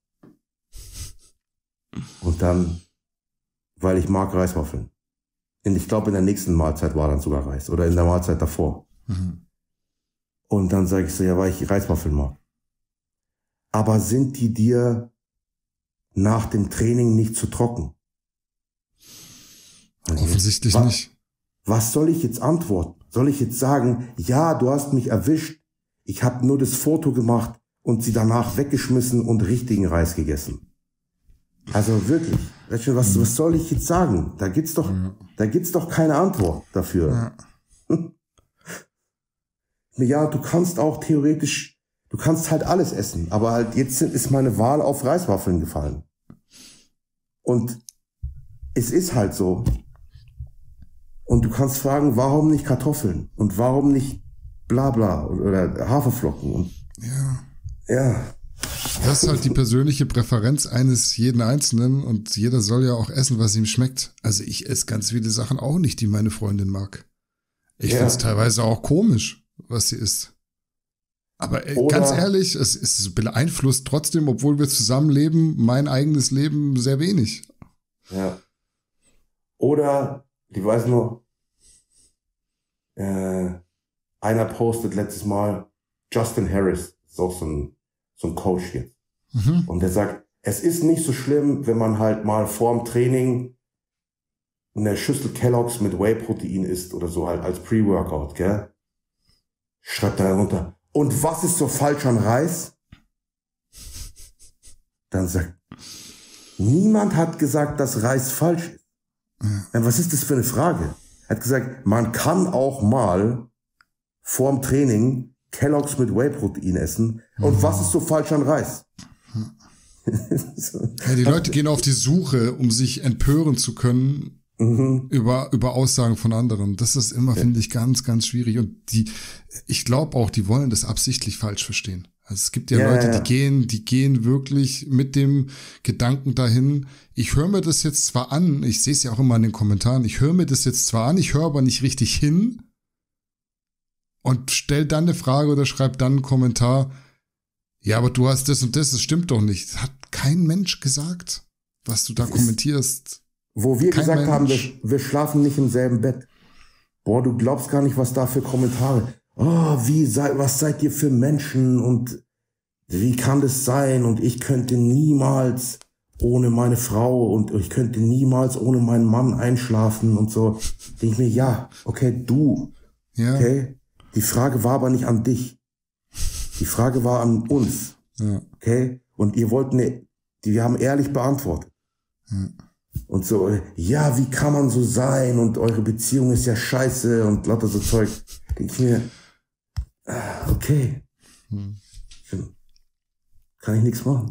Und dann, weil ich mag Reiswaffeln. Und ich glaube, in der nächsten Mahlzeit war dann sogar Reis. Oder in der Mahlzeit davor. Mhm. Und dann sage ich so, ja, weil ich Reiswaffeln mag. Aber sind die dir nach dem Training nicht zu trocken? Und Offensichtlich was, nicht. Was soll ich jetzt antworten? Soll ich jetzt sagen, ja, du hast mich erwischt, ich habe nur das Foto gemacht und sie danach weggeschmissen und richtigen Reis gegessen? Also wirklich, was, was soll ich jetzt sagen? Da gibt's doch, Ja. da gibt's doch keine Antwort dafür. Ja. Ja, du kannst auch theoretisch, du kannst halt alles essen, aber halt jetzt ist meine Wahl auf Reiswaffeln gefallen. Und es ist halt so. Und du kannst fragen, warum nicht Kartoffeln? Und warum nicht bla bla oder Haferflocken? Und Ja. ja, Das ist halt die persönliche Präferenz eines jeden Einzelnen und jeder soll ja auch essen, was ihm schmeckt. Also ich esse ganz viele Sachen auch nicht, die meine Freundin mag. Ich Ja. finde es teilweise auch komisch, was sie isst. Aber äh, Oder- ganz ehrlich, es, es beeinflusst trotzdem, obwohl wir zusammenleben, mein eigenes Leben sehr wenig. ja. Oder, ich weiß noch, äh, einer postet letztes Mal, Justin Harris, ist auch so ein, so ein Coach jetzt. Mhm. Und der sagt, es ist nicht so schlimm, wenn man halt mal vorm Training eine Schüssel Kellogg's mit Whey-Protein isst oder so halt als Pre-Workout, gell? Schreibt er runter. Und was ist so falsch an Reis? Dann sagt, niemand hat gesagt, dass Reis falsch ist. Ja, was ist das für eine Frage? Er hat gesagt, man kann auch mal vorm Training Kellogg's mit Whey-Protein essen. Und was ist so falsch an Reis? Ja, die Leute gehen auf die Suche, um sich empören zu können Mhm. über, über Aussagen von anderen. Das ist immer, finde ich, ganz, ganz schwierig. Und die, ich glaube auch, die wollen das absichtlich falsch verstehen. Also es gibt ja, Ja, Leute, ja, ja. die gehen, die gehen wirklich mit dem Gedanken dahin, ich höre mir das jetzt zwar an, ich sehe es ja auch immer in den Kommentaren, ich höre mir das jetzt zwar an, ich höre aber nicht richtig hin und stell dann eine Frage oder schreib dann einen Kommentar, ja, aber du hast das und das, das stimmt doch nicht. Das hat kein Mensch gesagt, was du da Das ist- kommentierst. Wo wir Kein gesagt haben, wir, Mensch. wir schlafen nicht im selben Bett. Boah, du glaubst gar nicht, was da für Kommentare. Oh, wie sei, was seid ihr für Menschen und wie kann das sein? Und ich könnte niemals ohne meine Frau und ich könnte niemals ohne meinen Mann einschlafen und so. Denke ich mir, ja, okay, du, Ja, okay? Die Frage war aber nicht an dich. Die Frage war an uns, ja. okay? Und ihr wollt ne, die, wir haben ehrlich beantwortet. Und so, äh, ja, wie kann man so sein und eure Beziehung ist ja scheiße und lauter so Zeug. Denke ich mir, ah, okay. Hm. Kann ich nichts machen.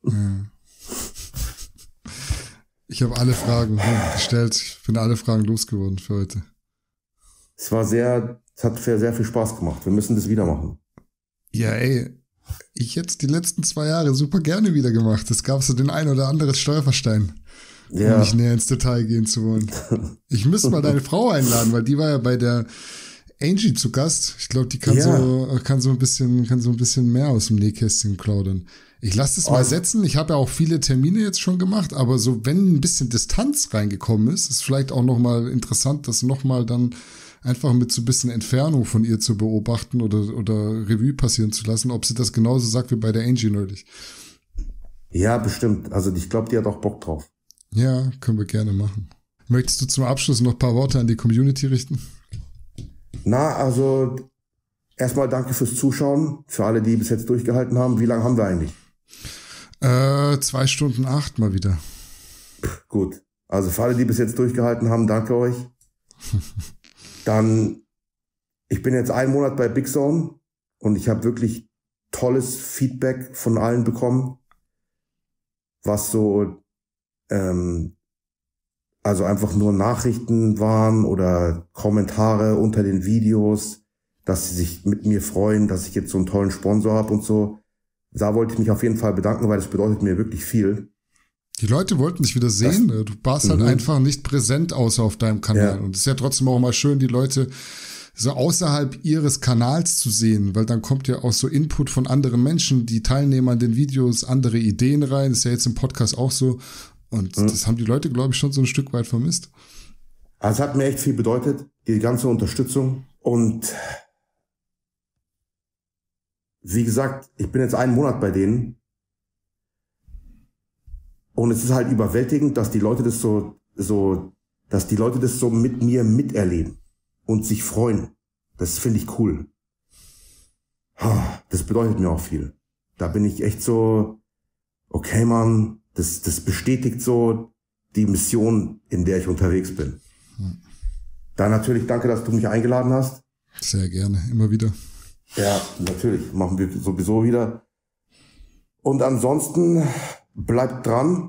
Ich habe alle Fragen gestellt. Ich bin alle Fragen losgeworden für heute. Es war sehr, es hat sehr, sehr viel Spaß gemacht. Wir müssen das wieder machen. Ja, ey, ich jetzt die letzten zwei Jahre super gerne wieder gemacht. Es gab so den ein oder anderen Stolperstein. ja. um nicht näher ins Detail gehen zu wollen. Ich müsste mal deine Frau einladen, weil die war ja bei der Angie zu Gast. Ich glaube, die kann ja. so kann so ein bisschen kann so ein bisschen mehr aus dem Nähkästchen plaudern. Ich lasse es mal oh. setzen. Ich habe ja auch viele Termine jetzt schon gemacht, aber so wenn ein bisschen Distanz reingekommen ist, ist vielleicht auch noch mal interessant, das noch mal dann einfach mit so ein bisschen Entfernung von ihr zu beobachten oder oder Revue passieren zu lassen, ob sie das genauso sagt wie bei der Angie neulich. Ja, bestimmt. Also ich glaube, die hat auch Bock drauf. Ja, können wir gerne machen. Möchtest du zum Abschluss noch ein paar Worte an die Community richten? Na, also erstmal danke fürs Zuschauen, für alle, die bis jetzt durchgehalten haben. Wie lange haben wir eigentlich? Äh, zwei Stunden acht mal wieder. Pff, gut. Also für alle, die bis jetzt durchgehalten haben, danke euch. Dann, ich bin jetzt einen Monat bei Big Zone und ich habe wirklich tolles Feedback von allen bekommen, was so, ähm, also einfach nur Nachrichten waren oder Kommentare unter den Videos, dass sie sich mit mir freuen, dass ich jetzt so einen tollen Sponsor habe und so. Da wollte ich mich auf jeden Fall bedanken, weil das bedeutet mir wirklich viel. Die Leute wollten dich wieder sehen. Das, du warst halt mhm. einfach nicht präsent außer auf deinem Kanal. Ja. Und es ist ja trotzdem auch mal schön, die Leute so außerhalb ihres Kanals zu sehen, weil dann kommt ja auch so Input von anderen Menschen, die teilnehmen an den Videos, andere Ideen rein. Das ist ja jetzt im Podcast auch so. Und mhm. das haben die Leute, glaube ich, schon so ein Stück weit vermisst. Also es hat mir echt viel bedeutet, die ganze Unterstützung. Und wie gesagt, ich bin jetzt einen Monat bei denen. Und es ist halt überwältigend, dass die Leute das so, so, dass die Leute das so mit mir miterleben und sich freuen. Das finde ich cool. Das bedeutet mir auch viel. Da bin ich echt so, okay, Mann, das, das bestätigt so die Mission, in der ich unterwegs bin. Hm. Dann natürlich danke, dass du mich eingeladen hast. Sehr gerne, immer wieder. Ja, natürlich, machen wir sowieso wieder. Und ansonsten bleibt dran.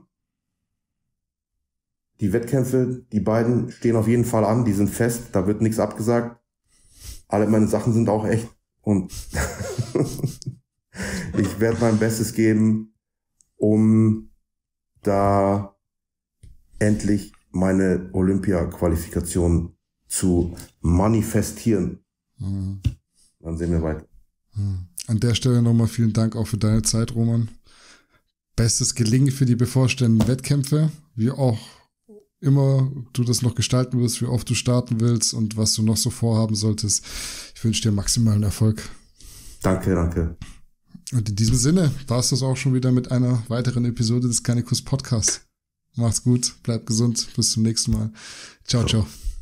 Die Wettkämpfe, die beiden stehen auf jeden Fall an, die sind fest, da wird nichts abgesagt. Alle meine Sachen sind auch echt und ich werde mein Bestes geben, um da endlich meine Olympia-Qualifikation zu manifestieren. Mhm. Dann sehen wir weiter. Mhm. An der Stelle nochmal vielen Dank auch für deine Zeit, Roman. Bestes Gelingen für die bevorstehenden Wettkämpfe, wie auch immer du das noch gestalten wirst, wie oft du starten willst und was du noch so vorhaben solltest. Ich wünsche dir maximalen Erfolg. Danke, danke. Und in diesem Sinne war es das auch schon wieder mit einer weiteren Episode des Garnicus Podcasts. Macht's gut, bleibt gesund, bis zum nächsten Mal. Ciao, ciao. ciao.